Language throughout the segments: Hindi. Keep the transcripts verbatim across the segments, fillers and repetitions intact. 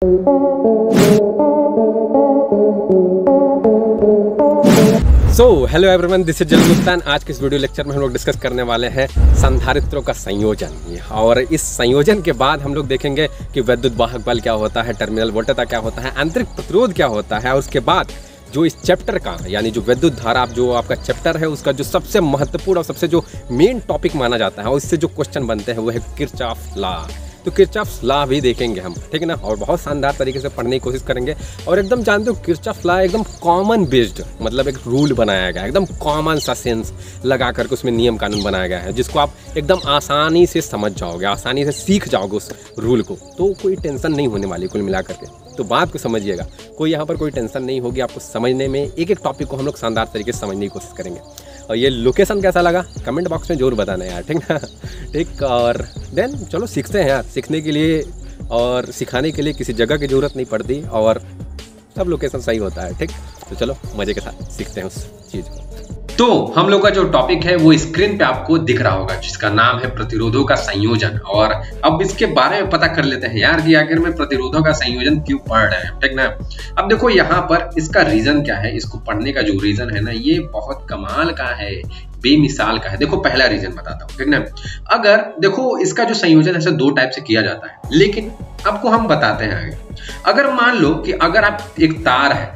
So hello everyone, this is Jal Gupta. आज के इस वीडियो लेक्चर में हम लोग डिस्कस करने वाले हैं संधारित्रों का संयोजन। और इस संयोजन के बाद हम लोग देखेंगे कि विद्युत वाहक बल क्या होता है, टर्मिनल वोल्टेज क्या होता है, आंतरिक प्रतिरोध क्या होता है। और उसके बाद जो इस चैप्टर का यानी जो विद्युत धारा जो आपका चैप्टर है उसका जो सबसे महत्वपूर्ण और सबसे जो मेन टॉपिक माना जाता है और इससे जो क्वेश्चन बनते हैं वो है किरचॉफ लॉ। तो किरचॉफ लॉ भी देखेंगे हम, ठीक है ना। और बहुत शानदार तरीके से पढ़ने की कोशिश करेंगे। और एकदम जानते हो किरचॉफ लॉ एकदम कॉमन बेस्ड, मतलब एक रूल बनाया गया, एकदम कॉमन सा सेंस लगा करके उसमें नियम कानून बनाया गया है जिसको आप एकदम आसानी से समझ जाओगे, आसानी से सीख जाओगे उस रूल को। तो कोई टेंशन नहीं होने वाली कुल मिला करके। तो बात को समझिएगा, कोई यहाँ पर कोई टेंशन नहीं होगी आपको समझने में। एक एक टॉपिक को हम लोग शानदार तरीके से समझने की कोशिश करेंगे। और ये लोकेशन कैसा लगा कमेंट बॉक्स में जरूर बताना यार, ठीक ना। ठीक, और देन चलो सीखते हैं यार। सीखने के लिए और सिखाने के लिए किसी जगह की ज़रूरत नहीं पड़ती और सब लोकेशन सही होता है, ठीक। तो चलो मज़े के साथ सीखते हैं उस चीज़ को। तो हम लोग का जो टॉपिक है वो स्क्रीन पे आपको दिख रहा होगा, जिसका नाम है प्रतिरोधों का संयोजन। और अब इसके बारे में पता कर लेते हैं यार कि आखिर में प्रतिरोधों का संयोजन क्यों पढ़ रहे हैं, ठीक ना। अब देखो यहाँ पर इसका रीजन क्या है, इसको पढ़ने का जो रीजन है ना ये बहुत कमाल का है, बेमिसाल का है। देखो पहला रीजन बताता हूँ, ठीक ना। अगर देखो इसका जो संयोजन है दो टाइप से किया जाता है, लेकिन आपको हम बताते हैं आगे। अगर मान लो कि अगर आप एक तार है,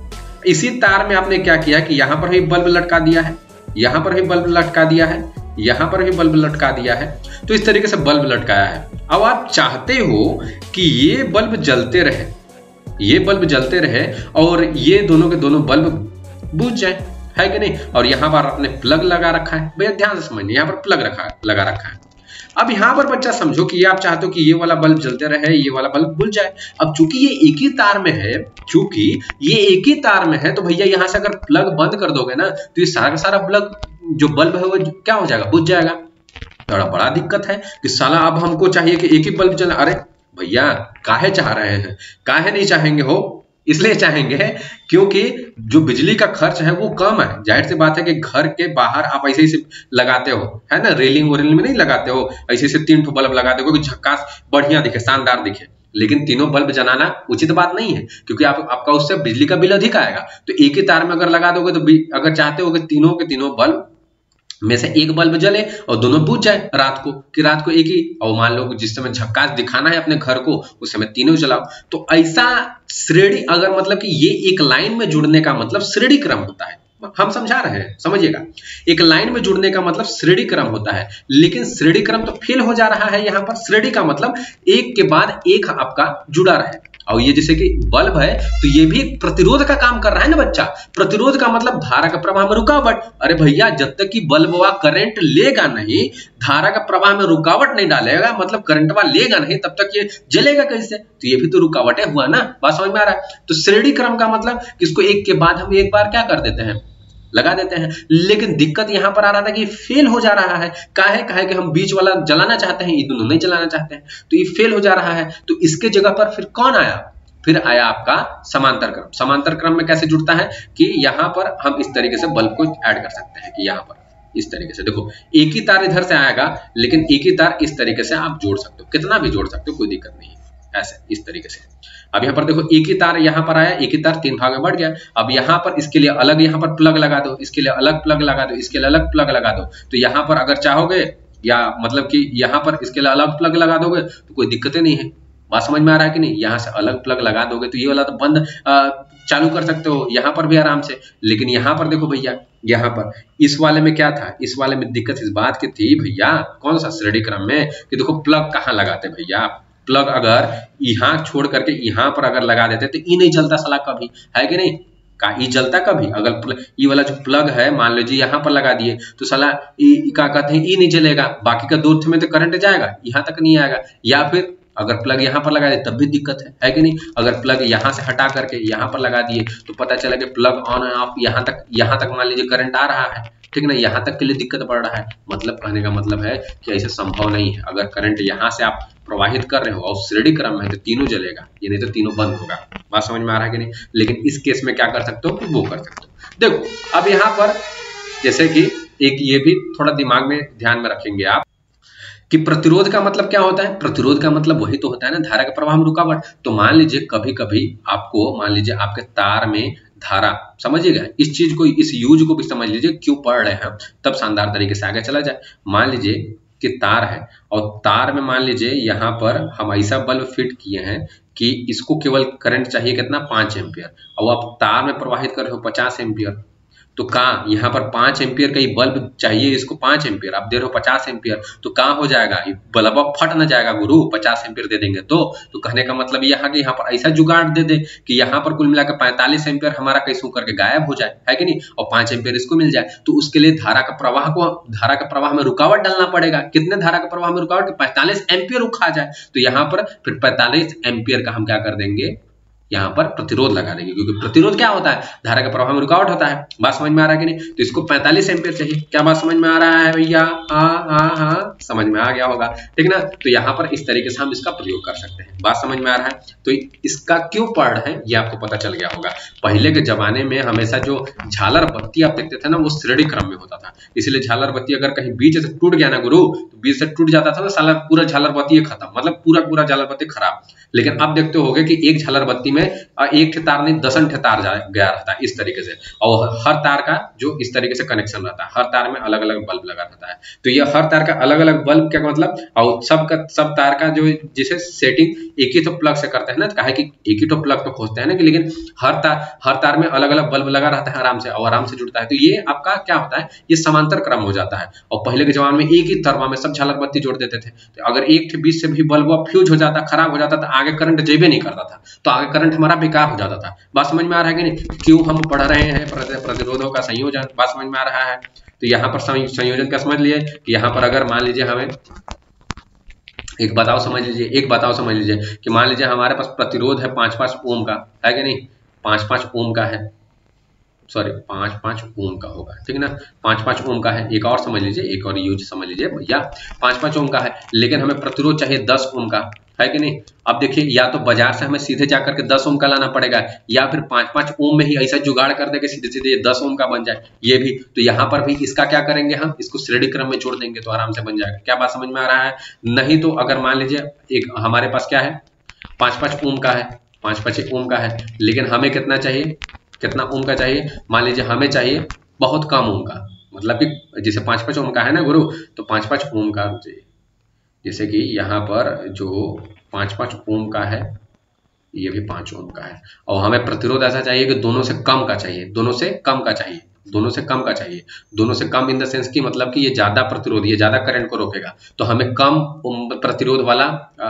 इसी तार में आपने क्या किया कि यहाँ पर भी बल्ब लटका दिया है, यहाँ पर भी बल्ब लटका दिया है, यहाँ पर भी बल्ब लटका दिया है। तो इस तरीके से बल्ब लटकाया है। अब आप चाहते हो कि ये बल्ब जलते रहे, ये बल्ब जलते रहे और ये दोनों के दोनों बल्ब बुझ जाए, है कि नहीं। और यहाँ पर आपने प्लग लगा रखा है, भैया ध्यान से समझिए, यहाँ पर प्लग रखा लगा रखा है। अब यहाँ पर बच्चा समझो कि ये आप चाहते हो कि ये वाला बल्ब जलते रहे, ये वाला बल्ब बुझ जाए। अब चूंकि ये एक ही तार में है, चूंकि ये एक ही तार में है, तो भैया यहाँ से अगर प्लग बंद कर दोगे ना तो ये सारा का सारा प्लग जो बल्ब है वो क्या हो जाएगा, बुझ जाएगा। बड़ा बड़ा दिक्कत है कि साला अब हमको चाहिए कि एक ही बल्ब जले। अरे भैया काहे चाह रहे हैं, काहे नहीं चाहेंगे हो, इसलिए चाहेंगे क्योंकि जो बिजली का खर्च है वो कम है। जाहिर सी बात है कि घर के बाहर आप ऐसे ही लगाते हो, है ना, रेलिंग वोलिंग में नहीं लगाते हो, ऐसे से तीन ठो बल्ब लगाते हो कि झक्कास बढ़िया दिखे, शानदार दिखे। लेकिन तीनों बल्ब जलाना उचित बात नहीं है क्योंकि आप आपका उससे बिजली का बिल अधिक आएगा। तो एक ही तार में अगर लगा दोगे तो अगर चाहते हो कि तीनों के तीनों बल्ब में से एक बल्ब जले और दोनों बुझ जाए रात को, कि रात को एक ही, और मान लो जिस समय झक्कास दिखाना है अपने घर को उस समय तीनों जलाओ। तो ऐसा श्रेणी, अगर मतलब कि ये एक लाइन में जुड़ने का मतलब श्रेणी क्रम होता है। हम समझा रहे हैं, समझिएगा। एक लाइन में जुड़ने का मतलब श्रेणी क्रम होता है, लेकिन श्रेणी क्रम तो फेल हो जा रहा है यहाँ पर। श्रेणी का मतलब एक के बाद एक आपका जुड़ा रहे। और ये जैसे कि बल्ब है तो ये भी प्रतिरोध का काम कर रहा है ना बच्चा। प्रतिरोध का मतलब धारा का प्रवाह में रुकावट। अरे भैया जब तक कि बल्ब वा करंट लेगा नहीं, धारा का प्रवाह में रुकावट नहीं डालेगा, मतलब करंट वा लेगा नहीं, तब तक ये जलेगा कैसे। तो ये भी तो रुकावट है हुआ ना, बात समझ में आ रहा है। तो श्रेणी क्रम का मतलब इसको एक के बाद हम एक बार क्या कर देते हैं, लगा देते हैं। लेकिन दिक्कत यहां पर आ रहा था कि फेल हो जा रहा है। काहे काहे कि हम बीच वाला जलाना चाहते हैं, ये दोनों नहीं जलाना चाहते हैं, तो ये फेल हो जा रहा है। तो इसके जगह पर फिर कौन आया, फिर आया आपका समांतर क्रम। समांतर क्रम में कैसे जुड़ता है कि यहां पर हम इस तरीके से बल्ब को ऐड कर सकते हैं कि यहां पर इस तरीके से देखो, एक ही तार इधर से आएगा लेकिन एक ही तार इस तरीके से आप जोड़ सकते हो, कितना भी जोड़ सकते हो, कोई दिक्कत नहीं है। ऐसे इस तरीके से अब यहाँ पर देखो एक ही तार यहाँ पर आया, एक ही तार तीन भाग में बढ़ गया। अब यहाँ पर इसके लिए अलग यहाँ पर प्लग लगा दो, इसके लिए अलग प्लग लगा दो, इसके लिए अलग प्लग लगा दो। तो यहाँ पर अगर चाहोगे या मतलब कि यहाँ पर इसके लिए अलग प्लग लगा दोगे तो कोई दिक्कत नहीं है। बात समझ में आ रहा है कि नहीं। यहाँ से अलग प्लग लगा दोगे तो ये वाला तो बंद चालू कर सकते हो यहाँ पर भी आराम से। लेकिन यहाँ पर देखो भैया, यहाँ पर इस वाले में क्या था, इस वाले में दिक्कत इस बात की थी भैया, कौन सा श्रेणी क्रम में, कि देखो प्लग कहाँ लगाते भैया। प्लग अगर यहाँ छोड़ करके यहाँ पर अगर लगा देते तो ये नहीं जलता साला कभी, है कि नहीं। का ये जलता कभी, अगर ये वाला जो प्लग है मान लीजिए यहाँ पर लगा दिए तो साला क्या कहते हैं, ये नहीं जलेगा, बाकी का दो में तो करंट जाएगा, यहाँ तक नहीं आएगा। या फिर अगर प्लग यहाँ पर लगा दिए तब भी दिक्कत है, है कि नहीं। अगर प्लग यहाँ से हटा करके यहाँ पर लगा दिए तो पता चला कि प्लग ऑन ऑफ यहाँ तक यहाँ तक मान लीजिए करंट आ रहा है, ठीक ना, यहाँ तक के लिए दिक्कत पड़ रहा है। मतलब कहने का मतलब है कि ऐसा संभव नहीं है। अगर करंट यहाँ से आप प्रवाहित कर रहे हो और श्रेणी क्रम में तो तीनों जलेगा, ये नहीं तो तीनों बंद होगा। बात समझ में आ रहा है कि नहीं। लेकिन इस केस में क्या कर सकते हो कि वो कर सकते हो। देखो अब यहाँ पर जैसे कि एक ये भी थोड़ा दिमाग में ध्यान में रखेंगे आप कि प्रतिरोध का मतलब क्या होता है, प्रतिरोध का मतलब वही तो होता है ना धारा के प्रवाह में रुकावट। तो मान लीजिए कभी कभी आपको, मान लीजिए आपके तार में धारा, समझिएगा इस चीज को, इस यूज को भी समझ लीजिए, क्यों पढ़ रहे हैं तब शानदार तरीके से आगे चला जाए। मान लीजिए कि तार है और तार में मान लीजिए यहाँ पर हम ऐसा बल्ब फिट किए हैं कि इसको केवल करंट चाहिए कितना, पांच एम्पियर, और आप तार में प्रवाहित कर रहे हो पचास एम्पियर। तो कहाँ यहाँ पर पांच एम्पियर का ही बल्ब चाहिए, इसको पांच एम्पियर, आप दे रहे हो पचास एम्पियर, तो कहाँ हो जाएगा, बल्ब फट ना जाएगा गुरु, पचास एम्पियर दे देंगे तो तो कहने का मतलब यहाँ के यहाँ पर ऐसा जुगाड़ दे दे कि यहाँ पर कुल मिलाकर पैंतालीस एम्पियर हमारा कैसे करके गायब हो जाए, है कि नहीं, और पांच एम्पियर इसको मिल जाए। तो उसके लिए धारा का प्रवाह को, धारा का प्रवाह में रुकावट डालना पड़ेगा। कितने धारा का प्रवाह में रुकावट, पैंतालीस एम्पियर रुका जाए। तो यहाँ पर फिर पैंतालीस एम्पियर का हम क्या कर देंगे, यहाँ पर प्रतिरोध लगा देंगे, क्योंकि प्रतिरोध क्या होता है, धारा के प्रवाह में रुकावट होता है। बात समझ में आ रहा है कि नहीं। तो इसको पैंतालीस एम्पियर चाहिए। क्या बात समझ में आ रहा है भैया, हाँ हाँ हाँ समझ में आ गया होगा, ठीक ना। तो यहाँ पर इस तरीके से हम इसका प्रयोग कर सकते हैं। बात समझ में आ रहा है। तो इसका क्यों पढ़ रहे हैं ये आपको पता चल गया होगा। पहले के जमाने में हमेशा जो झालर बत्ती आप देखते थे ना, वो श्रेणी क्रम में होता था, इसलिए झालर बत्ती अगर कहीं बीच से टूट गया ना गुरु, तो बीच से टूट जाता था ना साला, पूरा झालर बत्ती खत्म, मतलब पूरा पूरा झालर बत्ती खराब। लेकिन अब देखते होगे कि एक झालर बत्ती में एक तार नहीं दसन तार गया रहता है इस तरीके से, और हर तार का जो इस तरीके से कनेक्शन रहता है, हर तार में अलग अलग बल्ब लगा रहता है। तो ये हर तार का अलग अलग बल्ब क्या मतलब, और सब का सब तार का जो जिसे सेटिंग एक ही तो प्लग से करते हैं ना, कहा कि एक ही तो प्लग तो खोजते हैं ना, कि लेकिन हर तार हर तार में अलग अलग बल्ब लगा रहता है आराम से, और आराम से जुड़ता है। तो ये आपका क्या होता है, ये समांतर क्रम हो जाता है। और पहले के जमाने में एक ही तरवा में सब झालर बत्ती जोड़ देते थे, तो अगर एक के बीच से भी बल्ब फ्यूज हो जाता, खराब हो जाता, तो आगे करंट जेबे नहीं करता था, तो आगे करंट हमारा बेकार हो जाता था। बात समझ में आ रहा है कि नहीं। क्यों हम पढ़ रहे हैं प्रतिरोधों का संयोजन, बात समझ में आ रहा है। तो यहाँ पर संयोजन का समझ लिए कि यहाँ पर अगर मान लीजिए हमें एक बताओ समझ लीजिए, एक बताओ समझ लीजिए कि मान लीजिए हमारे पास प्रतिरोध है पांच पांच ओम का, है कि नहीं, पांच पांच ओम का है, सॉरी पांच पांच ओम का होगा, ठीक है ना, पांच पांच ओम का है। एक और समझ लीजिए, एक और यूज समझ लीजिए भैया, पांच पांच ओम का है, लेकिन हमें प्रतिरोध चाहिए दस ओम का, है कि नहीं। अब देखिए, या तो बाजार से हमें सीधे जाकर के दस ओम का लाना पड़ेगा, या फिर पांच पांच ओम में ही ऐसा जुगाड़ कर देंगे सीधे सीधे ये दस ओम का बन जाए, ये भी। तो यहाँ पर भी इसका क्या करेंगे, हम इसको श्रेणी क्रम में जोड़ देंगे तो आराम से बन जाएगा। क्या बात समझ में आ रहा है। नहीं तो अगर मान लीजिए एक हमारे पास क्या है, पांच पांच ओम का है, पांच पांच ओम का है, लेकिन हमें कितना चाहिए, कितना ओम का चाहिए, मान लीजिए हमें चाहिए बहुत कम ओम का, मतलब कि जैसे पांच पांच ओम का है ना गुरु, तो पांच पांच ओम का चाहिए। जैसे कि यहाँ पर जो पांच पांच ओम का है, ये भी पांच ओम का है, और हमें प्रतिरोध ऐसा चाहिए कि दोनों से कम का चाहिए, दोनों से कम का चाहिए, दोनों से कम का चाहिए, दोनों से कम इन द सेंस की मतलब कि ये ज्यादा प्रतिरोध, ये ज्यादा करंट को रोकेगा, तो हमें कम प्रतिरोध वाला,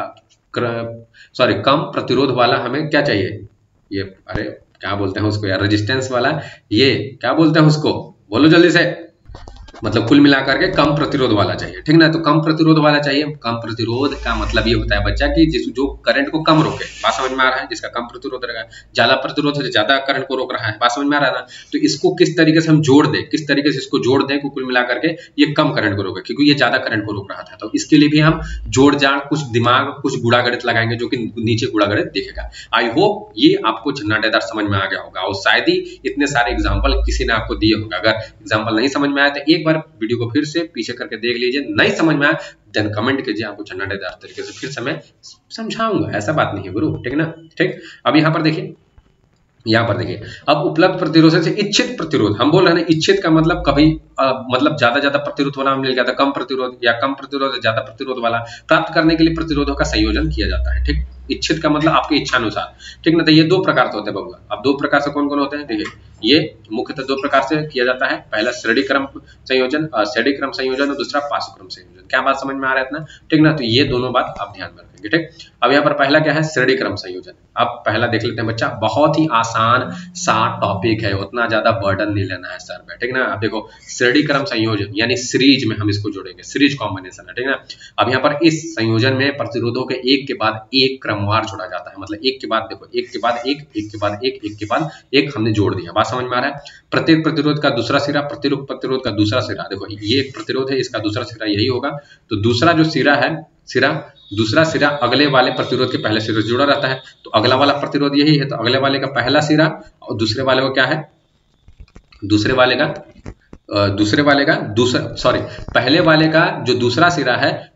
सॉरी कम प्रतिरोध वाला हमें क्या चाहिए, ये अरे क्या बोलते हैं उसको यार, रेजिस्टेंस वाला, ये क्या बोलते हैं उसको, बोलो जल्दी से, मतलब कुल मिलाकर के कम प्रतिरोध वाला चाहिए, ठीक ना। तो कम प्रतिरोध वाला चाहिए। कम प्रतिरोध का मतलब ये होता है बच्चा कि जिस जो करंट को कम रोके, बात समझ में आ रहा है, जिसका कम प्रतिरोध रहेगा, ज्यादा प्रतिरोध है ज्यादा करंट को रोक रहा है, बात समझ में आ रहा है ना। तो इसको किस तरीके से हम जोड़ दें, किस तरीके से इसको जोड़ दें कुल मिलाकर के ये कम करंट को रोके, क्योंकि ये ज्यादा करंट को रोक रहा था। तो इसके लिए भी हम जोड़ जाड़ कुछ दिमाग, कुछ गुणा गणित लगाएंगे, जो कि नीचे गुणा गणित दिखेगा। आई होप ये आपको झन्नाटेदार समझ में आ गया होगा, और शायद ही इतने सारे एग्जाम्पल किसी ने आपको दिए होंगे। अगर एग्जाम्पल नहीं समझ में आया तो एक बार वीडियो को फिर से पीछे करके देख लीजिए, नहीं समझ में आया देन कमेंट कीजिए, आपको झन्नाटेदार तरीके से फिर से मैं समझाऊंगा, ऐसा बात नहीं है गुरु, ठीक ना। ठीक, अब यहाँ पर देखिए, यहाँ पर देखिए, अब उपलब्ध प्रतिरोध से इच्छित प्रतिरोध, हम बोल रहे हैं इच्छित का मतलब कभी आ, मतलब ज्यादा ज्यादा प्रतिरोध वाला मिल गया था, कम प्रतिरोध, या कम प्रतिरोध ज्यादा प्रतिरोध वाला प्राप्त करने के लिए प्रतिरोधों का संयोजन किया जाता है। ठीक, इच्छित का मतलब आपके इच्छानुसार, ठीक ना। तो ये दो प्रकार से होते हैं बबुआ। अब दो प्रकार से कौन कौन होते हैं, देखिए ये मुख्यतः दो प्रकार से किया जाता है। पहला श्रेणी क्रम संयोजन, श्रेणी क्रम संयोजन, और दूसरा पार्श्व क्रम संयोजन। क्या बात समझ में आ रहा है इतना, ठीक ना। तो ये दोनों बात आप ध्यान में रखेंगे। ठीक, अब यहाँ पर पहला क्या है, श्रेणी क्रम संयोजन। अब पहला देख लेते हैं बच्चा, बहुत ही आसान सा टॉपिक है, उतना ज्यादा बर्डन नहीं लेना है सर पे, ठीक ना। अब देखो श्रेणी क्रम संयोजन यानी सीरीज में हम इसको जोड़ेंगे, सीरीज कॉम्बिनेशन है, ठीक ना। अब यहाँ पर इस संयोजन में प्रतिरोधों के एक के बाद एक क्रमवार जोड़ा जाता है, मतलब एक के बाद देखो एक के बाद एक, एक के बाद एक, एक के बाद एक हमने जोड़ दिया। बात समझ में आ रहा है। प्रत्येक प्रतिरोध का दूसरा सिरा, प्रतिरोध प्रतिरोध का दूसरा सिरा, देखो ये एक प्रतिरोध है, इसका दूसरा सिरा यही होगा, तो दूसरा जो सिरा है, सिरा दूसरा सिरा अगले वाले प्रतिरोध के पहले सिरे से जुड़ा रहता है, तो अगला वाला प्रतिरोध यही है, तो अगले वाले का पहला सिरा और दूसरे वाले को क्या है, दूसरे वाले का दूसरे वाले का दूसरा सॉरी पहले वाले का जो दूसरा सिरा है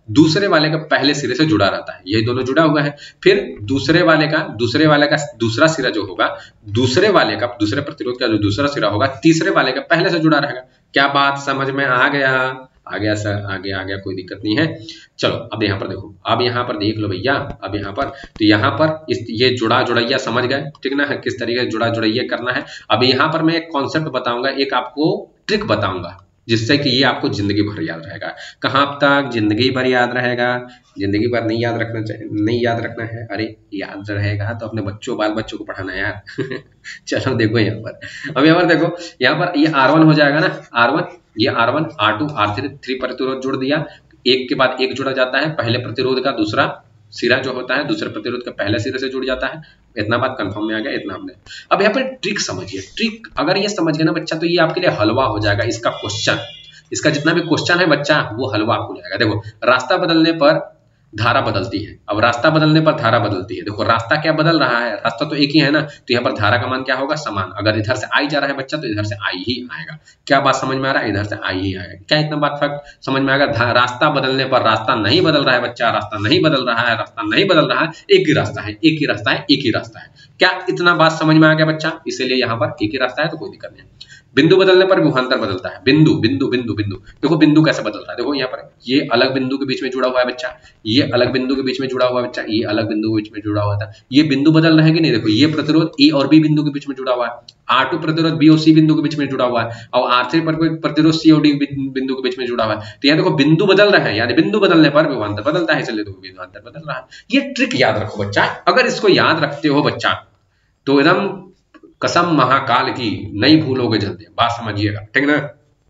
दूसरे वाले का पहले सिरे से जुड़ा रहता है, ये दोनों जुड़ा हुआ है। फिर दूसरे वाले का दूसरे वाले का दूसरा सिरा जो होगा, दूसरे वाले का दूसरे प्रतिरोध का जो दूसरा सिरा होगा तीसरे वाले का पहले से जुड़ा रहेगा। क्या बात समझ में आ गया? आ गया सर, आगे आ गया, कोई दिक्कत नहीं है। चलो अब यहाँ पर देखो, अब यहाँ पर देख लो भैया, अब यहाँ पर तो यहाँ पर इस ये जुड़ा जुड़ैया समझ गए, ठीक ना, किस तरीके से जुड़ा जुड़ैया करना है। अब यहाँ पर मैं एक कॉन्सेप्ट बताऊंगा, एक आपको ट्रिक बताऊंगा, जिससे कि ये आपको जिंदगी भर याद रहेगा। कहाँ तक? जिंदगी भर याद रहेगा। जिंदगी भर नहीं याद रखना चाहिए, नहीं याद रखना है, अरे याद रहेगा तो अपने बच्चों बाल बच्चों को पढ़ाना है यार। चलो देखो यहाँ पर, अब यहाँ पर देखो, यहाँ पर ये आर वन हो जाएगा ना, आर वन, ये R one R two R three, three प्रतिरोध जोड़ दिया, एक के बाद एक जुड़ा जाता है, पहले प्रतिरोध का दूसरा सिरा जो होता है दूसरे प्रतिरोध का पहले सिरे से जुड़ जाता है। इतना बात कंफर्म में आ गया, इतना हमने। अब यहाँ पर ट्रिक समझिए, ट्रिक अगर ये समझ गए ना बच्चा, तो ये आपके लिए हलवा हो जाएगा। इसका क्वेश्चन, इसका जितना भी क्वेश्चन है बच्चा, वो हलवा आपको जाएगा। देखो, रास्ता बदलने पर धारा बदलती है। अब रास्ता बदलने पर धारा बदलती है, देखो रास्ता क्या बदल रहा है, रास्ता तो एक ही है ना, तो यहाँ पर धारा का मान क्या होगा? समान। अगर इधर से आई जा रहा है बच्चा, तो इधर से आई ही आएगा। क्या बात समझ में आ रहा है? इधर से आई ही आएगा। क्या इतना बात फर्क समझ में आएगा? रास्ता बदलने पर रास्ता नहीं बदल रहा है बच्चा, रास्ता नहीं बदल रहा है, रास्ता नहीं बदल रहा है, एक ही रास्ता है, एक ही रास्ता है, एक ही रास्ता है। क्या इतना बात समझ में आ गया बच्चा? इसीलिए यहाँ पर एक ही रास्ता है, तो कोई दिक्कत नहीं है। बिंदु बदलने पर विभवांतर बदलता है। बिंदु बिंदु बिंदु बिंदु देखो बिंदु कैसे बदल रहा है। देखो यहाँ पर ये अलग बिंदु के बीच में जुड़ा हुआ है बच्चा, ये अलग बिंदु के बीच में जुड़ा हुआ है बच्चा, ये अलग बिंदु के बीच में जुड़ा हुआ था। ये बिंदु बदल रहे हैं कि नहीं? देखो ये प्रतिरोध ए और बी बिंदु के बीच में जुड़ा हुआ है, आर टू प्रतिरोध बी और सी बिंदु के बीच में जुड़ा हुआ है, और आर थ्री प्रतिरोध सी और डी बिंदु के बीच में जुड़ा हुआ है। तो यहाँ देखो बिंदु बदल रहे हैं, यानी बिंदु बदलने पर विभवांतर बदलता है, इसलिए देखो विभवांतर बदल रहा है। ये ट्रिक याद रखो बच्चा, अगर इसको याद रखते हो बच्चा तो एकदम कसम महाकाल की नहीं भूलोगे जल्दी। बात समझिएगा, ठीक ना?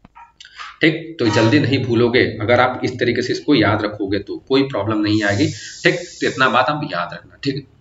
ठीक, तो जल्दी नहीं भूलोगे अगर आप इस तरीके से इसको याद रखोगे, तो कोई प्रॉब्लम नहीं आएगी। ठीक, तो इतना बात आप याद रखना, ठीक है?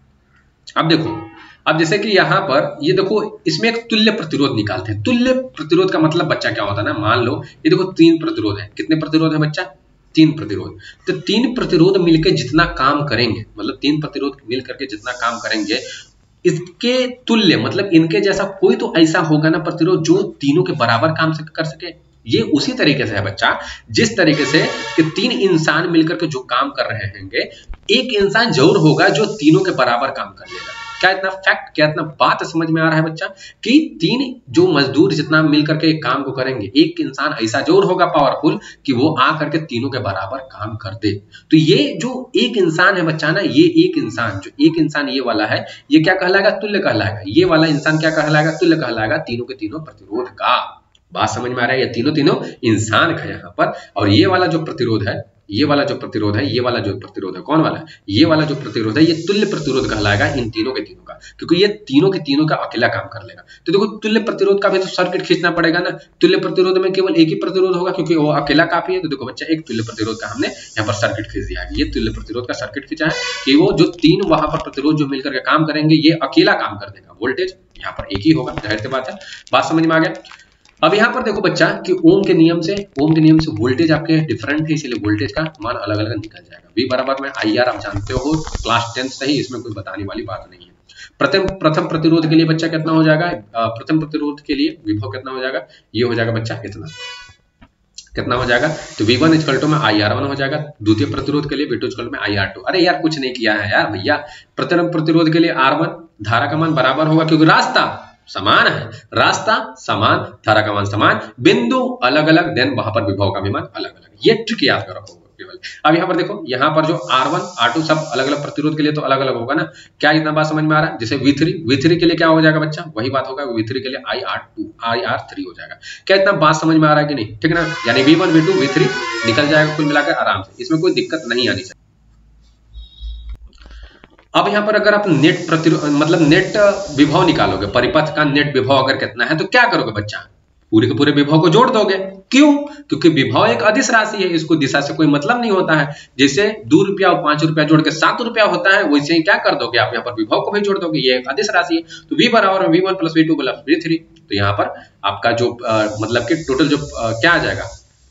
अब देखो, अब जैसे कि यहाँ पर ये देखो, इसमें एक तुल्य प्रतिरोध निकालते हैं। तुल्य प्रतिरोध का मतलब बच्चा क्या होता है ना, मान लो ये देखो तीन प्रतिरोध है। कितने प्रतिरोध है बच्चा? तीन प्रतिरोध। तो तीन प्रतिरोध मिलकर जितना काम करेंगे, मतलब तीन प्रतिरोध मिल करके जितना काम करेंगे, इसके तुल्य मतलब इनके जैसा कोई तो ऐसा होगा ना प्रतिरोध जो तीनों के बराबर काम कर सके। ये उसी तरीके से है बच्चा, जिस तरीके से कि तीन इंसान मिलकर के जो काम कर रहे होंगे, एक इंसान जरूर होगा जो तीनों के बराबर काम कर लेगा। क्या इतना फैक्ट, क्या इतना बात समझ में आ रहा है बच्चा, कि तीन जो मजदूर जितना मिलकर के एक काम को करेंगे, एक इंसान ऐसा जरूर होगा पावरफुल कि वो आ करके तीनों के बराबर काम कर दे। तो ये जो एक इंसान है बच्चा ना, ये एक इंसान जो एक इंसान ये वाला है, ये क्या कहलाएगा? तुल्य कहलाएगा। ये वाला इंसान क्या कहलाएगा? तुल्य कहलाएगा तीनों के तीनों प्रतिरोध का। बात समझ में आ रहा है? ये तीनों तीनों इंसान का यहाँ पर, और ये वाला जो प्रतिरोध है, ये वाला जो प्रतिरोध है, ये वाला जो प्रतिरोध है, कौन वाला है? ये वाला जो प्रतिरोध है, ये तुल्य प्रतिरोध कहलाएगा इन तीनों के तीनों का, क्योंकि ये तीनों के तीनों का अकेला काम कर लेगा। तो देखो तुल्य प्रतिरोध का भी तो सर्किट खींचना पड़ेगा ना। तुल्य प्रतिरोध में केवल एक ही प्रतिरोध होगा, क्योंकि वो अकेला काफी है। तो देखो बच्चा, एक तुल्य प्रतिरोध का हमने यहाँ पर सर्किट खींच दिया है। ये तुल्य प्रतिरोध का सर्किट खींचा है कि वो जो तीन वहां पर प्रतिरोध जो मिलकर के काम करेंगे, ये अकेला काम कर देगा। वोल्टेज यहाँ पर एक ही होगा, जाहिर सी बात है। बात समझ में आ गया? अब यहाँ पर देखो बच्चा कि ओम के नियम से ओम के नियम से वोल्टेज आपके डिफरेंट है, इसलिए वोल्टेज का मान अलग अलग निकल जाएगा। V बराबर में आई आर, आप जानते हो क्लास टेंथ से ही, इसमें कोई बताने वाली बात नहीं है। प्रथम प्रथम प्रतिरोध के लिए बच्चा कितना हो जाएगा? प्रथम प्रतिरोध के लिए विभव कितना हो जाएगा? ये हो जाएगा बच्चा इतना, कितना हो जाएगा? तो V वन इक्वल टू में आई आर वन हो जाएगा। द्वितीय प्रतिरोध के लिए V टू इक्वल में आई आर टू। अरे यार कुछ नहीं किया है यार भैया। प्रथम प्रतिरोध के लिए आर वन, धारा का मान बराबर होगा, क्योंकि रास्ता समान है, रास्ता समान, धारा का मान समान, बिंदु अलग अलग, देन वहां पर विभव का भी मान अलग अलग। ये ट्रिक याद करो केवल। अब यहाँ पर देखो, यहाँ पर जो आर वन आर टू सब अलग अलग प्रतिरोध के लिए तो अलग अलग होगा ना। क्या इतना बात समझ में आ रहा है? जैसे V थ्री V थ्री के लिए क्या हो जाएगा बच्चा? वही बात होगा, V थ्री के लिए I R two I R three हो जाएगा। क्या इतना बात समझ में आ रहा है कि नहीं? ठीक ना? यानी V one V two V three निकल जाएगा कुल मिलाकर आराम से, इसमें कोई दिक्कत नहीं आनी चाहिए। अब यहाँ पर अगर आप नेट प्रतिरोध मतलब नेट विभव निकालोगे, परिपथ का नेट विभव अगर कितना है, तो क्या करोगे बच्चा? पूरे के पूरे विभव को जोड़ दोगे। क्यों? क्योंकि विभव एक अदिश राशि है, इसको दिशा से कोई मतलब नहीं होता है। जैसे दो रुपया और पांच रुपया जोड़ के सात रुपया होता है, वैसे ही क्या कर दोगे आप? यहाँ पर विभव को भी जोड़ दोगे, ये एक अदिश राशि है। तो V बराबर V one plus V two plus V three. तो यहाँ पर आपका जो आ, मतलब कि टोटल जो आ, क्या आ जाएगा?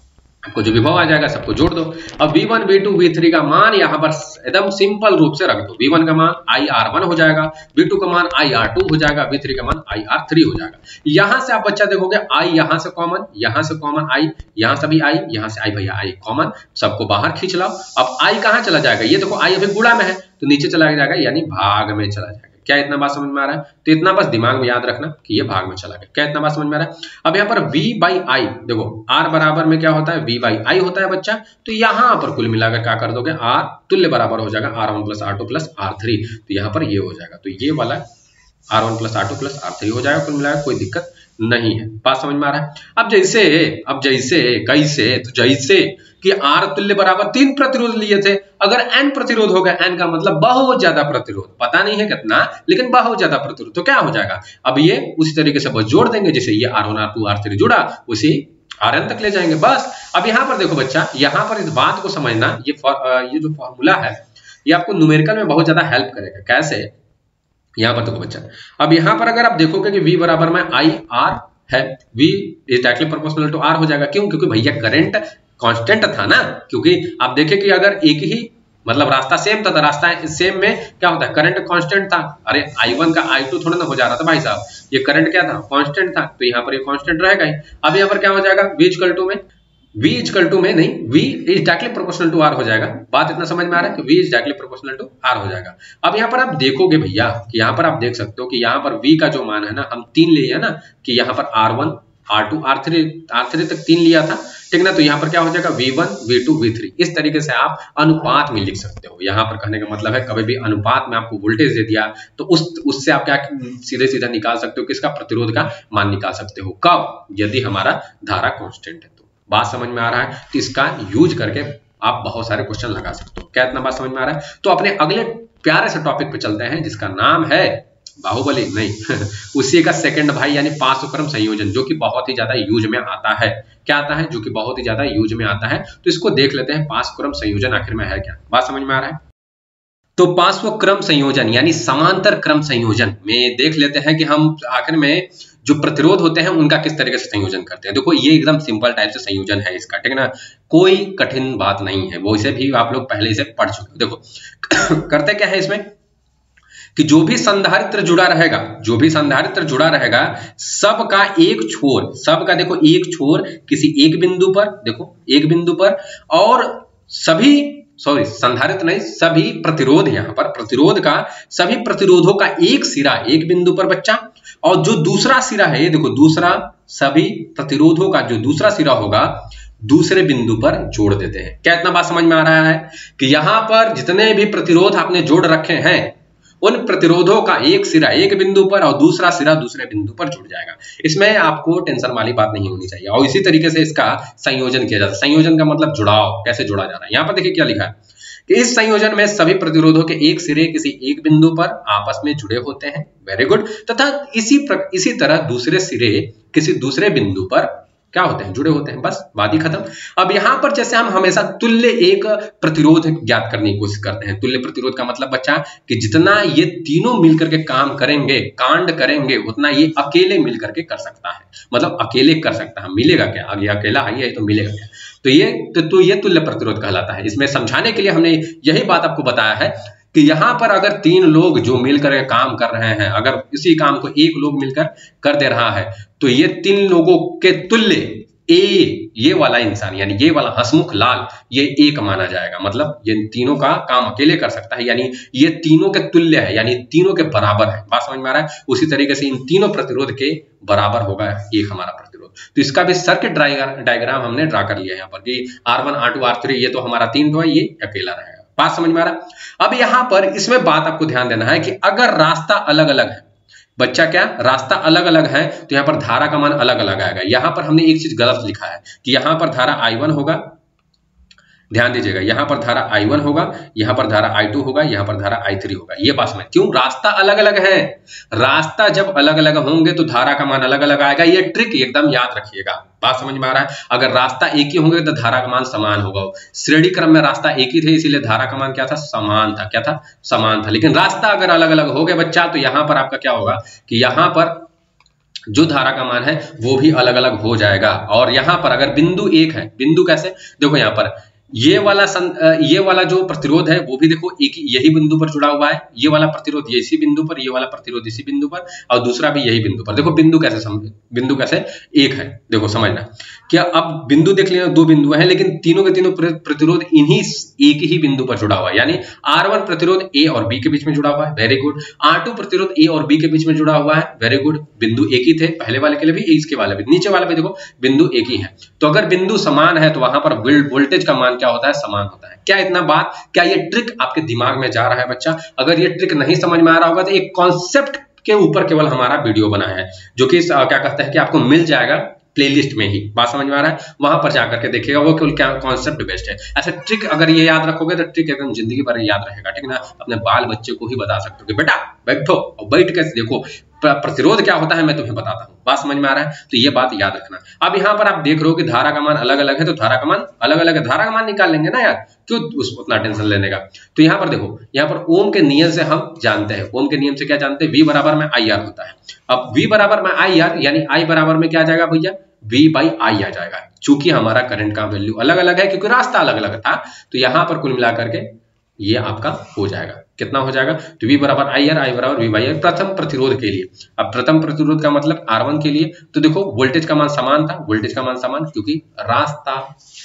आपको जो विभव आ जाएगा सबको जोड़ दो। अब V one, V two, V three का मान यहाँ पर एकदम सिंपल रूप से रख दो। वी वन का मान आई आर वन हो जाएगा, वी टू का मान आई आर टू हो जाएगा, वी थ्री का मान आई आर थ्री हो जाएगा। यहां से आप बच्चा देखोगे आई यहां से कॉमन, यहां से कॉमन आई, यहां से भी आई, यहां से आई, भैया आई कॉमन, सबको बाहर खींच लाओ। अब आई कहां चला जाएगा, ये देखो आई अभी गुणा में है तो नीचे चला जाएगा यानी भाग में चला जाएगा। क्या इतना बात समझ में आ रहा है? तो इतना बस दिमाग में याद रखना कि ये भाग में चला गया। क्या इतना बात समझ में आ रहा है? अब यहाँ पर v बाई आई, देखो r बराबर में क्या होता है, v बाई आई होता है बच्चा। तो यहाँ पर कुल मिलाकर क्या कर दोगे, r तुल्य बराबर हो जाएगा R one plus R two plus R three. तो यहाँ पर ये हो जाएगा, तो ये वाला R one plus R two plus R three हो जाएगा कुल मिलाकर, कोई दिक्कत नहीं है। बात समझ में आ रहा है? अब जैसे अब जैसे कैसे तो जैसे कि आर तुल्य बराबर तीन प्रतिरोध लिए थे, अगर एन प्रतिरोध हो गया, एन का मतलब बहुत ज्यादा प्रतिरोध, पता नहीं है कितना लेकिन बहुत ज्यादा प्रतिरोध, तो क्या हो जाएगा, अब ये उसी तरीके से बस जोड़ देंगे जैसे ये R one R two R three जुड़ा उसी आर एन तक ले जाएंगे बस। अब यहाँ पर देखो बच्चा, यहाँ पर इस बात को समझना, ये ये जो फॉर्मूला है ये आपको न्यूमेरिकल में बहुत ज्यादा हेल्प करेगा। कैसे, यहाँ पर देखो बच्चा, अब यहाँ पर अगर आप देखोगे कि v बराबर में आई आर है, v is directly proportional to r हो जाएगा। क्यों? क्योंकि भैया करंट कांस्टेंट था ना, क्योंकि आप देखें कि अगर एक ही मतलब रास्ता सेम था, तो रास्ता सेम में क्या होता है, करंट कांस्टेंट था। अरे आई वन का आई टू थोड़ा ना हो जा रहा था भाई साहब, ये करंट क्या था, कांस्टेंट था, तो यहाँ पर ये कांस्टेंट रहेगा ही। अब यहाँ पर क्या हो जाएगा, v इक्वल टू में v इक्वल टू में नहीं, v is directly proportional to r हो जाएगा। बात इतना समझ में आ रहा है कि v is directly proportional to r हो जाएगा। अब यहाँ पर आप देखोगे भैया कि यहाँ पर आप देख सकते हो कि यहाँ पर v का जो मान है ना, हम तीन लिए है ना, कि यहाँ पर R one R two R three R three तक तीन लिया था, ठीक ना। तो यहाँ पर क्या हो जाएगा, V one V two V three, इस तरीके से आप अनुपात में लिख सकते हो। यहाँ पर कहने का मतलब है कभी भी अनुपात में आपको वोल्टेज दे दिया तो उस उससे आप क्या सीधे सीधा निकाल सकते हो, किसका, प्रतिरोध का मान निकाल सकते हो। कब? यदि हमारा धारा कांस्टेंट है तो। बात समझ में आ रहा है? तो इसका यूज करके आप बहुत सारे क्वेश्चन लगा सकते हो। क्या इतना बात समझ में आ रहा है? तो अपने अगले प्यारे से टॉपिक पे चलते हैं जिसका नाम है बाहुबली नहीं उसी का सेकंड भाई यानी पांचवें क्रम संयोजन, जो कि बहुत ही ज्यादा यूज में आता है। क्या आता है? जो कि बहुत ही ज्यादा यूज में आता है। तो इसको देख लेते हैं, पांचवें क्रम संयोजन आखिर में है क्या। बात समझ में आ रहा है? तो पांचवें क्रम संयोजन यानी समांतर क्रम संयोजन में देख लेते हैं कि हम आखिर में जो प्रतिरोध होते हैं उनका किस तरीके से संयोजन करते हैं। देखो ये एकदम सिंपल टाइप से संयोजन है इसका, ठीक है ना, कोई कठिन बात नहीं है, वो इसे भी आप लोग पहले से पढ़ चुके हो। देखो करते क्या है इसमें कि जो भी संधारित्र जुड़ा रहेगा, जो भी संधारित्र जुड़ा रहेगा, सबका एक छोर, सबका देखो एक छोर किसी एक बिंदु पर, देखो एक बिंदु पर, और सभी सॉरी संधारित्र नहीं सभी प्रतिरोध, यहाँ पर प्रतिरोध का सभी प्रतिरोधों का एक सिरा एक बिंदु पर बच्चा, और जो दूसरा सिरा है ये देखो दूसरा, सभी प्रतिरोधों का जो दूसरा सिरा होगा दूसरे बिंदु पर जोड़ देते हैं। क्या इतना बात समझ में आ रहा है कि यहाँ पर जितने भी प्रतिरोध आपने जोड़ रखे हैं उन प्रतिरोधों का एक सिरा एक बिंदु पर और दूसरा सिरा दूसरे बिंदु पर जुड़ जाएगा। इसमें आपको टेंशन वाली बात नहीं होनी चाहिए। और इसी तरीके से इसका संयोजन किया जाता है। संयोजन का मतलब जुड़ाव, कैसे जोड़ा जा रहा है। यहाँ पर देखिए क्या लिखा है कि इस संयोजन में सभी प्रतिरोधों के एक सिरे किसी एक बिंदु पर आपस में जुड़े होते हैं, वेरी गुड, तथा इसी प्र, इसी तरह दूसरे सिरे किसी दूसरे बिंदु पर क्या होते हैं, जुड़े होते हैं। बस बात ही खत्म। अब यहां पर जैसे हम हमेशा तुल्य एक प्रतिरोध ज्ञात करने की कोशिश करते हैं। तुल्य प्रतिरोध का मतलब बच्चा कि जितना ये तीनों मिलकर के काम करेंगे, कांड करेंगे, उतना ये अकेले मिलकर के कर सकता है। मतलब अकेले कर सकता है, मिलेगा क्या, आगे अकेला है तो मिलेगा क्या। तो ये तो, तो ये तुल्य प्रतिरोध कहलाता है। इसमें समझाने के लिए हमने यही बात आपको बताया है कि यहाँ पर अगर तीन लोग जो मिलकर काम कर रहे हैं, अगर इसी काम को एक लोग मिलकर कर दे रहा है, तो ये तीन लोगों के तुल्य ए ये वाला इंसान यानी ये वाला हसमुख लाल ये एक माना जाएगा। मतलब ये तीनों का काम अकेले कर सकता है, यानी ये तीनों के तुल्य है, यानी तीनों के बराबर है। बात समझ में आ रहा है? उसी तरीके से इन तीनों प्रतिरोध के बराबर होगा एक हमारा प्रतिरोध। तो इसका भी सर्किट डायग्राम हमने ड्रा कर लिया है यहाँ पर कि R one R two R three ये तो हमारा तीन दो है, ये अकेला रहेगा। बात समझ में आ रहा? अब यहां पर इसमें बात आपको ध्यान देना है कि अगर रास्ता अलग अलग है बच्चा, क्या रास्ता अलग अलग है, तो यहां पर धारा का मान अलग अलग आएगा। यहां पर हमने एक चीज गलत लिखा है कि यहां पर धारा आई वन होगा, ध्यान दीजिएगा, यहां पर धारा आई वन होगा, यहां पर धारा आई टू होगा, यहां पर धारा आई थ्री होगा। ये बात समझ, क्यों रास्ता अलग अलग है। रास्ता जब अलग अलग होंगे तो धारा का मान अलग अलग आएगा। ये ट्रिक एकदम याद रखिएगा। बात समझ में आ रहा है? अगर रास्ता एक ही होंगे तो धारा का मान समान होगा। श्रेणी क्रम में रास्ता एक ही थे, इसीलिए धारा का मान क्या था, समान था। क्या था, समान था। लेकिन रास्ता अगर अलग अलग हो गए बच्चा, तो यहां पर आपका क्या होगा कि यहां पर जो धारा का मान है वो भी अलग अलग हो जाएगा। और यहाँ पर अगर बिंदु एक है, बिंदु कैसे, देखो यहाँ पर ये वाला सं, ये वाला जो प्रतिरोध है वो भी देखो एक यही बिंदु पर जुड़ा हुआ है, ये वाला प्रतिरोध ये इसी बिंदु पर, ये वाला प्रतिरोध इसी बिंदु पर, और दूसरा भी यही बिंदु पर। देखो बिंदु कैसे समझ, बिंदु कैसे एक है, देखो समझना क्या। अब बिंदु देख लेना, दो बिंदु हैं लेकिन तीनों के तीनों प्रतिरोध इन्हीं एक ही बिंदु पर जुड़ा हुआ है, यानी आर वन प्रतिरोध ए और बी के बीच में जुड़ा हुआ है, वेरी गुड। आर टू प्रतिरोध ए और बी के बीच में जुड़ा हुआ है, वेरी गुड। बिंदु एक ही थे, पहले वाले के लिए भी, इसके वाले भी, नीचे वाले भी देखो बिंदु एक ही है। तो अगर बिंदु समान है तो वहां पर वोल्टेज का मान क्या होता है, समान होता है। क्या इतना बात, क्या ये ट्रिक आपके दिमाग में जा रहा है बच्चा? अगर ये ट्रिक नहीं समझ में आ रहा होगा तो एक कॉन्सेप्ट के ऊपर केवल हमारा वीडियो बनाया है, जो कि क्या कहते हैं कि आपको मिल जाएगा प्लेलिस्ट में ही। बात समझ में आ रहा है? वहां पर जाकर के देखिएगा, वो केवल क्या कॉन्सेप्ट बेस्ड है। ऐसे ट्रिक अगर ये याद रखोगे तो ट्रिक एकदम जिंदगी भर याद रहेगा, ठीक ना। अपने बाल बच्चे को ही बता सकते हो कि बेटा बैठो और बैठ के देखो प्रतिरोध क्या होता है, मैं तुम्हें बताता हूं। बात समझ में आ रहा है? तो ये बात याद रखना। अब यहाँ पर आप देख रहे हो कि धारा का मान अलग अलग है, तो धारा का मान अलग अलग है, धारा का मान निकाल लेंगे ना यार, क्यों उस उतना टेंशन लेने का। तो यहाँ पर देखो, यहाँ पर ओम के नियम से हम जानते हैं, ओम के नियम से क्या जानते हैं, वी बराबर में आई आर होता है। अब वी बराबर में आई आर यानी आई बराबर में क्या आ जाएगा भैया, वी बाई आई आ जाएगा। चूंकि हमारा करंट का वैल्यू अलग अलग है, क्योंकि रास्ता अलग अलग था, तो यहां पर कुल मिलाकर के ये आपका हो जाएगा, कितना हो जाएगा, तो V बराबर आई आर, आई बराबर वी बाई आर। प्रथम प्रतिरोध के लिए, अब प्रथम प्रतिरोध का मतलब आर वन के लिए, तो देखो वोल्टेज का मान समान था, वोल्टेज का मान समान क्योंकि रास्ता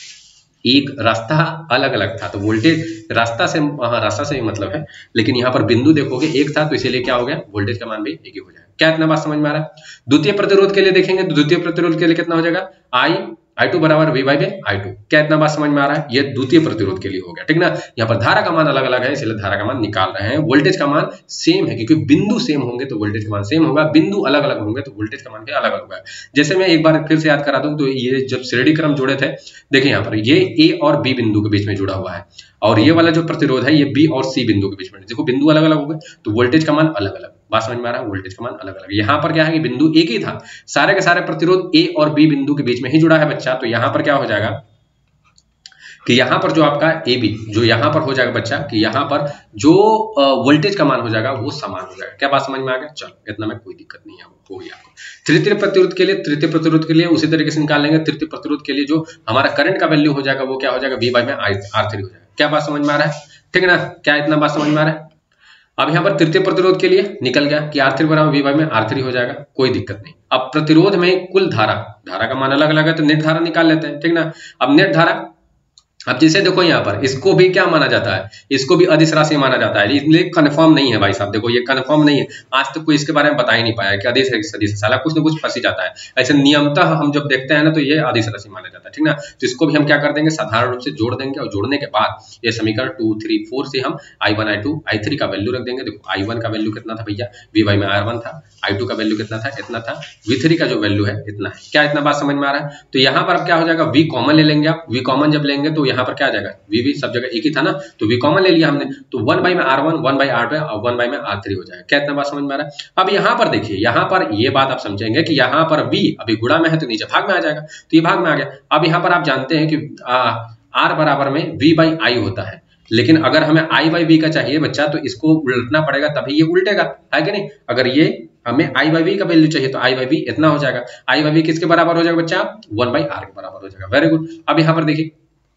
एक रास्ता अलग अलग था, तो वोल्टेज रास्ता से, हाँ रास्ता से ही मतलब है, लेकिन यहाँ पर बिंदु देखोगे एक था, तो इसीलिए क्या हो गया, वोल्टेज का मान भी एक ही हो जाएगा। क्या इतना बात समझ में आ रहा है? द्वितीय प्रतिरोध के लिए देखेंगे तो द्वितीय प्रतिरोध के लिए कितना हो जाएगा, आई आई टू बराबर वी बाई आई टू। क्या इतना बात समझ में आ रहा है? ये द्वितीय प्रतिरोध के लिए हो गया, ठीक ना। यहाँ पर धारा का मान अलग अलग है, इसलिए धारा का मान निकाल रहे हैं। वोल्टेज का मान सेम है, क्योंकि बिंदु सेम होंगे तो वोल्टेज का मान सेम होगा, बिंदु अलग अलग होंगे तो वोल्टेज का मान भी अलग अलग होगा। जैसे मैं एक बार फिर से याद करा दूं, तो ये जब श्रेणी क्रम जुड़े थे, देखिए यहाँ पर ये ए और बी बिंदु के बीच में जुड़ा हुआ है, और ये वाला जो प्रतिरोध है ये बी और सी बिंदु के बीच में, देखो बिंदु अलग अलग हो गए तो वोल्टेज का मान अलग अलग। बात समझ में आ रहा है? वोल्टेज का मान अलग अलग। यहाँ पर क्या है कि बिंदु एक ही था, सारे के सारे प्रतिरोध ए और बी बिंदु के बीच में ही जुड़ा है बच्चा, तो यहाँ पर क्या हो जाएगा कि यहाँ पर जो आपका ए बी जो यहाँ पर हो जाएगा बच्चा, कि यहाँ पर जो वोल्टेज का मान हो जाएगा वो समान हो जाएगा। क्या बात समझ में आ गया? चलो इतना में कोई दिक्कत नहीं है, हो गया आपको। तृतीय प्रतिरोध के लिए, तृतीय प्रतिरोध के लिए उसी तरीके से निकाल लेंगे। तृतीय प्रतिरोध के लिए जो हमारा करंट का वैल्यू हो जाएगा वो क्या हो जाएगा, वी बाई में आर थ्री हो जाएगा। क्या बात समझ में आ रहा है? ठीक है ना, क्या इतना बात समझ में आ रहा है? अब यहाँ पर तृतीय प्रतिरोध के लिए निकल गया कि आर थ्री बराबर वी बाई में आर थ्री हो जाएगा, कोई दिक्कत नहीं। अब प्रतिरोध में कुल धारा, धारा का मान अलग अलग है तो नेट धारा निकाल लेते हैं, ठीक ना। अब नेट धारा, अब जैसे देखो यहाँ पर इसको भी क्या माना जाता है, इसको भी अदिश राशि माना जाता है, इसलिए कंफर्म नहीं है भाई साहब। देखो ये कंफर्म नहीं है, आज तक कोई इसके बारे में बता ही नहीं पाया कि अदिश है कि सदिश है, साला कुछ ना कुछ फंसी जाता है। ऐसे नियमतः हम जब देखते हैं ना तो ये अदिश राशि माना जाता है, ठीक ना। तो इसको भी हम क्या कर देंगे, साधारण रूप से जोड़ देंगे, और जोड़ने के बाद ये समीकरण टू थ्री फोर से हम I one I two I three का वैल्यू रख देंगे। देखो आई वन का वैल्यू कितना था भैया, वी वाई में आर वन था, आई टू का वैल्यू कितना था, इतना था, वी थ्री का जो वैल्यू है इतना है। क्या इतना बात समझ में आ रहा है? तो यहाँ पर अब क्या हो जाएगा, वी कॉमन ले लेंगे आप, वी कॉमन जब लेंगे तो यहाँ पर क्या आ जाएगा, वी भी सब जगह एक ही था ना, तो वी कॉमन ले लिया हमने, तो वन बाई में R one, one by R two और वन बाई में आर थ्री हो जाएगा। क्या इतना बात समझ में आ रहा है? अब यहाँ पर देखिए, यहाँ पर ये बात आप समझेंगे कि यहाँ पर वी अभी गुणा में है तो नीचे भाग में आ जाएगा, तो ये भाग में आ गया। अब यहाँ पर आप जानते हैं कि आर बराबर में वी बाई आई होता है, लेकिन अगर हमें आई बाई वी का चाहिए बच्चा तो इसको उलटना पड़ेगा तभी ये उल्टेगा, है कि नहीं। अगर ये हमें आई बाई वी का वैल्यू चाहिए तो आई बाई वी इतना हो जाएगा, आई बाई वी किसके बराबर हो जाएगा बच्चा, वन बाई आर के बराबर हो जाएगा। Very good. अब यहाँ पर देखिए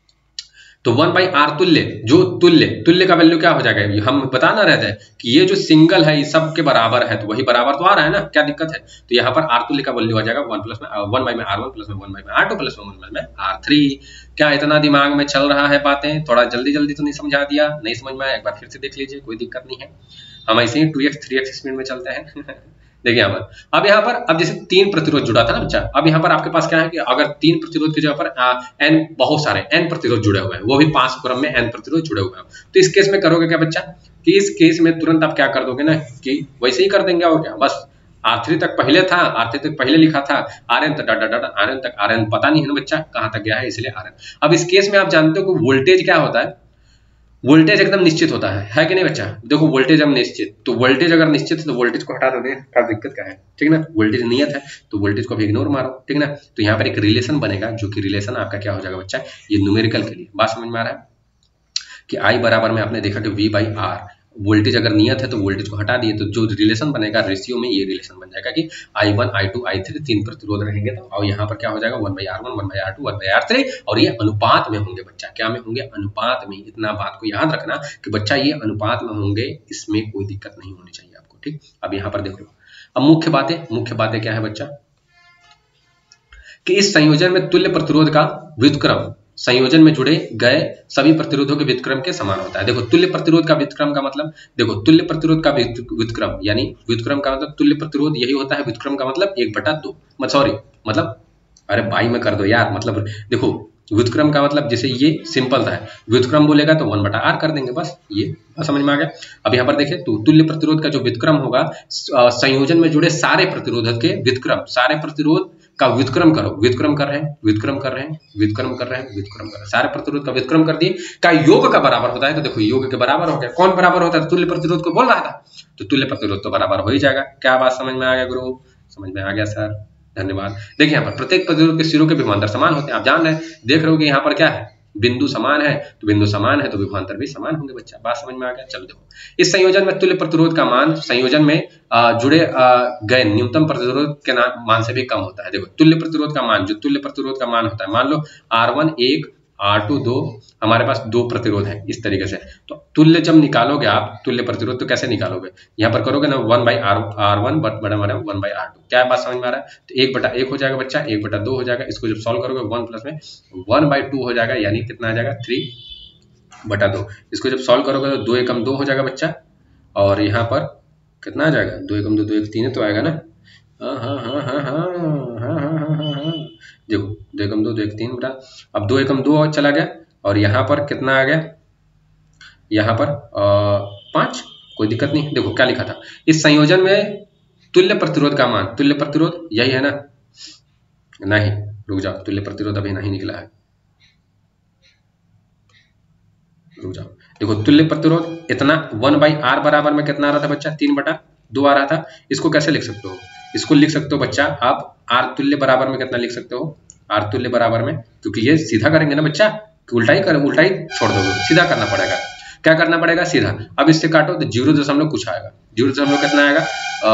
तो वन बाई आर तुल्य, जो तुल्य तुल्य का वैल्यू क्या हो जाएगा, हम बता ना रहे थे कि ये जो सिंगल है ये सब के बराबर है, तो वही बराबर तो आ रहा है ना, क्या दिक्कत है। तो यहाँ पर आर तुल्य का वैल्यू आ जाएगा वन प्लस में वन बाई में आर वन प्लस में वन बाई में आर टू प्लस में वन बाई में आर थ्री। क्या इतना दिमाग में चल रहा है बातें? थोड़ा जल्दी जल्दी तो नहीं समझा दिया? नहीं समझ में आया एक बार फिर से देख लीजिए, कोई दिक्कत नहीं है, हम ऐसे ही two X three X speed में चलते हैं। देखिए यहाँ पर, अब यहाँ पर अब जैसे तीन प्रतिरोध जुड़ा था ना बच्चा, अब यहाँ पर आपके पास क्या है कि अगर तीन प्रतिरोध की जगह पर एन बहुत सारे एन प्रतिरोध जुड़े हुए हैं, वो भी पांच क्रम में एन प्रतिरोध जुड़े हुए हैं, तो इस केस में करोगे क्या बच्चा कि इस केस में तुरंत आप क्या कर दोगे ना कि वैसे ही कर देंगे, और क्या बस आर थ्री तक पहले था, आर थ्री तक पहले लिखा था, आर एन तक डाटा डाटा आर एन तक, आर एन पता नहीं है ना बच्चा कहाँ तक गया है, इसलिए आर एन। अब इस केस में आप जानते हो कि वोल्टेज क्या होता है, वोल्टेज एकदम निश्चित होता है, है कि नहीं बच्चा। देखो वोल्टेज हम निश्चित, तो वोल्टेज अगर निश्चित है तो वोल्टेज को हटा दोगे, क्या दिक्कत क्या है, ठीक ना। वोल्टेज नियत है तो वोल्टेज को भी इग्नोर मारो, ठीक ना। तो यहाँ पर एक रिलेशन बनेगा, जो कि रिलेशन आपका क्या हो जाएगा बच्चा, ये न्यूमेरिकल के लिए। बात समझ में आ रहा है कि आई बराबर में आपने देखा कि वी बाई आर, वोल्टेज अगर नियत है तो वोल्टेज को हटा दिए, तो जो रिलेशन बनेगा रेशियो में ये रिलेशन बन जाएगा कि I one I two I three तीन प्रतिरोध रहेंगे, तो और यहाँ पर क्या हो जाएगा one by R one one by R two one by R three, और ये अनुपात में होंगे बच्चा, क्या में होंगे, अनुपात में। इतना बात को याद रखना कि बच्चा ये अनुपात में होंगे, इसमें कोई दिक्कत नहीं होनी चाहिए आपको, ठीक। अब यहाँ पर देख लो, अब मुख्य बातें, मुख्य बातें क्या है बच्चा, कि इस संयोजन में तुल्य प्रतिरोध का व्युत्क्रम संयोजन में जुड़े गए सभी प्रतिरोधों के व्युत्क्रम के समान होता है। देखो तुल्य प्रतिरोध का व्युत्क्रम का मतलब, देखो तुल्य प्रतिरोध का व्युत्क्रम यानी व्युत्क्रम का मतलब तुल्य प्रतिरोध यही होता है, व्युत्क्रम का मतलब एक बटा दो, सॉरी मतलब अरे बाई में कर दो यार, मतलब देखो व्युत्क्रम का मतलब जैसे ये सिंपल था, व्युत्क्रम बोलेगा तो वन बटा आर कर देंगे, बस ये समझ में आ गया। अब यहाँ पर देखें तो तुल्य प्रतिरोध का जो व्युत्क्रम होगा संयोजन में जुड़े सारे प्रतिरोध के व्युत्क्रम, सारे प्रतिरोध का व्युत्क्रम करो, व्युत्क्रम कर रहे हैं व्युत्क्रम कर रहे हैं व्युत्क्रम कर रहे हैं व्युत्क्रम कर रहे हैं, सारे प्रतिरोध का व्युत्क्रम कर दिए, का योग का बराबर होता है, तो देखो योग के बराबर हो गया, कौन बराबर होता है, तुल्य प्रतिरोध को बोल रहा था, तो तुल्य प्रतिरोध तो बराबर हो ही जाएगा। क्या बात समझ में आ गया गुरु, समझ में आ गया सर, धन्यवाद। देखिए यहाँ पर प्रत्येक प्रतिरोध के सिरों के विभवांतर समान होते हैं, आप जान रहे हैं, देख रहे हो कि यहाँ पर क्या है, बिंदु समान है, तो बिंदु समान है तो विभवांतर भी समान होंगे बच्चा, बात समझ में आ गया। चलो देखो, इस संयोजन में तुल्य प्रतिरोध का मान संयोजन में आ, जुड़े आ, गए न्यूनतम प्रतिरोध के मान से भी कम होता है। देखो तुल्य प्रतिरोध का मान, जो तुल्य प्रतिरोध का मान होता है, मान लो आर वन एक आर टू दो, हमारे पास दो प्रतिरोध है इस तरीके से, तो तुल्य जब निकालोगे आप तुल्य प्रतिरोध तो कैसे निकालोगे, यहाँ पर करोगे ना one by R R one बटा बटा वन बाई आर टू, क्या बात समझ में आ रहा है, तो एक बटा एक हो जाएगा बच्चा, एक बटा दो हो जाएगा, इसको जब सॉल्व करोगे वन प्लस में वन बाई टू हो जाएगा, यानी कितना आ जाएगा थ्री बटा दो, इसको जब सॉल्व करोगे तो दो एकम दो हो जाएगा बच्चा, और यहाँ पर कितना आ जाएगा, दो एकम दो, दो एक तीन तो आएगा ना, हाँ हाँ हाँ हाँ हाँ हाँ हाँ हाँ हाँ हाँ, देखो दो एकम दो, दो एक तीन बटा, अब दो एकम दो और चला गया, और यहाँ पर कितना आ गया, यहाँ पर पाँच, कोई दिक्कत नहीं। देखो क्या लिखा था, इस संयोजन में तुल्य प्रतिरोध का मान, तुल्य प्रतिरोध यही है ना, नहीं रुक जाओ, तुल्य प्रतिरोध अभी नहीं निकला है, रुक जाओ, देखो तुल्य प्रतिरोध इतना वन बाई आर बराबर में कितना आ रहा था बच्चा, तीन बटा दो आ रहा था, इसको कैसे लिख सकते हो, इसको लिख सकते हो बच्चा आप आर तुल्य बराबर में कितना लिख सकते हो, आर तुल्य बराबर में, क्योंकि ये सीधा करेंगे ना बच्चा, उल्टा ही कर, उल्टा ही छोड़ दोगे, सीधा करना पड़ेगा, क्या करना पड़ेगा, सीधा। अब इससे काटो तो जीरो दशमलव कुछ आएगा, जीरो दशमलव कितना आएगा,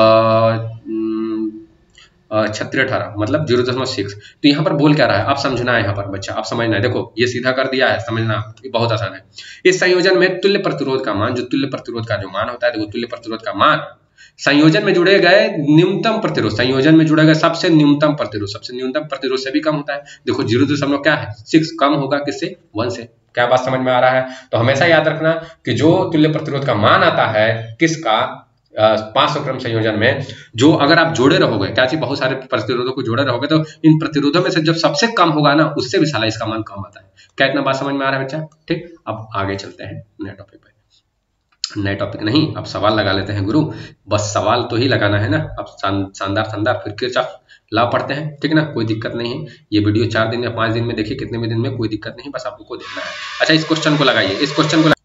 छत्तीस अठारह मतलब जीरो दशमलव सिक्स, तो यहाँ पर बोल क्या रहा है, आप समझना है यहाँ पर बच्चा, आप समझना है, देखो ये सीधा कर दिया है, समझना ये बहुत आसान है। इस संयोजन में तुल्य प्रतिरोध का मान, जो तुल्य प्रतिरोध का जो मान होता है, देखो तुल्य प्रतिरोध का मान संयोजन में जुड़े गए न्यूनतम प्रतिरोध, संयोजन में जुड़े गए सबसे न्यूनतम प्रतिरोध, सबसे न्यूनतम प्रतिरोध से भी कम होता है, देखो जीरो दशमलव क्या है सिक्स, कम होगा किससे, वन से, क्या बात समझ में आ रहा है। तो हमेशा याद रखना कि जो तुल्य प्रतिरोध का मान आता है किसका, पांच सौ क्रम संयोजन में, जो अगर आप जोड़े रहोगे, क्या चीज बहुत सारे प्रतिरोधों को जोड़े रहोगे, तो इन प्रतिरोधों में से जब सबसे कम होगा ना, उससे भी साला इसका मान कम आता है। क्या इतना बात समझ में आ रहा है बच्चा, ठीक। अब आगे चलते हैं नए टॉपिक पे, नए टॉपिक नहीं, अब सवाल लगा लेते हैं गुरु, बस सवाल तो ही लगाना है ना, अब शानदार शानदार फिर किरचॉफ लॉ पढ़ते हैं, ठीक ना, कोई दिक्कत नहीं है। ये वीडियो चार दिन या पांच दिन में देखिए, कितने भी दिन में कोई दिक्कत नहीं, बस आप लोग को देखना है। अच्छा इस क्वेश्चन को लगाइए, इस क्वेश्चन को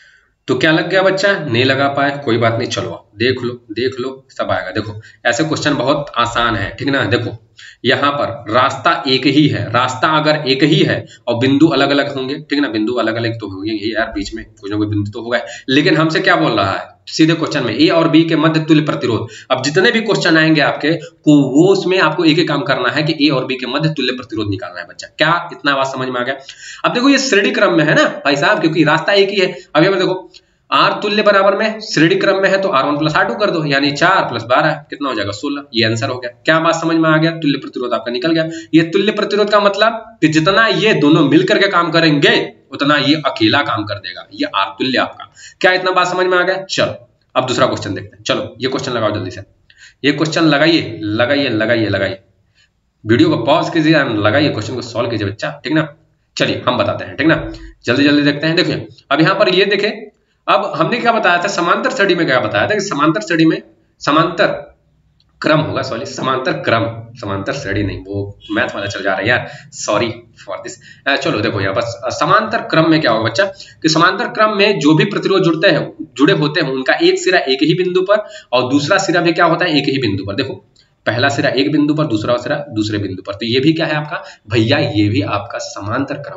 तो क्या लग गया बच्चा, नहीं लगा पाए कोई बात नहीं, चलो देख लो देख लो सब आएगा। देखो ऐसे क्वेश्चन बहुत आसान है, ठीक ना। देखो यहाँ पर रास्ता एक ही है, रास्ता अगर एक ही है और बिंदु अलग अलग होंगे, ठीक ना, बिंदु अलग अलग तो होंगे ही यार, बीच में कोई ना कोई बिंदु तो होगा, लेकिन हमसे क्या बोल रहा है सीधे क्वेश्चन में, ए और बी के मध्य तुल्य प्रतिरोध। अब जितने भी क्वेश्चन आएंगे आपके को वो उसमें आपको एक ही काम करना है कि ए और बी के मध्य तुल्य प्रतिरोध निकालना है बच्चा। क्या इतना बात समझ में आ गया। अब देखो ये श्रेणी क्रम में है ना भाई साहब, क्योंकि रास्ता एक ही है। अब यहाँ देखो आर तुल्य बराबर में श्रेणी क्रम में है तो R one plus R two कर दो, यानी चार प्लस बारह कितना हो जाएगा सोलह, ये आंसर हो गया। क्या बात समझ में आ गया, तुल्य प्रतिरोध आपका निकल गया। ये तुल्य प्रतिरोध का मतलब कि जितना ये दोनों मिलकर के काम करेंगे उतना ये अकेला काम कर देगा, ये आर तुल्य आपका। क्या इतना बात समझ में आ गया। चलो अब दूसरा क्वेश्चन देखते हैं। चलो ये क्वेश्चन लगाओ जल्दी से, ये क्वेश्चन लगाइए लगाइए लगाइए लगाइए, वीडियो को पॉज कीजिए, लगाइए क्वेश्चन को सॉल्व कीजिए बच्चा, ठीक ना। चलिए हम बताते हैं, ठीक ना, जल्दी जल्दी देखते हैं। देखिए अब यहाँ पर ये देखें, अब हमने क्या बताया था समांतर श्रेणी में, क्या बताया था कि समांतर श्रेणी में समांतर क्रम होगा, सॉरी समांतर क्रम, समांतर श्रेणी नहीं, वो मैथ वाला चल जा रहा है यार, सॉरी फॉर दिस। चलो देखो यहाँ पर समांतर क्रम में क्या होगा बच्चा कि समांतर क्रम में जो भी प्रतिरोध जुड़ते हैं जुड़े होते हैं उनका एक सिरा एक ही बिंदु पर और दूसरा सिरा भी क्या होता है एक ही बिंदु पर। देखो पहला सिरा एक बिंदु पर, दूसरा सिरा दूसरे बिंदु पर, तो ये भी क्या है आपका भैया, ये भी आपका समांतर क्रम है।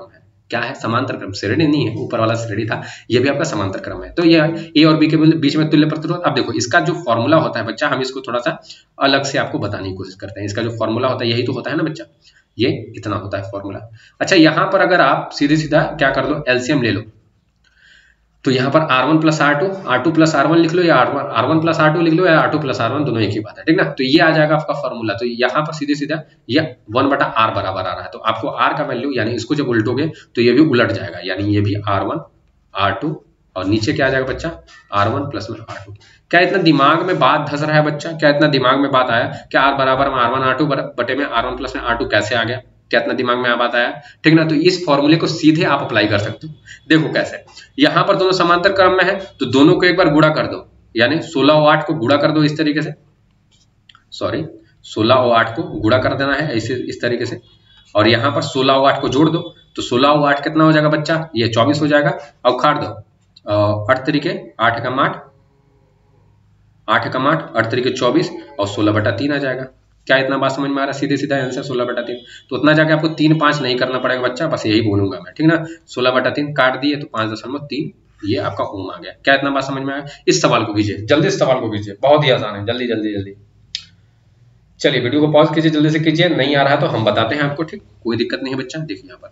क्या है, समांतर क्रम, श्रेणी नहीं है, ऊपर वाला श्रेणी था, ये भी आपका समांतर क्रम है। तो ये ए और बी के बीच में तुल्य प्रतिरोध। अब देखो इसका जो फॉर्मूला होता है बच्चा, हम इसको थोड़ा सा अलग से आपको बताने की कोशिश करते हैं। इसका जो फॉर्मूला होता है यही तो होता है ना बच्चा, ये इतना होता है फॉर्मूला। अच्छा यहाँ पर अगर आप सीधे सीधा क्या कर लो, एलसीएम ले लो, तो यहाँ पर R one plus R two, R two plus R one लिख लो, या R one R one plus R two लिख लो, या R two plus R one, दोनों एक ही बात है, ठीक ना। तो ये आ जाएगा आपका फॉर्मूला। तो यहाँ पर सीधे सीधा ये वन बटा आर बराबर आ रहा है, तो आपको आर का वैल्यू यानी इसको जब उल्टोगे तो ये भी उलट जाएगा, यानी ये भी आर वन आर टू और नीचे क्या आ जाएगा बच्चा, आर वन प्लस में आर टू। क्या इतना दिमाग में बात धस रहा है बच्चा, क्या इतना दिमाग में बात आया, क्या आर बराबर में आर वन आर टू बटे में आर वन प्लस में आर टू कैसे आ गया, क्या इतना दिमाग में बात आया, ठीक ना। तो इस फॉर्मूले को सीधे आप अप्लाई कर सकते हो। देखो कैसे, यहाँ पर दोनों समांतर क्रम में है तो दोनों को एक बार गुणा कर दो, यानी सोलह और आठ को गुणा कर दो इस तरीके से, सॉरी सोलह और आठ को गुणा कर देना है ऐसे इस तरीके से, और यहाँ पर सोलह और आठ को जोड़ दो, तो सोलह और आठ कितना हो जाएगा बच्चा, ये चौबीस हो जाएगा। अब खाट दो, आठ तरीके आठ का आठ, आठ का आठ, आठ तरीके चौबीस और सोलह बटा तीन आ जाएगा। क्या इतना बात समझ में आ रहा है, सीधे सीधा आंसर सोलह बटा तीन। तो उतना जाके आपको तीन पांच नहीं करना पड़ेगा बच्चा, बस यही बोलूंगा मैं, ठीक ना। सोलह बटा तीन काट दिए तो पांच दशमलव तीन, ये आपका ओम आ गया। क्या इतना बात समझ में आया। इस सवाल को कीजिए जल्दी, इस सवाल को कीजिए, बहुत ही आसान है, जल्दी जल्दी जल्दी। चलिए वीडियो को पॉज कीजिए, जल्दी से कीजिए, नहीं आ रहा है तो हम बताते हैं आपको, ठीक, कोई दिक्कत नहीं है बच्चा। देखिए यहाँ पर,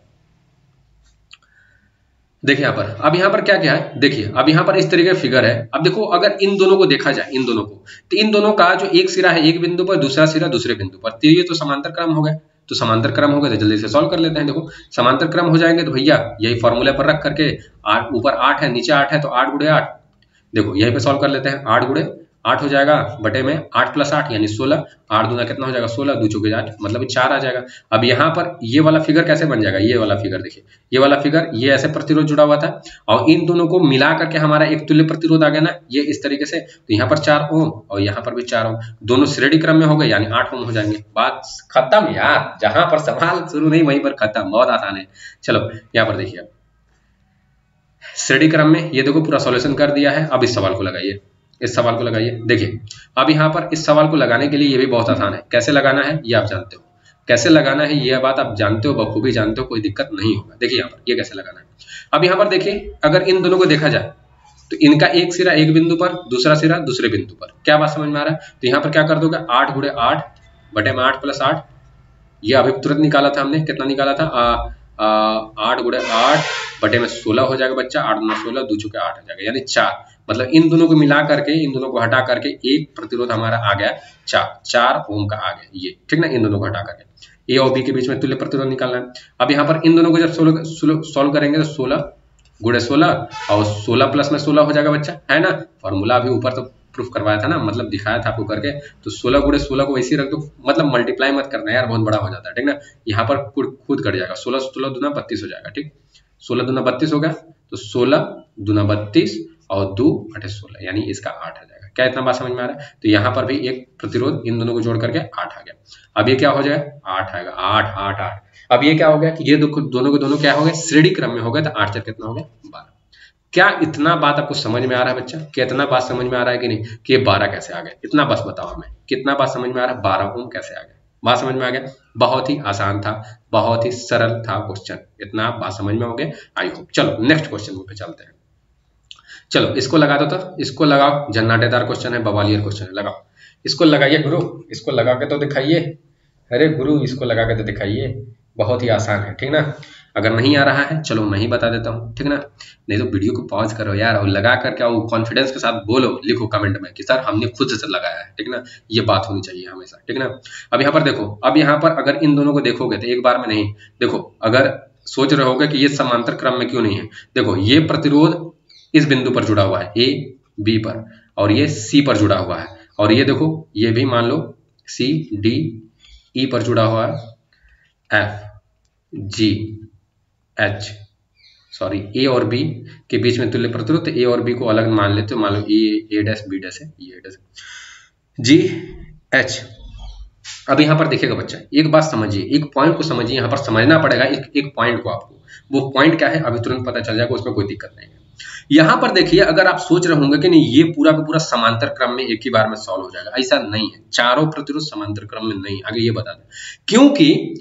देखिए यहाँ पर, अब यहाँ पर क्या क्या है, देखिए अब यहाँ पर इस तरीके का फिगर है। अब देखो अगर इन दोनों को देखा जाए, इन दोनों को, तो इन दोनों का जो एक सिरा है एक बिंदु पर, दूसरा सिरा दूसरे बिंदु पर, तो ये तो समांतर क्रम हो गए। तो समांतर क्रम हो गए तो जल्दी से सॉल्व कर लेते हैं। देखो समांतर क्रम हो जाएंगे तो भैया यही फॉर्मूले पर रख करके, आठ ऊपर आठ है नीचे आठ है तो आठ गुड़े आठ, देखो यहीं पे सॉल्व कर लेते हैं। आठ गुड़े आठ हो जाएगा बटे में आठ प्लस आठ यानी सोलह, आठ दूना कितना हो जाएगा सोलह, दो चौके आठ, मतलब चार आ जाएगा। अब यहाँ पर ये वाला फिगर कैसे बन जाएगा, ये वाला फिगर देखिए, ये वाला फिगर ये ऐसे प्रतिरोध जुड़ा हुआ था और इन दोनों को मिला करके हमारा एक तुल्य प्रतिरोध आ गया ना, ये इस तरीके से। तो यहाँ पर चार ओम और यहाँ पर भी चार ओम, दोनों श्रेणी क्रम में हो गए यानी आठ ओम हो जाएंगे। बात खत्म यार, जहां पर सवाल शुरू नहीं वहीं पर खत्म, बहुत आसान है। चलो यहाँ पर देखिए श्रेणी क्रम में, ये देखो पूरा सॉल्यूशन कर दिया है। अब इस सवाल को लगाइए, इस सवाल को लगाइए। देखिए अब यहाँ पर इस सवाल को लगाने के लिए ये भी बहुत आसान है, कैसे लगाना है ये आप जानते हो, कैसे लगाना है ये बात आप जानते हो, बखूबी जानते हो, कोई दिक्कत नहीं होगा। देखिए यहाँ पर ये कैसे लगाना है। अब यहाँ पर देखिए अगर इन दोनों को देखा जाए तो इनका एक सिरा एक बिंदु पर, दूसरा सिरा दूसरे बिंदु पर, क्या बात समझ में आ रहा है। तो यहाँ पर क्या कर दोगे, आठ गुड़े आठ बटे में आठ प्लस आठ, ये अभी तुरंत निकाला था हमने, कितना निकाला था, आ, आ, आठ गुड़े आठ बटे में सोलह हो जाएगा बच्चा, आठ गुना सोलह, दो चौके आठ हो जाएगा यानी चार। मतलब इन दोनों को मिला करके, इन दोनों को हटा करके एक प्रतिरोध हमारा आ गया चार, चार ओम का आ गया ये, ठीक ना। इन दोनों को हटा करके ए और बी के बीच में तुल्य प्रतिरोध निकालना है। अब यहाँ पर इन दोनों को जब सोलह सॉल्व करेंगे तो सोलह गुड़े सोलह और सोलह प्लस में सोलह हो जाएगा बच्चा, है ना। फॉर्मूला अभी ऊपर तो प्रूफ करवाया था ना, मतलब दिखाया था आपको करके। तो सोलह गुड़े सोलह को वैसे रख दो, मतलब मल्टीप्लाई मत करना यार, बहुत बड़ा हो जाता है, ठीक ना। यहाँ पर खुद कट जाएगा, सोलह सोलह दुना बत्तीस हो जाएगा, ठीक। सोलह दुना बत्तीस हो गया, तो सोलह दुना बत्तीस और दो अठे सोलह यानी इसका आठ आ जाएगा। क्या इतना बात समझ में आ रहा है। तो यहाँ पर भी एक प्रतिरोध इन दोनों को जोड़ करके आठ आ गया। अब ये क्या हो जाएगा, आठ आएगा, आठ आठ आठ। अब ये क्या हो गया कि ये दोनों के दोनों क्या हो गए, श्रेणी क्रम में हो गए, तो आठ चार कितना हो गया, बारह। क्या इतना बात आपको समझ में आ रहा है बच्चा, कितना बात समझ में आ रहा है कि नहीं, कि ये बारह कैसे आ गया, इतना बस बताओ हमें, कितना बात समझ में आ रहा है, बारह ओम कैसे आ गया, बात समझ में आ गया। बहुत ही आसान था, बहुत ही सरल था क्वेश्चन, इतना बात समझ में हो गया आई होप। चलो नेक्स्ट क्वेश्चन पे चलते हैं। चलो इसको लगा दो, तो इसको लगाओ, जन्नाटेदार क्वेश्चन है, बवालियर क्वेश्चन है, लगाओ इसको, लगाइए गुरु, इसको लगा के तो दिखाइए, अरे गुरु इसको लगा के तो दिखाइए, बहुत ही आसान है, ठीक ना। अगर नहीं आ रहा है चलो मैं ही बता देता हूँ, ठीक ना, नहीं तो वीडियो को पॉज करो यार और लगा करके आओ, कॉन्फिडेंस के साथ बोलो, लिखो कमेंट में कि सर हमने खुद से लगाया है, ठीक ना। ये बात होनी चाहिए हमेशा, ठीक ना। अब यहाँ पर देखो, अब यहाँ पर अगर इन दोनों को देखोगे तो एक बार में नहीं, देखो अगर सोच रहे होगे कि ये समांतर क्रम में क्यों नहीं है, देखो ये प्रतिरोध इस बिंदु पर जुड़ा हुआ है ए बी पर, और ये सी पर जुड़ा हुआ है, और ये देखो ये भी मान लो सी डी ई पर जुड़ा हुआ है, F G H sorry A और बी के बीच में तुल्य प्रतिरोध, तो ए और बी को अलग मान लेते हो, मान लो A A dash B dash है, ये डैश जी एच। अब यहाँ पर देखिएगा बच्चा, एक बात समझिए, एक पॉइंट को समझिए, यहाँ पर समझना पड़ेगा एक एक पॉइंट को आपको, वो पॉइंट क्या है अभी तुरंत पता चल जाएगा, उसमें कोई दिक्कत नहीं है। यहाँ पर देखिए अगर आप सोच रहे होंगे कि नहीं ये पूरा का पूरा समांतर क्रम में एक ही बार में सॉल्व हो जाएगा, ऐसा नहीं है, चारों प्रतिरोध समांतर क्रम में नहीं, आगे ये बता दें। क्योंकि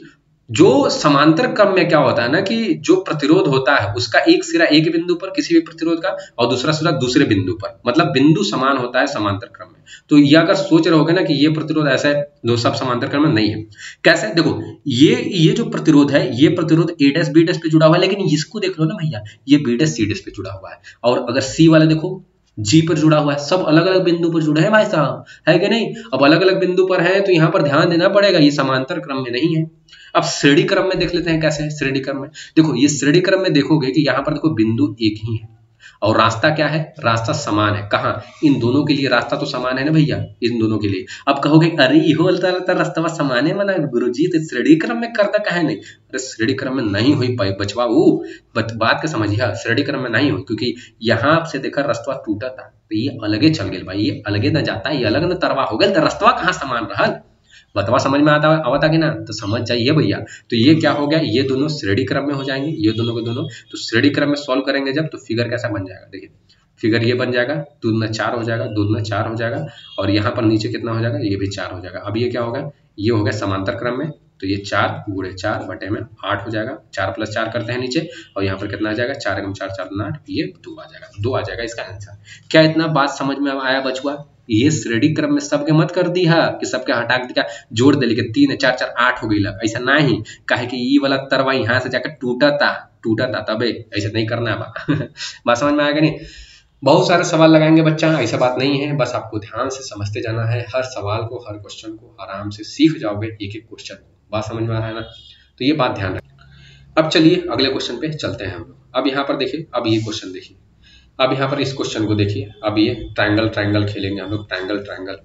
जो समांतर क्रम में क्या होता है ना कि जो प्रतिरोध होता है उसका एक सिरा एक बिंदु पर किसी भी प्रतिरोध का और दूसरा सिरा दूसरे बिंदु पर, मतलब बिंदु समान होता है समांतर क्रम में। तो ये अगर सोच रहे होगे ना कि ये प्रतिरोध ऐसा है, दो सब समांतर क्रम में नहीं है। कैसे? देखो ये ये जो प्रतिरोध है ये प्रतिरोध ए डैश बी डैश पे जुड़ा हुआ है, लेकिन इसको देख लो ना भैया, ये बी डैश सी डैश पे जुड़ा हुआ है, और अगर सी वाला देखो जी पर जुड़ा हुआ है, सब अलग अलग बिंदु पर जुड़े हैं भाई साहब, है कि नहीं? अब अलग अलग बिंदु पर है तो यहाँ पर ध्यान देना पड़ेगा, ये समांतर क्रम में नहीं है। अब श्रेणी क्रम में देख लेते हैं कैसे है। श्रेणी क्रम में देखो, ये श्रेणी क्रम में देखोगे कि यहाँ पर देखो बिंदु एक ही है और रास्ता क्या है, रास्ता समान है। कहाँ? इन दोनों के लिए रास्ता तो समान है ना भैया, इन दोनों के लिए। अब कहोगे अरे इहो रास्ता समान है मना गुरुजी, तो श्रेणी क्रम में करता कहे नहीं? अरे श्रेणी क्रम में नहीं हुई बचवा, वो बात के समझिए, श्रेणी क्रम में नहीं हुई क्योंकि यहाँ से देखा रास्ता टूटा था तो ये अलगे चल गए भाई, ये अलगे न जाता, ये अलग न तरवा हो गया, तो रास्ता कहाँ समान रहा? बतवा समझ में आता आवता कि ना? तो समझ जाइए भैया। तो ये क्या हो गया, ये दोनों श्रेणी क्रम में हो जाएंगे, ये दोनों के दोनों। तो श्रेणी क्रम में सॉल्व करेंगे जब, तो फिगर कैसा बन जाएगा, देखिए फिगर ये बन जाएगा, दो दूना चार हो जाएगा, दो दूना चार हो जाएगा, और यहाँ पर नीचे कितना हो जाएगा, ये भी चार हो जाएगा। अब ये क्या होगा, ये हो गया समांतर क्रम में, तो ये चार गुणे चार बटे में आठ हो जाएगा, चार प्लस चार करते हैं नीचे, और यहाँ पर कितना आ जाएगा, चार एकम चार, चार दूना आठ, ये दो आ जाएगा, दो आ जाएगा इसका आंसर। क्या इतना बात समझ में आया बचुआ? ये श्रेणी क्रम में सबके मत कर दी है कि सबके हटा दिया, जोड़ दे, लेकिन तीन चार चार आठ हो गई लग, ऐसा नहीं काहे कि ये वाला तरवा यहाँ से जाकर टूटा था टूटा था तबे, ऐसा नहीं करना है। बात समझ में आएगा नहीं? बहुत सारे सवाल लगाएंगे बच्चा, ऐसा बात नहीं है, बस आपको ध्यान से समझते जाना है, हर सवाल को हर क्वेश्चन को आराम से सीख जाओगे, एक एक क्वेश्चन। बात समझ में आ रहा है ना? तो ये बात ध्यान रखें। अब चलिए अगले क्वेश्चन पे चलते हैं हम लोग। अब यहाँ पर देखिए, अब ये क्वेश्चन देखिए, अब यहाँ पर इस क्वेश्चन को देखिए, अब ये ट्रायंगल ट्रायंगल खेलेंगे हम लोग, ट्रायंगल ट्रायंगल।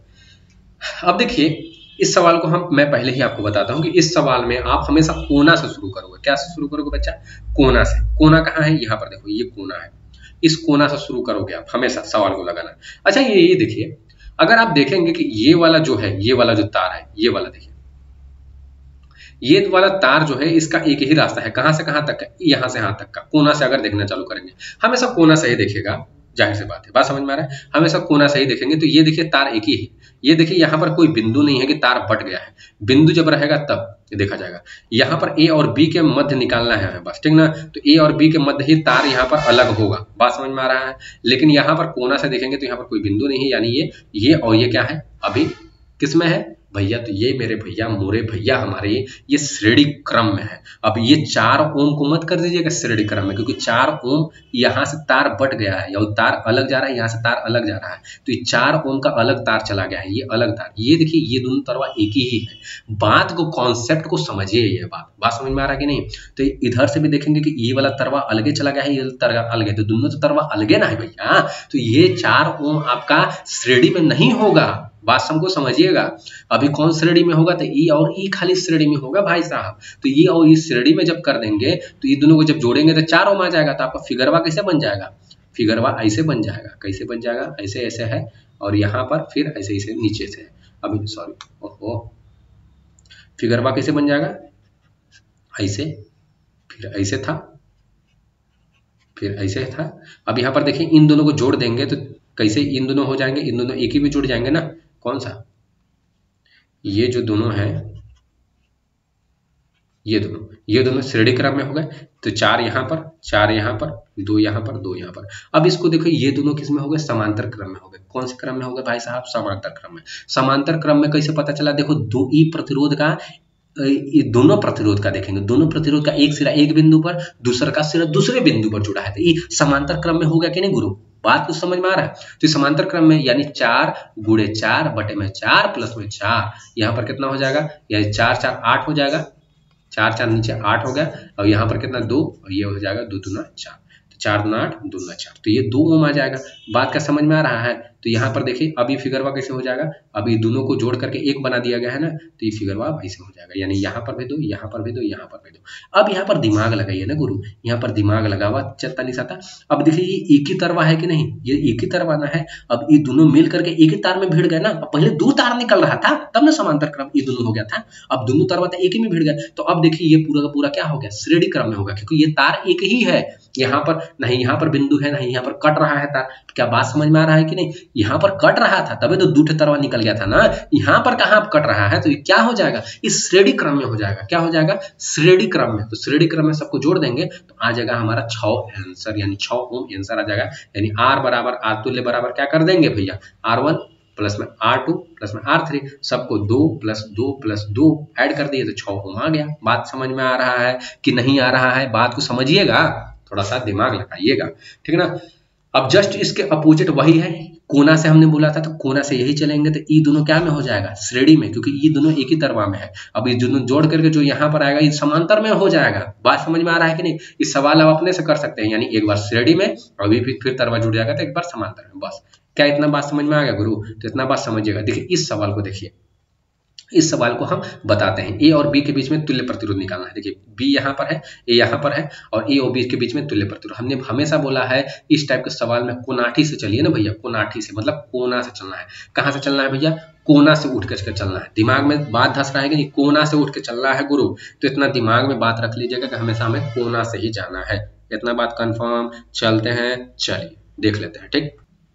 अब देखिए इस सवाल को हम मैं पहले ही आपको बताता हूँ कि इस सवाल में आप हमेशा कोना से शुरू करोगे। क्या से शुरू करोगे बच्चा? कोना से। कोना कहाँ है? यहाँ पर देखो, ये कोना है, इस कोना से शुरू करोगे आप हमेशा सवाल को लगाना। अच्छा ये ये देखिए, अगर आप देखेंगे कि ये वाला जो है, ये वाला जो तार है, ये वाला देखिए, ये वाला तार जो है इसका एक ही रास्ता है, कहां से कहां तक है, यहां से यहां तक का। कोना से अगर देखना चालू करेंगे, हमेशा कोना से ही देखेगा, जाहिर सी बात है, बात समझ में आ रहा है, हमेशा कोना से ही देखेंगे। तो ये देखिए तार एक ही है, ये देखिए यहाँ पर कोई बिंदु नहीं है कि तार बट गया है, बिंदु जब रहेगा तब देखा जाएगा। यहाँ पर ए और बी के मध्य निकालना है बस, ठीक ना? तो ए और बी के मध्य ही तार यहाँ पर अलग होगा, बात समझ में आ रहा है। लेकिन यहाँ पर कोना से देखेंगे तो यहाँ पर कोई बिंदु नहीं है, यानी ये ये और ये क्या है, अभी किस में है भैया? तो ये मेरे भैया मोरे भैया हमारे ये श्रेणी क्रम में है। अब ये चार ओम को मत कर दीजिएगा श्रेणी क्रम में, क्योंकि चार ओम यहाँ से तार बट गया है, या तार अलग जा रहा है, यहाँ से तार अलग जा रहा है, तो ये चार ओम का अलग तार चला गया है, ये अलग तार। ये देखिए ये दोनों तरवा एक ही है। बात को, कॉन्सेप्ट को समझिए, ये बात बात समझ में आ रहा है कि नहीं? तो इधर से भी देखेंगे कि ये वाला तरवा अलगे चला गया है, ये तरवा अलगे, तो दोनों तो तरवा अलगे ना है भैया। तो ये चार ओम आपका श्रेणी में नहीं होगा, बात सबको समझिएगा। अभी कौन श्रेणी में होगा? तो ई और ई खाली श्रेणी में होगा भाई साहब। तो ये और इस श्रेणी में जब कर देंगे तो ये दोनों को जब जोड़ेंगे तो चार ओम आ जाएगा। तो आपका फिगरवा कैसे बन जाएगा? फिगरवा ऐसे बन जाएगा, कैसे बन जाएगा? ऐसे ऐसे है, और यहाँ पर फिर ऐसे ऐसे नीचे से है। अभी सॉरी, ओहो, फिगरवा कैसे बन जाएगा? ऐसे, फिर ऐसे था, फिर ऐसे था। अब यहाँ पर देखिए इन दोनों को जोड़ देंगे तो कैसे इन दोनों हो जाएंगे, इन दोनों एक ही में जुड़ जाएंगे ना। कौन सा? ये जो दोनों हैं, ये दोनों ये दोनों श्रेणी क्रम में हो गए। तो चार यहाँ पर, चार यहाँ पर, दो यहाँ पर, दो यहाँ पर। अब इसको देखो, ये दोनों किस में हो गए? समांतर क्रम में हो गए। कौन से क्रम में हो गए भाई साहब? समांतर क्रम में। समांतर क्रम में कैसे पता चला? देखो दो ई प्रतिरोध का, ये दोनों प्रतिरोध का देखेंगे, दोनों प्रतिरोध का एक सिरा एक बिंदु पर, दूसरा का सिरा दूसरे बिंदु पर जुड़ा है, तो ये समांतर क्रम में हो गया कि नहीं गुरु? बात कुछ समझ में आ रहा है? तो समांतर क्रम में यानी चार गुणे चार बटे में चार प्लस में चार, यहाँ पर कितना हो जाएगा? यानी चार चार आठ हो जाएगा, चार चार नीचे आठ हो गया, और यहाँ पर कितना? दो, और ये हो जाएगा दो दूना चार, तो चार दूना आठ, दो दूना चार, तो ये दो ओम आ जाएगा। बात का समझ में आ रहा है? तो यहाँ पर देखिए अब ये फिगरवा कैसे हो जाएगा? अब ये दोनों को जोड़ करके एक बना दिया गया है ना, तो ये फिगरवा ऐसे हो जाएगा, यानी यहाँ पर भी दो, यहाँ पर भी दो, यहाँ पर भी दो। अब यहाँ पर दिमाग लगाइए ना गुरु, यहाँ पर दिमाग लगावा चलता नहीं साता। अब देखिए ये एक ही तरवा है कि नहीं? ये एक ही तरवा ना है। अब ये दोनों मिल करके एक ही तार में भिड़ गए ना। पहले दो तार निकल रहा था तब ना समांतर क्रम ये दोनों हो गया था। अब दोनों तरवा तो एक ही में भिड़ गए, तो अब देखिए ये पूरा का पूरा क्या हो गया? श्रेणी क्रम में होगा, क्योंकि ये तार एक ही है। यहाँ पर नहीं, यहाँ पर बिंदु है, नहीं यहाँ पर कट रहा है तार। क्या बात समझ में आ रहा है कि नहीं? यहाँ पर कट रहा था तभी तो दो तरवा निकल गया था ना, यहाँ पर कहाँ कट रहा है, तो ये क्या हो जाएगा, इस श्रेणी क्रम में हो जाएगा। क्या हो जाएगा, श्रेणी क्रम में। तो श्रेणी क्रम में सबको जोड़ देंगे तो आ जाएगा हमारा छह आंसर, यानी छह ओम आंसर आ जाएगा। यानी आर बराबर आर तुल्य बराबर क्या कर देंगे भैया, आर वन प्लस में आर टू प्लस में आर थ्री, सबको दो प्लस दो प्लस दो ऐड कर दिए तो छह ओम आ गया। बात समझ में आ रहा है कि नहीं आ रहा है, बात को समझिएगा, थोड़ा सा दिमाग लगाइएगा, ठीक है ना। अब जस्ट इसके अपोजिट वही है, कोना से हमने बोला था तो कोना से यही चलेंगे तो ये दोनों क्या में हो जाएगा, श्रेणी में, क्योंकि ये दोनों एक ही तरवा में है। अब ये दोनों जोड़ करके जो यहाँ पर आएगा ये समांतर में हो जाएगा। बात समझ में आ रहा है कि नहीं, इस सवाल आप अपने से कर सकते हैं, यानी एक बार श्रेणी में अभी फिर फिर तरवा जुड़ जाएगा तो एक बार समांतर में। बस क्या इतना बात समझ में आ गया गुरु, तो इतना बात समझिएगा। देखिए इस सवाल को देखिए, इस सवाल को हम बताते हैं, ए और बी के बीच में तुल्य प्रतिरोध निकालना है। देखिए बी यहाँ पर है, ए यहाँ पर है और ए और बी के बीच में तुल्य प्रतिरोध। हमने हमेशा बोला है इस टाइप के सवाल में कोनाठी से चलिए ना भैया, कोनाठी से मतलब कोना से चलना है। कहाँ से चलना है भैया, कोना से उठ कर चलना है। दिमाग में बात धस रहा है कि नहीं, कोना से उठ के चलना है गुरु, तो इतना दिमाग में बात रख लीजिएगा कि हमेशा हमें कोना से ही जाना है। इतना बात कंफर्म, चलते हैं, चलिए देख लेते हैं, ठीक।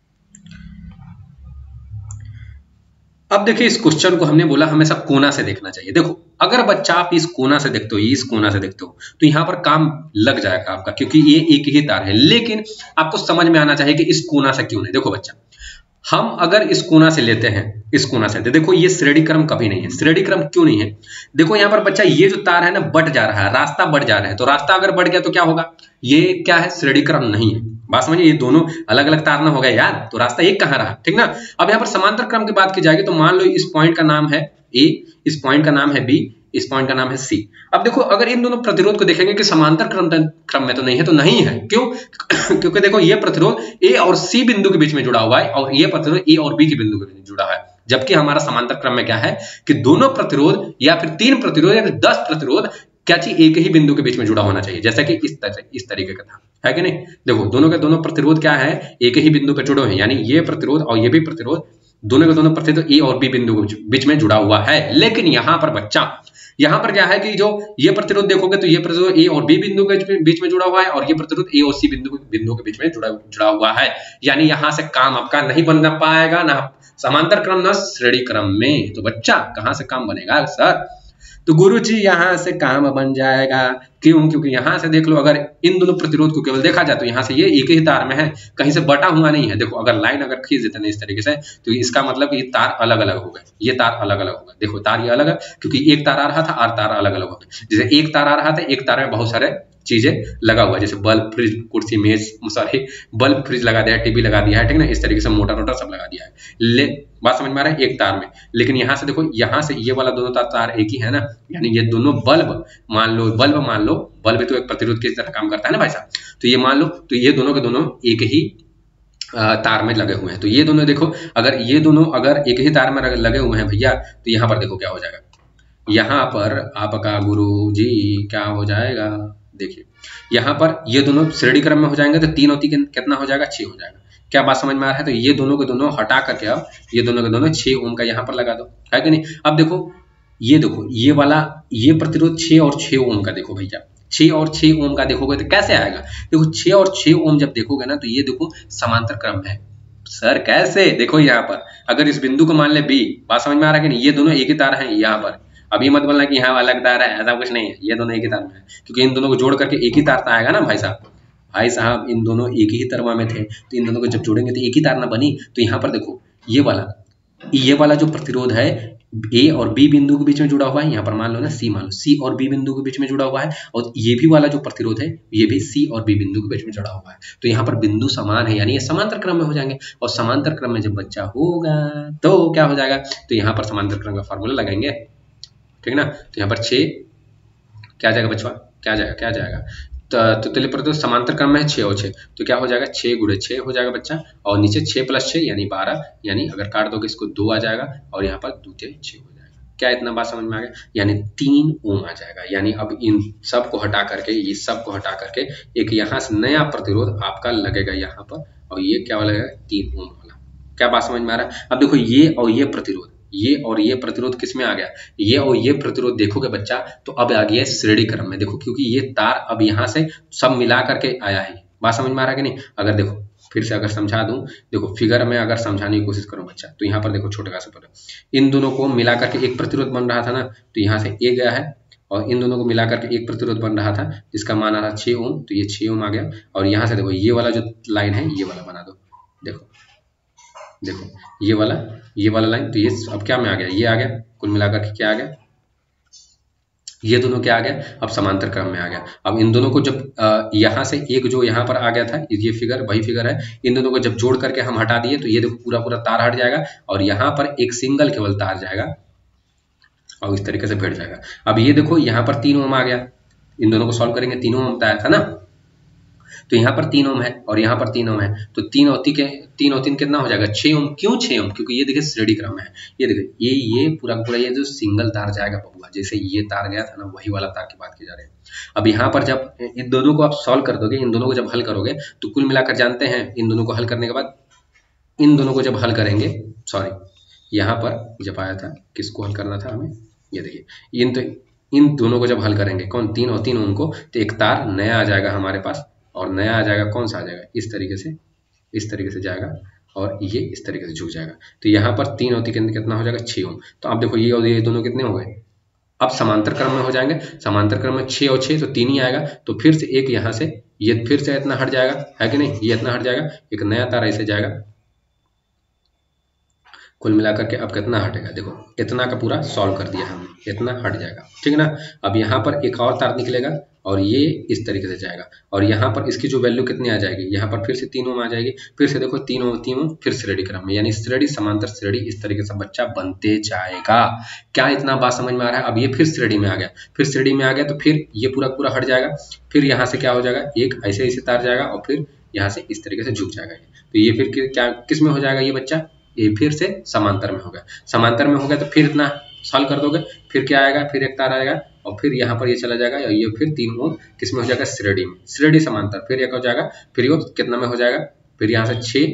अब देखिए इस क्वेश्चन को हमने बोला हमेशा कोना से देखना चाहिए। देखो अगर बच्चा आप इस कोना से देखते हो, इस कोना से देखते हो तो यहाँ पर काम लग जाएगा आपका, क्योंकि ये एक ही तार है। लेकिन आपको समझ में आना चाहिए कि इस कोना से क्यों नहीं। देखो बच्चा, हम अगर इस कोना से लेते हैं, इस कोना से, देखो ये श्रेणी क्रम कभी नहीं है। श्रेणी क्रम क्यों नहीं है, देखो यहाँ पर बच्चा ये जो तार है ना बट जा रहा है, रास्ता बढ़ जा रहा है, तो रास्ता अगर बढ़ गया तो क्या होगा, ये क्या है, श्रेणी क्रम नहीं है। बात समझिए, ये दोनों अलग अलग तार ना हो गए यार, तो रास्ता एक कहाँ रहा, ठीक ना। अब यहाँ पर समांतर क्रम की बात की जाएगी तो मान लो इस पॉइंट का नाम है ए, इस पॉइंट का नाम है बी, इस पॉइंट का नाम है सी। अब देखो अगर इन दोनों प्रतिरोध को देखेंगे कि समांतर क्रम क्रम में तो नहीं है, तो नहीं है, क्यों, क्योंकि देखो ये प्रतिरोध ए और सी बिंदु के बीच में जुड़ा हुआ है और ये प्रतिरोध ए और बी के बिंदु के बीच में जुड़ा है। जबकि हमारा समांतर क्रम में क्या है कि दोनों प्रतिरोध या फिर तीन प्रतिरोध या फिर दस प्रतिरोध क्या चीज एक ही बिंदु के बीच में जुड़ा होना चाहिए, जैसा कि इस तरह इस तरीके का था, है कि नहीं। देखो दोनों के दोनों प्रतिरोध क्या है, एक ही बिंदु पे जुड़े हैं, यानी ये प्रतिरोध और ये भी प्रतिरोध, दोनों के दोनों प्रतिरोध ए और बी बिंदु के बीच में जुड़ा हुआ है। लेकिन यहाँ पर बच्चा, यहाँ पर क्या है कि जो ये प्रतिरोध देखोगे तो ये प्रतिरोध ए और बी बिंदु के बीच में जुड़ा हुआ है और ये प्रतिरोध ए और सी बिंदु बिंदु के बीच में जुड़ा जुड़ा हुआ है। यानी यहाँ से काम आपका नहीं बन पाएगा, ना समांतर क्रम ना श्रेणी क्रम में। तो बच्चा कहाँ से काम बनेगा सर, तो गुरुजी यहाँ से काम बन जाएगा। क्यों, क्योंकि यहाँ से देख लो, अगर इन दोनों प्रतिरोध को केवल देखा जाए तो यहाँ से ये एक ही तार में है, कहीं से बटा हुआ नहीं है। देखो अगर लाइन अगर खींच देते ना इस तरीके से तो इसका मतलब ये तार अलग अलग हो गए, ये तार अलग अलग हो गए। देखो तार ये अलग है क्योंकि एक तार आ रहा था और तार अलग अलग हो गए। जैसे एक तार आ रहा था, एक तार में बहुत सारे चीजें लगा हुआ है, जैसे बल्ब, फ्रिज, कुर्सी, मेज, सॉरी बल्ब, फ्रिज लगा दिया है, टीवी लगा दिया है, ठीक ना, इस तरीके से मोटर वोटर सब लगा दिया है। ले बात समझ में आ रहा है, एक तार में। लेकिन यहाँ से देखो, यहाँ से ये वाला दोनों तार, तार एक ही है ना, यानी ये दोनों बल्ब मान लो, बल्ब मान लो, बल्ब तो एक प्रतिरोध की तरह काम करता है ना भाई साहब, तो ये मान लो, तो ये दोनों के दोनों एक ही तार में लगे हुए हैं। तो ये दोनों देखो, अगर ये दोनों अगर एक ही तार में लगे हुए हैं भैया, तो यहाँ पर देखो क्या हो जाएगा, यहाँ पर आपका गुरु जी क्या हो जाएगा, देखिए यहाँ पर ये दोनों श्रेणी क्रम में हो जाएंगे तो तीन और तीन कितना हो जाएगा, छह हो जाएगा। क्या बात समझ में आ रहा है, तो ये दोनों के दोनों हटा करके अब ये दोनों के दोनों छह ओम का यहाँ पर लगा दो, है कि नहीं। अब देखो ये देखो ये वाला ये प्रतिरोध छह और छह ओम का, देखो भैया छह और छह ओम का देखोगे तो कैसे आएगा, देखो छह और छह ओम जब देखोगे ना तो ये देखो समांतर क्रम है। सर कैसे, देखो यहाँ पर अगर इस बिंदु को मान ले बी, बात समझ में आ रहा है कि नहीं, ये दोनों एक ही तार है यहाँ पर। अभी मत बोलना कि यहाँ अलग तार है, ऐसा कुछ नहीं है, ये दोनों एक ही तार में है, क्योंकि इन दोनों को जोड़ करके एक ही तार आएगा ना भाई साहब। भाई साहब इन दोनों एक ही तरवा में थे, तो इन दोनों को जब जोड़ेंगे तो एक ही तार ना बनी। तो यहाँ पर देखो ये वाला ये वाला जो प्रतिरोध है ए और बी बिंदु के बीच में जुड़ा हुआ है, यहाँ पर मान लो ना सी, मान लो सी और बी बिंदु के बीच में जुड़ा हुआ है, और ये भी वाला जो प्रतिरोध है ये भी सी और बी बिंदु के बीच में जुड़ा हुआ है। तो यहाँ पर बिंदु समान है, यानी ये समांतर क्रम में हो जाएंगे, और समांतर क्रम में जब बच्चा होगा तो क्या हो जाएगा, तो यहाँ पर समांतर क्रम का फॉर्मूला लगाएंगे, ठीक ना। तो यहाँ पर छः क्या जाएगा बच्चा, क्या जाएगा क्या जाएगा, तो तुल्य प्रतिरोध समांतर क्रम में है छः और छः, तो क्या हो जाएगा, छः गुणे छः हो जाएगा बच्चा, और नीचे छः प्लस छः यानी बारह, यानी अगर काट दोगे इसको दो आ जाएगा, और यहाँ पर द्वितीय छः हो जाएगा। क्या इतना बात समझ में आ गया, यानी तीन ओम आ जाएगा। यानी अब इन सब को हटा करके, ये सब को हटा करके एक यहाँ से नया प्रतिरोध आपका लगेगा यहाँ पर, और ये क्या लगेगा, तीन ओम वाला। क्या बात समझ में आ रहा है। अब देखो ये और ये प्रतिरोध, ये और ये प्रतिरोध किस में आ गया, ये और ये प्रतिरोध देखोगे बच्चा तो अब आ गया श्रेणी क्रम में। देखो क्योंकि ये तार अब यहाँ से सब मिला करके आया है, बात समझ में आ रहा है कि नहीं। अगर देखो फिर से अगर समझा दूं, देखो फिगर में अगर समझाने की कोशिश करूं बच्चा, तो यहाँ पर देखो छोटे से पर इन दोनों को मिलाकर के एक प्रतिरोध बन रहा था ना, तो यहाँ से ए गया है और इन दोनों को मिलाकर के एक प्रतिरोध बन रहा था जिसका मान आ रहा छः ओम, तो ये छः ओम आ गया। और यहाँ से देखो ये वाला जो लाइन है ये वाला बना दो, देखो देखो ये वाला ये वाला लाइन, तो ये अब क्या में आ गया, ये आ गया, कुल मिलाकर के क्या आ गया, ये दोनों क्या आ गया, अब समांतर क्रम में आ गया। अब इन दोनों को जब यहाँ से एक जो यहाँ पर आ गया था, ये फिगर वही फिगर है, इन दोनों को जब जोड़ करके हम हटा दिए तो ये देखो पूरा पूरा तार हट जाएगा और यहाँ पर एक सिंगल केवल तार जाएगा और इस तरीके से बैठ जाएगा। अब ये देखो यहाँ पर तीन ओम आ गया, इन दोनों को सॉल्व करेंगे, तीन ओम बताया था ना, तो यहाँ पर तीन ओम है और यहाँ पर तीन ओम है, तो तीन और तीन के तीन और तीन कितना हो जाएगा, छः ओम। क्यों छः ओम, क्योंकि ये देखिए श्रेणी क्रम है, ये देखिए ये ये पूरा पूरा ये जो सिंगल तार जाएगा बबुआ, जैसे ये तार गया था ना वही वाला तार की बात की जा रही है। अब यहाँ पर जब इन दोनों को आप सॉल्व कर दोगे, इन दोनों को जब हल करोगे तो कुल मिलाकर जानते हैं इन दोनों को हल करने के बाद, इन दोनों को जब हल करेंगे, सॉरी यहाँ पर जब आया था किसको हल करना था हमें, ये देखिए इन तो इन दोनों को जब हल करेंगे कौन, तीन और तीन ओम को, तो एक तार नया आ जाएगा हमारे पास और नया आ जाएगा, कौन सा आ जाएगा, इस तरीके से इस तरीके से जाएगा और ये इस तरीके से झुक जाएगा। तो यहाँ पर तीन और तीन कितना हो जाएगा, छः ओम। तो आप देखो ये और ये दोनों कितने हो गए, अब समांतर क्रम में हो जाएंगे, समांतर क्रम में छः और छः तो तीन ही आएगा, तो फिर से एक यहाँ से ये फिर से इतना हट जाएगा, है कि नहीं, ये इतना हट जाएगा, एक नया तार ऐसे जाएगा, कुल मिलाकर के अब कितना हटेगा, देखो इतना का पूरा सॉल्व कर दिया हमने, इतना हट जाएगा, ठीक है ना। अब यहाँ पर एक और तार निकलेगा और ये इस तरीके से जाएगा और यहाँ पर इसकी जो वैल्यू कितनी आ जाएगी, यहाँ पर फिर से तीन ओम आ जाएगी, फिर से देखो तीन ओम तीन ओम फिर श्रेणी क्रम में, यानी श्रेणी समांतर श्रेणी इस तरीके से बच्चा बनते जाएगा। क्या इतना बात समझ में आ रहा है। अब ये फिर श्रेणी में आ गया, फिर श्रेणी में आ गया तो फिर ये पूरा पूरा हट जाएगा, फिर यहाँ से क्या हो जाएगा, एक ऐसे ऐसे तार जाएगा और फिर यहाँ से इस तरीके से झुक जाएगा, तो ये फिर क्या किस में हो जाएगा ये बच्चा, ये फिर से समांतर में हो गया। समांतर में हो गया तो फिर इतना सॉल्व कर दोगे, फिर क्या आएगा, फिर एक तार आएगा और फिर यहाँ पर ये चला जाएगा और ये फिर तीन ओम किस में हो जाएगा, श्रेणी में, श्रेणी समांतर, फिर एक हो जाएगा, फिर ये कितना में हो जाएगा, फिर यहाँ से छः,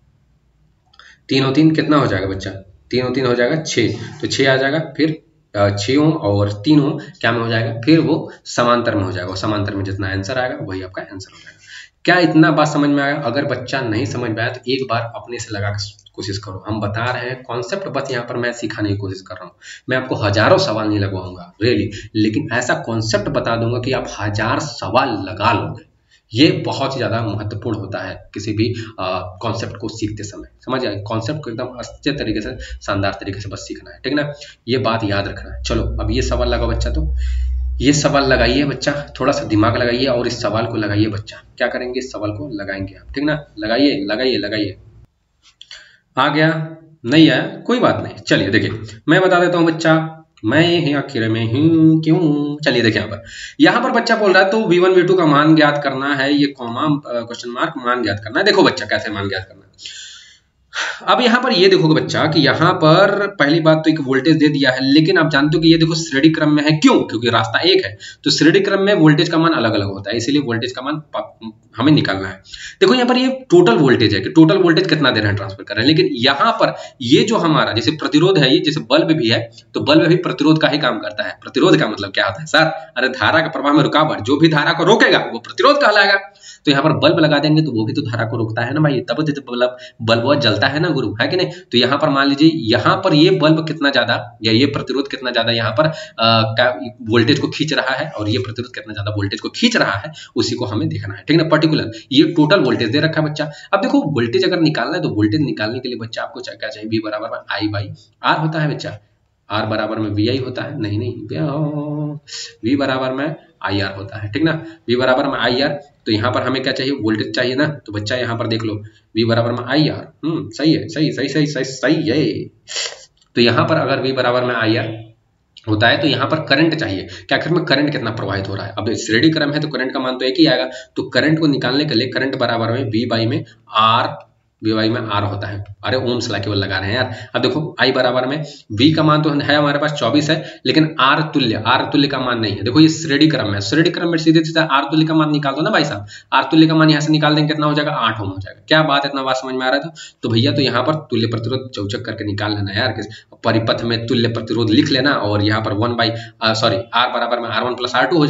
तीन और तीन कितना हो जाएगा बच्चा, तीन और तीन हो जाएगा छः, तो छः आ जाएगा, फिर छः ओम और तीन ओम क्या में हो जाएगा, फिर वो समांतर में हो जाएगा, समांतर में जितना आंसर आएगा वही आपका आंसर हो जाएगा। क्या इतना बात समझ में आया। अगर बच्चा नहीं समझ में आया तो एक बार अपने से लगा कोशिश करो, हम बता रहे हैं कॉन्सेप्ट, बस यहाँ पर मैं सिखाने की कोशिश कर रहा हूँ। मैं आपको हजारों सवाल नहीं लगवाऊंगा रियली, लेकिन ऐसा कॉन्सेप्ट बता दूंगा कि आप हजार सवाल लगा लोगे। ये बहुत ही ज्यादा महत्वपूर्ण होता है किसी भी कॉन्सेप्ट को सीखते समय, समझ आए। कॉन्सेप्ट को एकदम अच्छे तरीके से शानदार तरीके से बस सीखना है, ठीक ना, ये बात याद रखना है। चलो अब ये सवाल लगा बच्चा, तो ये सवाल लगाइए बच्चा, थोड़ा सा दिमाग लगाइए और इस सवाल को लगाइए बच्चा। क्या करेंगे, इस सवाल को लगाएंगे आप, ठीक ना, लगाइए लगाइए लगाइए। आ गया, नहीं आया कोई बात नहीं, चलिए देखिए मैं बता देता हूँ बच्चा, मैं आखिर में हूँ क्यों। चलिए देखिए यहाँ पर यहाँ पर बच्चा बोल रहा है तो वी वन वी टू का मान ज्ञात करना है, ये कॉमा क्वेश्चन मार्क मान ज्ञात करना है। देखो बच्चा कैसे मान ज्ञात करना है। अब यहाँ पर ये देखोगे बच्चा कि यहाँ पर पहली बात तो एक वोल्टेज दे दिया है, लेकिन आप जानते हो कि ये देखो श्रेणी क्रम में है, क्यों, क्योंकि रास्ता एक है, तो श्रेणी क्रम में वोल्टेज का मान अलग अलग होता है, इसीलिए वोल्टेज का मान हमें निकालना है। देखो यहाँ पर ये टोटल वोल्टेज है कि टोटल वोल्टेज कितना दे रहे हैं, ट्रांसफर कर रहे हैं, लेकिन यहाँ पर ये जो हमारा जैसे प्रतिरोध है, ये जैसे बल्ब भी है तो बल्ब भी प्रतिरोध का ही काम करता है। प्रतिरोध का मतलब क्या होता है सर, अरे धारा का प्रवाह में रुकावट, जो भी धारा को रोकेगा वो प्रतिरोध कहलाएगा। तो यहाँ पर बल्ब लगा देंगे तो वो भी तो धारा को रोकता है ना भाई, तब तो बल्ब बल्ब जलता है ना गुरु, है कि नहीं। तो यहाँ पर मान लीजिए यहाँ पर ये बल्ब कितना ज्यादा या ये प्रतिरोध कितना ज्यादा यहाँ पर वोल्टेज को खींच रहा है और ये प्रतिरोध कितना ज्यादा वोल्टेज को खींच रहा है, उसी को हमें देखना है, ठीक है ना। पर्टिकुलर ये टोटल वोल्टेज दे रखा है बच्चा। अब देखो वोल्टेज अगर निकालना है तो वोल्टेज निकालने के लिए बच्चा आपको क्या चाहिए, वी बराबर में आई बाई आर होता है बच्चा, आर बराबर में वी आई होता है, नहीं नहीं वी बराबर में आई आर होता है, ठीक ना, वी बराबर में आई आर। तो यहाँ पर हमें क्या चाहिए, वोल्टेज चाहिए ना, तो बच्चा यहाँ पर देख लो वी बराबर में आई आर, हम्म सही है, सही सही सही सही सही है। तो यहाँ पर अगर वी बराबर में आई आर होता है तो यहाँ पर करंट चाहिए, क्या आखिर में करंट कितना प्रवाहित हो रहा है। अब श्रेणी क्रम है तो करंट का मान तो एक ही आएगा, तो करंट को निकालने के लिए करंट बराबर में वी बाई में आर, वी वाई में आर होता है। अरे ओम्स ला केवल लगा रहे हैं यार। अब देखो आई बराबर में वी का मान तो है हमारे पास चौबीस है, लेकिन आर तुल्य, आर तुल्य का मान नहीं है। देखो ये श्रेणी क्रम है, श्रेणी क्रम में सीधे सीधा आर तुल्य का मान निकाल दो ना भाई साहब, आर तुल्य का मान यहाँ से निकाल देंगे कितना हो जाएगा, आठ ओम हो जाएगा। क्या बात, इतना बात समझ में आ रहा था। तो भैया तो यहाँ पर तुल्य प्रतिरोध चौचक करके निकाल लेना यार, किस परिपथ में तुल्य प्रतिरोध लिख लेना और यहाँ पर वन बाई सॉरी आर बराबर में R one plus R two हो जाएगा,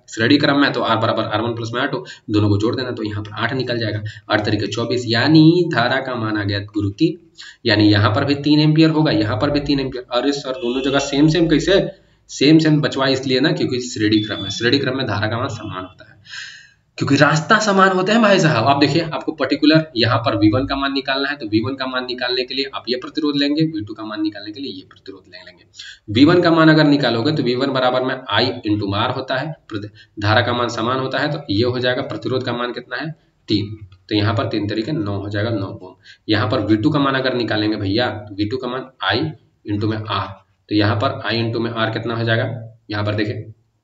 श्रेणी क्रम में तो आर बराबर आर वन प्लस में आर टू, दोनों को जोड़ देना तो यहाँ पर आठ निकल जाएगा, आठ तरीके चौबीस, यानी धारा का मान आ गया गुरु तीन, यानी यहाँ पर भी तीन एम्पियर होगा, यहाँ पर भी तीन एम्पियर। अरे सर दोनों जगह सेम सेम कैसे? सेम सेम बचवा इसलिए ना क्योंकि श्रेणी क्रम है, श्रेणी क्रम में धारा का मान समान होता है, क्योंकि रास्ता समान होते हैं भाई साहब। आप देखिए आपको पर्टिकुलर यहाँ पर वी वन का मान निकालना है, तो वी वन का मान निकालने के लिए आप ये प्रतिरोध लेंगे, वी टू का मान निकालने के लिए ये प्रतिरोध ले लेंगे। वी वन का मान अगर निकालोगे तो वी वन बराबर में आई इंटू आर होता है, धारा का मान समान होता है, तो ये हो जाएगा प्रतिरोध का मान कितना है तीन, तो यहाँ पर तीन तरीके नौ हो जाएगा, नौ ओम। यहाँ पर वी टू का मान अगर निकालेंगे भैया तो वी टू का मान आई इंटू में आर, तो यहाँ पर आई इंटू में आर कितना हो जाएगा, यहाँ पर देखिए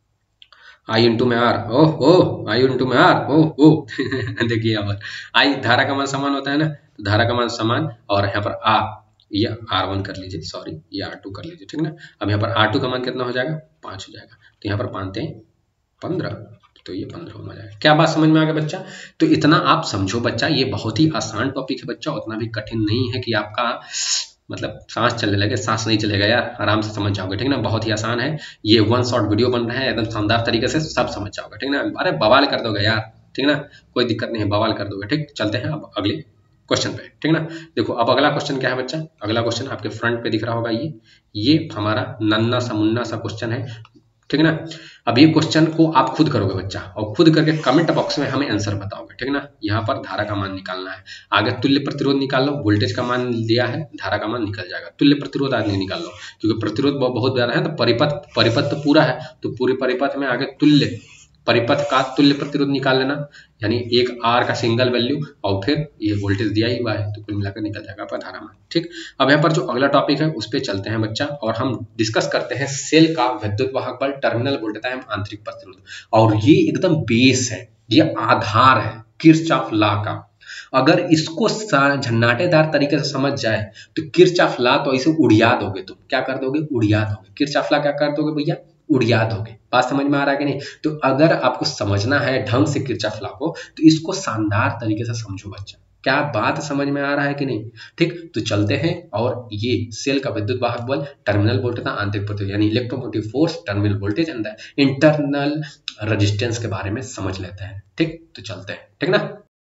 आई इंटू में R, oh oh I into में आर, ओह ओह देखिए यहाँ पर आई धारा का मान समान होता है ना, तो धारा का मान समान, और यहाँ पर आर ये आर वन कर लीजिए, सॉरी ये आर टू कर लीजिए, ठीक ना। अब यहाँ पर आर टू का मान कितना हो जाएगा, पाँच हो जाएगा, तो यहाँ पर पाँच हैं पंद्रह, तो ये पंद्रह हो जाएगा। क्या बात समझ में आ गया बच्चा? तो इतना आप समझो बच्चा, ये बहुत ही आसान टॉपिक है बच्चा, उतना भी कठिन नहीं है कि आपका मतलब सांस चलने लगे, सांस नहीं चलेगा यार, आराम से समझ जाओगे, ठीक ना। बहुत ही आसान है, ये वन शॉट वीडियो बन रहा है, एकदम शानदार तरीके से सब समझ जाओगे, ठीक ना। अरे बवाल कर दोगे यार, ठीक ना, कोई दिक्कत नहीं है, बवाल कर दोगे, ठीक। चलते हैं अब अगले क्वेश्चन पे, ठीक ना। देखो अब अगला क्वेश्चन क्या है बच्चा, अगला क्वेश्चन आपके फ्रंट पे दिख रहा होगा, ये ये हमारा नन्ना सा मुन्ना सा क्वेश्चन है, ठीक ना। अब ये क्वेश्चन को आप खुद करोगे बच्चा, और खुद करके कमेंट बॉक्स में हमें आंसर बताओगे, ठीक ना। यहाँ पर धारा का मान निकालना है, आगे तुल्य प्रतिरोध निकाल लो, वोल्टेज का मान दिया है, धारा का मान निकल जाएगा। तुल्य प्रतिरोध आज नहीं निकाल लो क्योंकि प्रतिरोध बहुत ज्यादा है, तो परिपथ परिपथ तो पूरा है, तो पूरे परिपथ में आगे तुल्य परिपथ का तुल्य प्रतिरोध निकाल लेना, यानी एक आर का सिंगल वैल्यू और फिर ये वोल्टेज दिया ही हुआ है, तो कुल मिलाकर निकल जाएगा आपका धारा मान, ठीक। अब यहाँ पर जो अगला टॉपिक है उस पर चलते हैं बच्चा, और हम डिस्कस करते हैं सेल का विद्युत वाहक बल, टर्मिनल वोल्टेज एवं आंतरिक प्रतिरोध, और ये एकदम बेस है, ये आधार है किरचॉफ लॉ का। अगर इसको झन्नाटेदार तरीके से समझ जाए तो किरचॉफ लॉ तो इसे उड़िया दोगे, तुम क्या कर दोगे, उड़िया दोगे। किरचॉफ लॉ क्या कर दोगे भैया, उड़िया दोगे। बात समझ में आ रहा है कि नहीं? तो अगर आपको समझना है ढंग से किरचॉफ लॉ को, तो इसको शानदार तरीके से समझो बच्चा। क्या बात समझ में आ रहा है कि नहीं? ठीक, तो चलते हैं, और ये सेल का विद्युत वाहक बल, टर्मिनल वोल्टेज, आंतरिक प्रतिरोध यानी electromotive force, terminal voltage and the internal resistance के बारे में समझ लेते हैं। ठीक, तो चलते हैं, ठीक ना।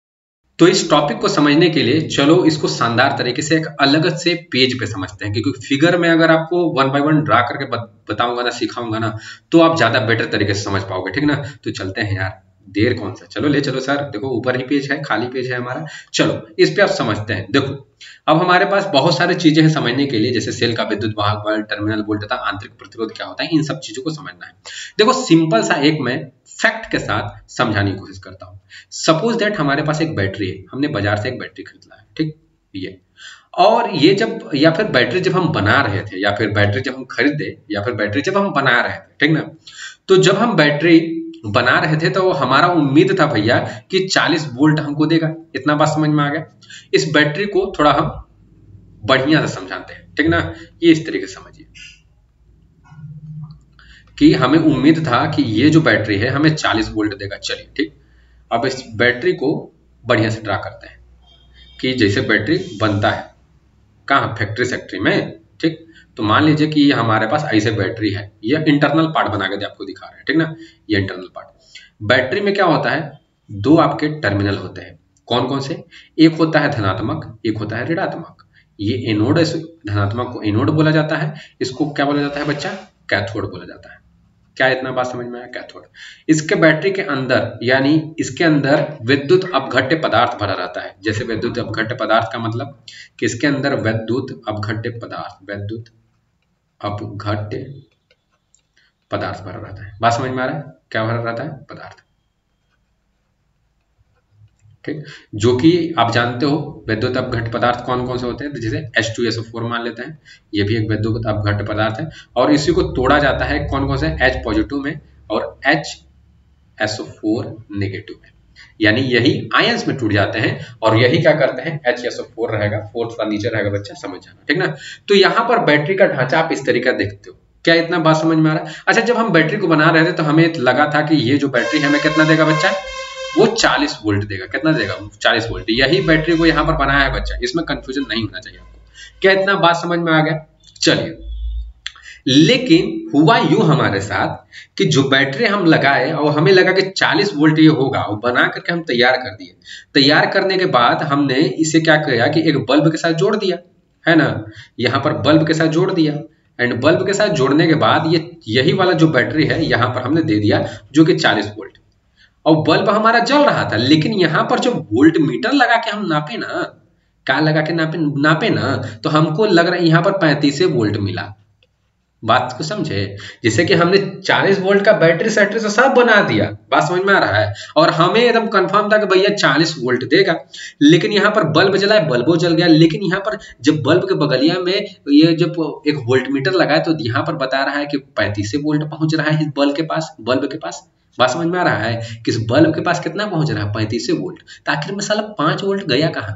तो इस टॉपिक को समझने के लिए चलो इसको शानदार तरीके से एक अलग से पेज पे समझते हैं, क्योंकि फिगर में अगर आपको वन बाय वन ड्रा करके बताऊंगा ना, सिखाऊंगा ना, तो आप ज्यादा बेटर तरीके से समझ पाओगे, ठीक ना। तो चलते हैं यार, देर कौन सा, चलो ले चलो सर, देखो ऊपर ही पेज है, खाली पेज है हमारा, चलो इस पे आप समझते हैं। देखो अब हमारे पास बहुत सारी चीजें हैं समझने के लिए, जैसे सेल का विद्युत वाहक बल, टर्मिनल वोल्टेज, आंतरिक प्रतिरोध क्या होता है, इन सब चीजों को समझना है। देखो सिंपल सा एक मैं फैक्ट के साथ समझाने की कोशिश करता हूं। सपोज दैट हमारे पास एक बैटरी है, हमने बाजार से एक बैटरी खरीदा है, ठीक, ये और ये जब, या फिर बैटरी जब हम बना रहे थे, या फिर बैटरी जब हम खरीदे, या फिर बैटरी जब हम बना रहे थे, ठीक ना। तो जब हम बैटरी बना रहे थे तो हमारा उम्मीद था भैया कि चालीस वोल्ट हमको देगा, इतना बात समझ में आ गया। इस बैटरी को थोड़ा हम बढ़िया से समझाते हैं, ठीक ना। ये इस तरीके से समझिए कि हमें उम्मीद था कि ये जो बैटरी है हमें चालीस वोल्ट देगा, चलिए ठीक। अब इस बैटरी को बढ़िया से ड्रा करते हैं कि जैसे बैटरी बनता है कहाँ, फैक्ट्री सेक्ट्री में, ठीक। तो मान लीजिए कि ये हमारे पास ऐसे बैटरी है, ये इंटरनल पार्ट बना के आपको दिखा रहे हैं, ठीक ना। ये इंटरनल पार्ट, बैटरी में क्या होता है, दो आपके टर्मिनल होते हैं, कौन कौन से, एक होता है धनात्मक, एक होता है ऋणात्मक। ये एनोड, धनात्मक को एनोड बोला जाता है, इसको क्या बोला जाता है बच्चा, कैथोड बोला जाता है। क्या इतना बात समझ में आया, कैथोड। इसके बैटरी के अंदर, यानी इसके अंदर विद्युत अपघट्य पदार्थ भरा रहता है। जैसे विद्युत अपघट्य पदार्थ का मतलब कि इसके अंदर विद्युत अपघट्य पदार्थ, विद्युत अपघट्य पदार्थ भरा रहता है। बात समझ में आ रहा है, क्या भरा रहता है, पदार्थ, ठीक। जो कि आप जानते हो विद्युत अपघट्य पदार्थ कौन कौन से होते हैं, जैसे H two S O four मान लेते हैं, ये भी एक विद्युत अपघट्य पदार्थ है, और इसी को तोड़ा जाता है कौन कौन से, H पॉजिटिव में और H S O four negative में, यानी यही आयंस में टूट जाते हैं, और यही क्या करते हैं, H एस ओ फोर रहेगा, फोर थोड़ा नीचे रहेगा बच्चा, समझ जाना, ठीक ना। तो यहाँ पर बैटरी का ढांचा आप इस तरीका देखते हो, क्या इतना बात समझ में आ रहा है। अच्छा, जब हम बैटरी को बना रहे थे तो हमें लगा था कि ये जो बैटरी है हमें कितना देगा बच्चा, वो चालीस वोल्ट देगा, कितना देगा, चालीस वोल्ट। यही बैटरी को यहाँ पर बनाया है बच्चा, इसमें कंफ्यूजन नहीं होना चाहिए आपको। क्या इतना बात समझ में आ गया। चलिए लेकिन हुआ यूं हमारे साथ कि जो बैटरी हम लगाए और हमें लगा कि चालीस वोल्ट ये होगा, और बना करके हम तैयार कर दिए। तैयार करने के बाद हमने इसे क्या किया कि एक बल्ब के साथ जोड़ दिया, है ना, यहाँ पर बल्ब के साथ जोड़ दिया। एंड बल्ब के साथ जोड़ने के बाद ये यही वाला जो बैटरी है यहाँ पर हमने दे दिया जो कि चालीस वोल्ट, और बल्ब हमारा जल रहा था। लेकिन यहाँ पर जो वोल्ट मीटर लगा के हम नापे ना, क्या लगा के नापे नापे ना तो हमको लग रहा है यहाँ पर पैंतीस वोल्ट मिला। बात को समझे, जैसे कि हमने चालीस वोल्ट का बैटरी सैटरी से सब बना दिया, बात समझ में आ रहा है, और हमें एकदम कंफर्म था कि भैया चालीस वोल्ट देगा। लेकिन यहाँ पर बल्ब जला है, बल्बो जल गया। लेकिन यहाँ पर जब बल्ब के बगलिया में ये जब एक वोल्ट मीटर लगा है तो यहाँ पर बता रहा है कि पैंतीस वोल्ट पहुंच रहा है इस बल्ब के पास बल्ब के पास बात समझ में आ रहा है कि इस बल्ब के पास कितना पहुंच रहा है, पैंतीस वोल्ट। तो आखिर में साला पांच वोल्ट गया कहाँ,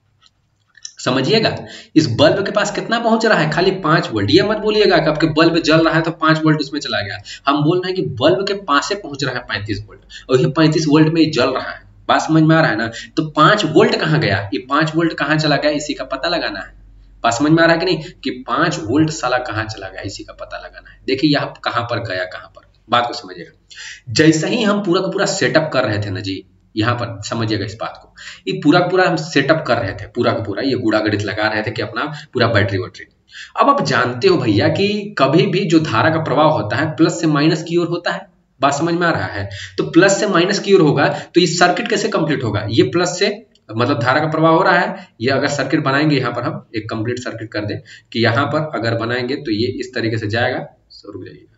समझिएगा। इस बल्ब के पास कितना पहुंच रहा है, खाली पांच वोल्ट। ये मत बोलिएगा कि आपके बल्ब जल रहा है तो पांच वोल्ट उसमें चला गया। हम बोल रहे हैं कि बल्ब के पास से पहुंच रहा है पैंतीस वोल्ट, और ये पैंतीस वोल्ट में जल रहा है। बात समझ में आ रहा है ना। तो पांच वोल्ट कहाँ गया, ये पांच वोल्ट कहाँ चला गया, इसी का पता लगाना है। बात समझ में आ रहा है कि नहीं, कि पांच वोल्ट साला कहाँ चला गया, इसी का पता लगाना है। देखिए यहाँ कहाँ पर गया, कहाँ पर, बात को समझिएगा। जैसे ही हम पूरा का पूरा सेटअप कर रहे थे ना जी, यहाँ पर समझिएगा इस बात को, ये पूरा पूरा हम सेटअप कर रहे थे, पूरा का पूरा ये गुड़ा गणित लगा रहे थे कि अपना पूरा बैटरी वैटरी। अब आप जानते हो भैया कि कभी भी जो धारा का प्रवाह होता है प्लस से माइनस की ओर होता है। बात समझ में आ रहा है। तो प्लस से माइनस की ओर होगा तो ये सर्किट कैसे कंप्लीट होगा, ये प्लस से मतलब धारा का प्रवाह हो रहा है। ये अगर सर्किट बनाएंगे, यहाँ पर हम एक कंप्लीट सर्किट कर दें कि यहाँ पर अगर बनाएंगे तो ये इस तरीके से जाएगा, रुक जाइएगा,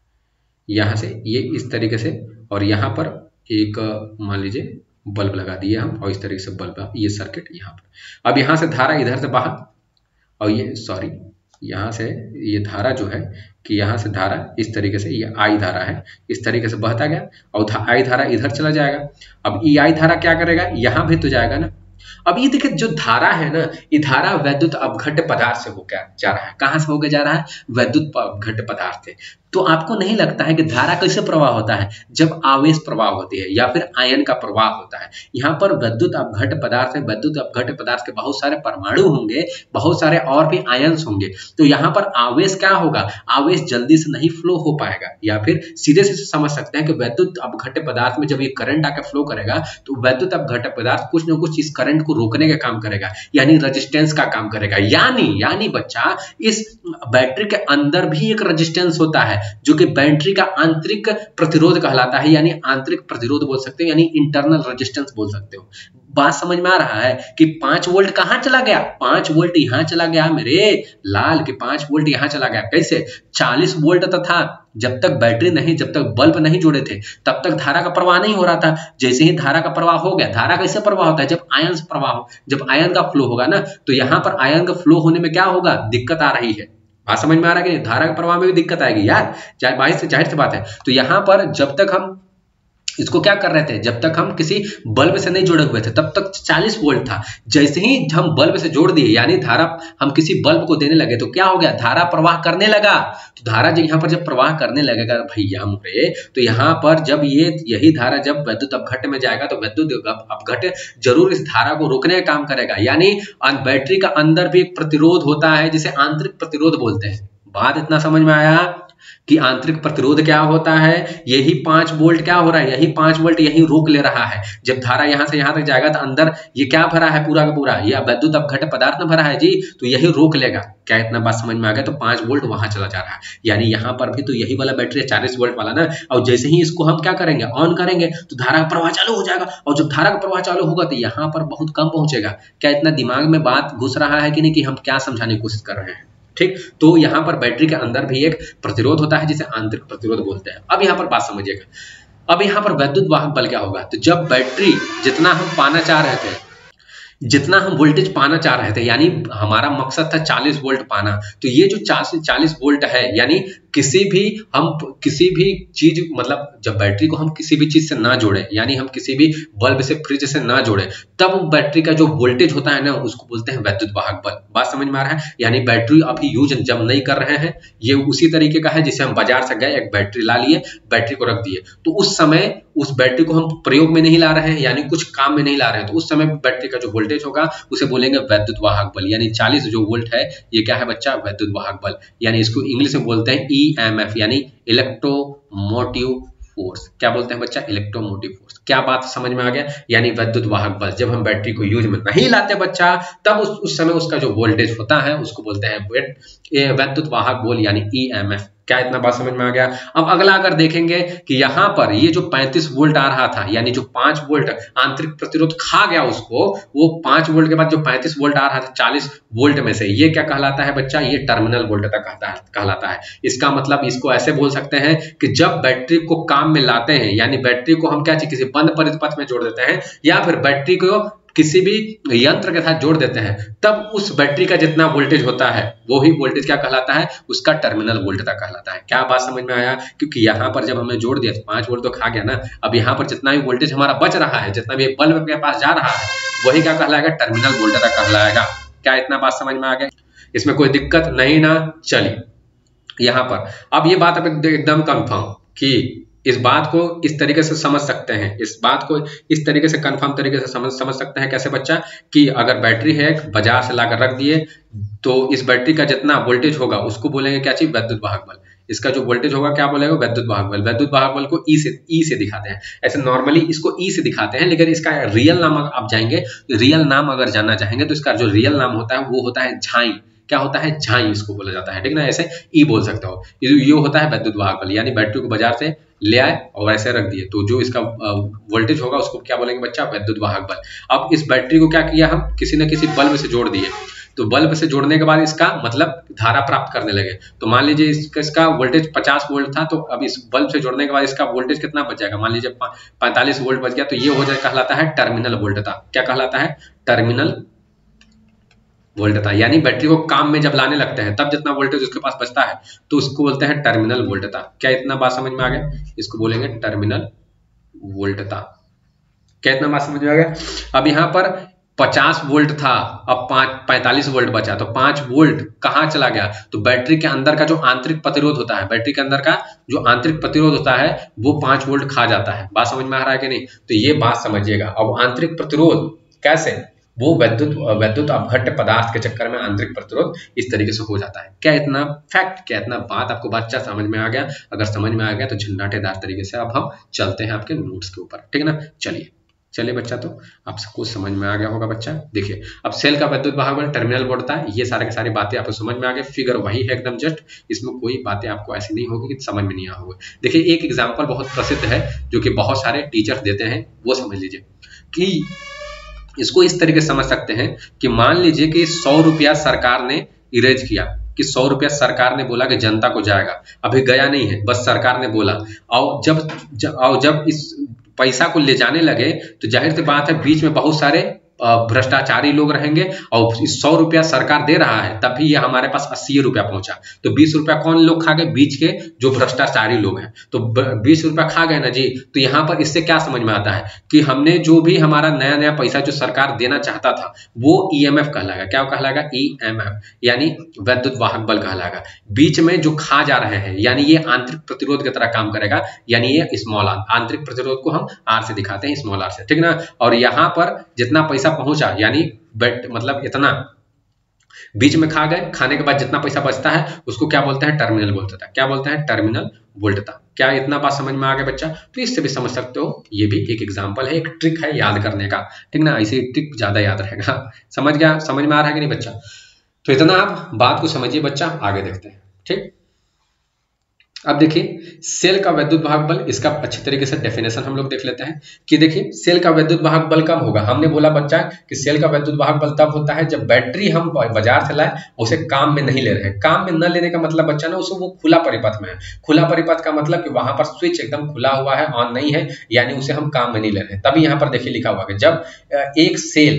यहाँ से ये इस तरीके से, और यहाँ पर एक मान लीजिए बल्ब लगा दिए हम, और इस तरीके से बल्ब, ये सर्किट यहाँ पर। अब यहाँ से धारा इधर से बाहर, और ये सॉरी यहाँ से ये धारा जो है कि यहाँ से धारा इस तरीके से, ये आई धारा है, इस तरीके से बहता गया, और आई धारा इधर चला जाएगा। अब ये आई धारा क्या करेगा, यहाँ भी तो जाएगा ना। अब ये देखिए जो धारा है ना, ये धारा वैद्युत अपघट्य पदार्थ से होकर जा रहा है। कहां से होकर जा रहा है, वैद्युत अपघट्य पदार्थ से। तो आपको नहीं लगता है कि धारा कैसे प्रवाह होता है, जब आवेश प्रवाह होती है या फिर आयन का प्रवाह होता है। यहाँ पर वैद्युत अपघट्य पदार्थ है, वैद्युत अपघट्य पदार्थ के बहुत सारे परमाणु होंगे, बहुत सारे और भी आयन्स होंगे। तो यहाँ पर आवेश क्या होगा, आवेश जल्दी से नहीं फ्लो हो पाएगा, या फिर सीधे से समझ सकते हैं कि वैद्युत अपघट्य पदार्थ में जब ये करंट आकर फ्लो करेगा तो वैद्युत अपघट्य पदार्थ कुछ न कुछ इस करंट को रोकने का काम करेगा, यानी रेजिस्टेंस का काम करेगा। यानी यानी बच्चा, इस बैटरी के अंदर भी एक रेजिस्टेंस होता है जो कि बैटरी का आंतरिक प्रतिरोध कहलाता है, यानी आंतरिक प्रतिरोध बोल सकते हो, यानी इंटरनल रेजिस्टेंस बोल सकते हो। बात समझ में आ रहा है कि पांच वोल्ट कहां चला गया, पांच वोल्ट यहां चला गया मेरे लाल, के पांच वोल्ट यहां चला गया। कैसे, चालीस वोल्ट तथा जब तक बैटरी नहीं, जब तक बल्ब नहीं जोड़े थे तब तक धारा का प्रवाह नहीं हो रहा था। जैसे ही धारा का प्रवाह हो गया, धारा कैसे प्रवाह होता है, जब आयन प्रवाह हो, जब आयन का फ्लो होगा ना, तो यहाँ पर आयन का फ्लो होने में क्या होगा, दिक्कत आ रही है। बात समझ में आ रहा है कि धारा के प्रवाह में भी दिक्कत आएगी यार, चाहे बाईस से जाहिर सी बात है। तो यहाँ पर जब तक हम इसको क्या कर रहे थे, जब तक हम किसी बल्ब से नहीं जुड़े हुए थे तब तक चालीस वोल्ट था। जैसे ही हम बल्ब से जोड़ दिए, यानी धारा हम किसी बल्ब को देने लगे, तो क्या हो गया, धारा प्रवाह करने लगा। तो धारा जब यहाँ पर जब प्रवाह करने लगेगा भैया मुरे, तो यहाँ पर जब ये यही धारा जब वैद्युत अपघट्य में जाएगा तो वैद्युत अपघट्य जरूर इस धारा को रोकने का काम करेगा। यानी बैटरी का अंदर भी एक प्रतिरोध होता है जिसे आंतरिक प्रतिरोध बोलते हैं। बात इतना समझ में आया कि आंतरिक प्रतिरोध क्या होता है, यही पांच वोल्ट क्या हो रहा है, यही पांच वोल्ट यही रोक ले रहा है। जब धारा यहां से यहां तक जाएगा तो अंदर ये क्या भरा है, पूरा का पूरा ये वैद्युत अपघट्य पदार्थ में भरा है जी, तो यही रोक लेगा। क्या इतना बात समझ में आ गया। तो पांच वोल्ट वहां चला जा रहा है, यानी यहाँ पर भी तो यही वाला बैटरी है चालीस वोल्ट वाला ना। और जैसे ही इसको हम क्या करेंगे, ऑन करेंगे, तो धारा का प्रवाह चालू हो जाएगा। और जब धारा का प्रवाह चालू होगा तो यहाँ पर बहुत कम पहुंचेगा। क्या इतना दिमाग में बात घुस रहा है कि नहीं, कि हम क्या समझाने की कोशिश कर रहे हैं। ठीक, तो यहाँ पर बैटरी के अंदर भी एक प्रतिरोध होता है जिसे आंतरिक प्रतिरोध बोलते हैं। अब यहाँ पर बात समझिएगा। अब यहाँ पर वैद्युत वाहक बल क्या होगा, तो जब बैटरी जितना हम पाना चाह रहे थे, जितना हम वोल्टेज पाना चाह रहे थे, यानी हमारा मकसद था चालीस वोल्ट पाना, तो ये जो चालीस वोल्ट है, यानी किसी भी हम किसी भी चीज मतलब जब बैटरी को हम किसी भी चीज से ना जोड़े, यानी हम किसी भी बल्ब से फ्रिज से ना जोड़े, तब वो बैटरी का जो वोल्टेज होता है ना उसको बोलते हैं वैद्युत वाहक बल। बात समझ में आ रहा है? यानी बैटरी अभी यूज जब नहीं कर रहे हैं, ये उसी तरीके का है जिसे हम बाजार से गए एक बैटरी ला लिए, बैटरी को रख दिए, तो उस समय उस बैटरी को हम प्रयोग में नहीं ला रहे हैं, यानी कुछ काम में नहीं ला रहे हैं, तो उस समय बैटरी का जो वोल्टेज होगा उसे बोलेंगे वैद्युत वाहक बल। यानी चालीस जो वोल्ट है ये क्या है बच्चा? वैद्युत वाहक बल। यानी इसको इंग्लिश में बोलते हैं ई एम एफ, यानी इलेक्ट्रोमोटिव फोर्स। क्या बोलते हैं बच्चा? Electromotive force. क्या बात समझ में आ गया? यानी वैद्युत वाहक बल जब हम बैटरी को यूज में नहीं लाते बच्चा, तब उस, उस समय उसका जो वोल्टेज होता है उसको बोलते हैं वैद्युत वाहक बल, यानी ई एम एफ। क्या इतना बात समझ में आ गया? अब अगला अगर देखेंगे कि यहाँ पर ये जो पैंतीस वोल्ट आ रहा था, यानी जो पांच वोल्ट आंतरिक प्रतिरोध खा गया उसको, वो पांच वोल्ट के बाद जो पैंतीस वोल्ट आ रहा था चालीस वोल्ट में से, ये क्या कहलाता है बच्चा? ये टर्मिनल वोल्टेज कहता है कहलाता है। इसका मतलब इसको ऐसे बोल सकते हैं कि जब बैटरी को काम में लाते हैं, यानी बैटरी को हम क्या किसी बंद परिपथ में जोड़ देते हैं या फिर बैटरी को किसी भी यंत्र के साथ जोड़ देते हैं, तब उस बैटरी का जितना वोल्टेज होता है वो ही वोल्टेज क्या कहलाता है? उसका टर्मिनल वोल्टेज कहलाता है। क्या बात समझ में आया? क्योंकि यहाँ पर जब हमने जोड़ दिया तो पांच वोल्ट तो खा गया ना, अब यहाँ पर जितना भी वोल्टेज हमारा बच रहा है, जितना भी बल्ब के पास जा रहा है, वही क्या कहलाएगा? टर्मिनल वोल्टेज कहलाएगा। क्या इतना बात समझ में आ गया? इसमें कोई दिक्कत नहीं ना? चलिए यहाँ पर अब ये बात अब एकदम कंफर्म कि इस बात को इस तरीके से समझ सकते हैं, इस बात को इस तरीके से कंफर्म तरीके से समझ समझ सकते हैं। कैसे बच्चा? कि अगर बैटरी है बाजार से लाकर रख दिए, तो इस बैटरी का जितना वोल्टेज होगा उसको बोलेंगे क्या चीज? वैद्युत वाहक बल। इसका जो वोल्टेज होगा क्या बोलेगा? वैद्युत वाहक बल। वैद्युत वाहक बल को ई से ई से दिखाते हैं। ऐसे नॉर्मली इसको ई से दिखाते हैं, लेकिन इसका रियल नाम आप जाएंगे, रियल नाम अगर जानना चाहेंगे तो इसका जो रियल नाम होता है वो होता है झाई। क्या होता है? झाई इसको बोला जाता है, ठीक ना? ऐसे ई बोल सकते हो। ये होता है वैद्युत वाहक बल, यानी बैटरी को बाजार से ले आए और ऐसे रख दिए, तो जो इसका वोल्टेज होगा उसको क्या बोलेंगे बच्चा? वैद्युत वाहक बल। अब इस बैटरी को क्या किया हम? किसी न किसी बल्ब से जोड़ दिए, तो बल्ब से जोड़ने के बाद इसका मतलब धारा प्राप्त करने लगे। तो मान लीजिए इसका, इसका वोल्टेज पचास वोल्ट था, तो अब इस बल्ब से जोड़ने के बाद इसका वोल्टेज कितना बच जाएगा? मान लीजिए पैंतालीस वोल्ट बच गया, तो ये हो जाए कहलाता है टर्मिनल वोल्टेज। क्या कहलाता है? Terminal voltage. यानी बैटरी को काम में जब लाने लगते हैं तब जितना वोल्टेज उसके पास बचता है तो उसको बोलते हैं टर्मिनल वोल्टेज। क्या इतना बात समझ में आ गया? इसको बोलेंगे टर्मिनल वोल्टेज। क्या इतना बात समझ में आ गया? अब यहाँ पर पचास वोल्ट था, अब पांच पैंतालीस वोल्ट बचा, तो पांच वोल्ट कहाँ चला गया? तो बैटरी के अंदर का जो आंतरिक प्रतिरोध होता है, बैटरी के अंदर का जो आंतरिक प्रतिरोध होता है वो पांच वोल्ट खा जाता है। बात समझ में आ रहा है कि नहीं? तो ये बात समझिएगा। अब आंतरिक प्रतिरोध कैसे? वो वैद्युत वैद्युत अपघट्य पदार्थ के चक्कर में आंतरिक प्रतिरोध इस तरीके से हो जाता है। क्या इतना फैक्ट, क्या इतना बात आपको बच्चा समझ में आ गया? अगर समझ में आ गया तो झंझाटेदार तरीके से अब हम चलते हैं आपके नोट्स के ऊपर, ठीक है ना? चलिए चलिए बच्चा, तो आप सबको समझ में आ गया होगा बच्चा। देखिए अब सेल का वैद्युत वाहक बल टर्मिनल बढ़ता है, ये सारे के सारी बातें आपको समझ में आ गए। फिगर वही है एकदम जस्ट, इसमें कोई बातें आपको ऐसी नहीं होगी कि समझ में नहीं आ होगा। देखिए एक एग्जाम्पल बहुत प्रसिद्ध है जो कि बहुत सारे टीचर्स देते हैं, वो समझ लीजिए कि इसको इस तरीके से समझ सकते हैं कि मान लीजिए कि सौ रुपया सरकार ने इरेज किया, कि सौ रुपया सरकार ने बोला कि जनता को जाएगा, अभी गया नहीं है, बस सरकार ने बोला। और जब जब, और जब इस पैसा को ले जाने लगे तो जाहिर सी बात है बीच में बहुत सारे भ्रष्टाचारी लोग रहेंगे, और सौ रुपया सरकार दे रहा है तभी ये हमारे पास अस्सी रुपया पहुंचा, तो बीस रुपया कौन लोग खा गए? बीच के जो भ्रष्टाचारी लोग हैं, तो बीस रुपया खा गए ना जी। तो यहाँ पर इससे क्या समझ में आता है कि हमने जो भी हमारा नया नया पैसा जो सरकार देना चाहता था वो ईएमएफ कहलाएगा। क्या कहलाएगा? ईएमएफ, यानी वैद्युत वाहक बल कहलाएगा। बीच में जो खा जा रहे हैं यानी ये आंतरिक प्रतिरोध की तरह काम करेगा, यानी ये स्मॉल आर, आंतरिक प्रतिरोध को हम आर से दिखाते हैं, स्मॉल आर से, ठीक ना? और यहाँ पर जितना पैसा पहुंचा यानी बेट मतलब इतना बीच में खा गए, खाने के बाद जितना पैसा बचता है उसको क्या बोलते हैं? Terminal voltage. क्या बोलते हैं? Terminal voltage. क्या इतना बात समझ में आ गया बच्चा? तो इससे भी समझ सकते हो, ये भी एक एग्जांपल है, एक ट्रिक है याद करने का, ठीक ना? ऐसे ट्रिक ज्यादा याद रहेगा। समझ गया? समझ में आ रहा है कि नहीं बच्चा? तो इतना आप बात को समझिए बच्चा, आगे देखते हैं, ठीक। अब देखिए सेल का वैद्युत वाहक बल, इसका अच्छे तरीके से डेफिनेशन हम लोग देख लेते हैं कि देखिए सेल का वैद्युत वाहक बल कब होगा। हमने बोला बच्चा कि सेल का वैद्युत वाहक बल तब होता है जब बैटरी हम बाजार से लाए उसे काम में नहीं ले रहे हैं। काम में न लेने का मतलब बच्चा ना उसे वो खुला परिपथ में है। खुला परिपथ का मतलब कि वहां पर स्विच एकदम खुला हुआ है, ऑन नहीं है, यानी उसे हम काम में नहीं ले रहे हैं। तभी यहाँ पर देखिए लिखा हुआ है जब एक सेल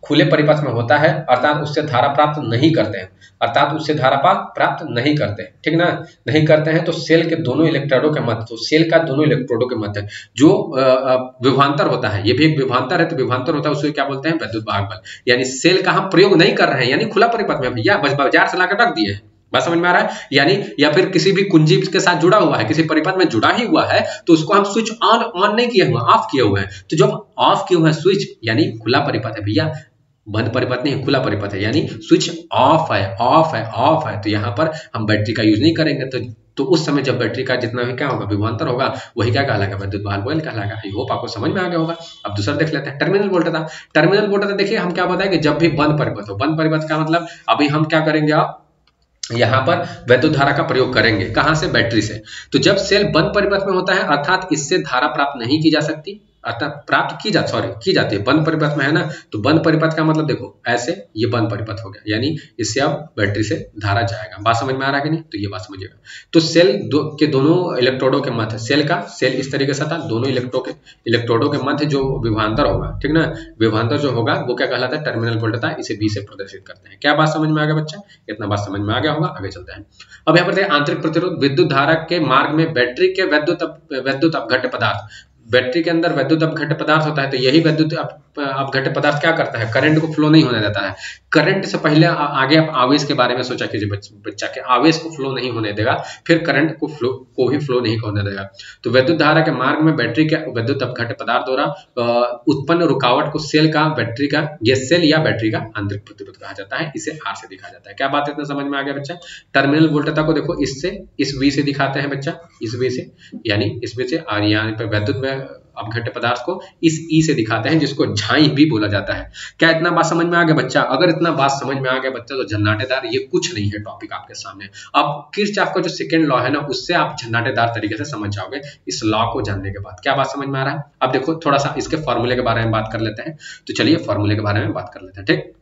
खुले परिपथ में होता है अर्थात उससे धारा प्राप्त नहीं करते हैं, अर्थात उससे धारा प्राप्त नहीं करते हैं, ठीक ना, नहीं करते हैं तो सेल के दोनों इलेक्ट्रोडों के मध्य, तो सेल का दोनों इलेक्ट्रोडों के मध्य जो विभवांतर होता है, ये भी एक विभवांतर है, तो विभवांतर होता है उसको क्या बोलते हैं, विद्युत वाहक बल। यानी सेल का हम प्रयोग नहीं कर रहे हैं, यानी खुला परिपथ में भैया बस बाजार से लाकर रख दिए हैं, बात समझ में आ रहा है, यानी या फिर किसी भी कुंजी के साथ जुड़ा हुआ है, किसी परिपथ में जुड़ा ही हुआ है, तो उसको हम स्विच ऑन ऑन नहीं किए हुए, ऑफ किए हुए हैं, तो जब ऑफ किए हुए हैं स्विच यानी खुला परिपथ है भैया, बंद परिपथ नहीं, खुला परिपथ है, यानी स्विच ऑफ है, ऑफ है, ऑफ है, तो यहाँ पर हम बैटरी का यूज नहीं करेंगे, तो तो उस समय जब बैटरी का जितना भी क्या होगा, विभवांतर होगा, वही क्या कहलाएगा, विद्युत वाहक बल कहलाएगा। आई होप आपको समझ में आ गया होगा। अब दूसरा देख लेते हैं, टर्मिनल वोल्टेज। टर्मिनल वोल्टेज देखिए हम क्या बताएं कि जब भी बंद परिपथ हो, बंद परिपथ का मतलब अभी हम क्या करेंगे, आप यहाँ पर वैद्युत धारा का प्रयोग करेंगे, कहां से, बैटरी से। तो जब सेल बंद परिपथ में होता है अर्थात इससे धारा प्राप्त नहीं की जा सकती, अर्थात प्राप्त की जा सॉरी की जाती है, बंद परिपथ में है ना, तो बंद परिपथ का मतलब देखो ऐसे ये बंद परिपथ हो गया, यानी इससे अब बैटरी से धारा जाएगा। बात समझ में आ रहा है कि नहीं, तो ये बात समझिएगा। तो सेल दो के दोनों इलेक्ट्रोडों के मध्य, सेल का सेल इस तरीके से था, दोनों इलेक्ट्रो के इलेक्ट्रोडों के मध्य जो विभवांतर होगा, ठीक ना, विभवांतर जो होगा वो क्या कहलाता है, टर्मिनल वोल्टेज, इसे बी से प्रदर्शित करते हैं। क्या बात समझ में आ गया बच्चा, इतना बात समझ में आ गया होगा। आगे चलते हैं। अब यहाँ पर देखिए आंतरिक प्रतिरोध, विद्युत धारा के मार्ग में बैटरी के वैद्युत वैद्युत अपघट्य पदार्थ, बैटरी के अंदर वैद्युत अपघट्य पदार्थ होता है, तो यही वैद्युत अपघट्य पदार्थ क्या करता है, करंट को फ्लो नहीं होने देता है। करंट से पहले आगे आप आवेश के बारे में सोचा कीजिए, बच्चा के आवेश को फ्लो नहीं होने देगा, फिर करंट को फ्लो को भी फ्लो नहीं होने देगा। तो वैद्युत धारा के मार्ग में बैटरी के वैद्युत अपघट्य पदार्थ द्वारा उत्पन्न रुकावट को सेल का बैटरी का ये सेल या बैटरी का आंतरिक प्रतिरोध कहा जाता है, इसे आर से दिखाया जाता है। क्या बात इतना समझ में आ गया बच्चा। टर्मिनल वोल्टेज को देखो इससे इस वी से दिखाते हैं बच्चा, इस वी से, यानी इस वी से, और यहाँ पे वैद्युत अपघट्य पदार्थ को इस ई से दिखाते हैं, जिसको झाई भी बोला जाता है। क्या इतना बात समझ में आ गया बच्चा। अगर इतना बात समझ में आ गया बच्चा तो झन्नाटेदार ये कुछ नहीं है टॉपिक आपके सामने। अब किरचॉफ का जो सेकंड लॉ है ना, उससे आप झन्नाटेदार तरीके से समझ जाओगे इस लॉ को जानने के बाद। क्या बात समझ में आ रहा है। अब देखो थोड़ा सा इसके फॉर्मूले के बारे में बात कर लेते हैं, तो चलिए फॉर्मूले के बारे में बात कर लेते हैं, ठीक।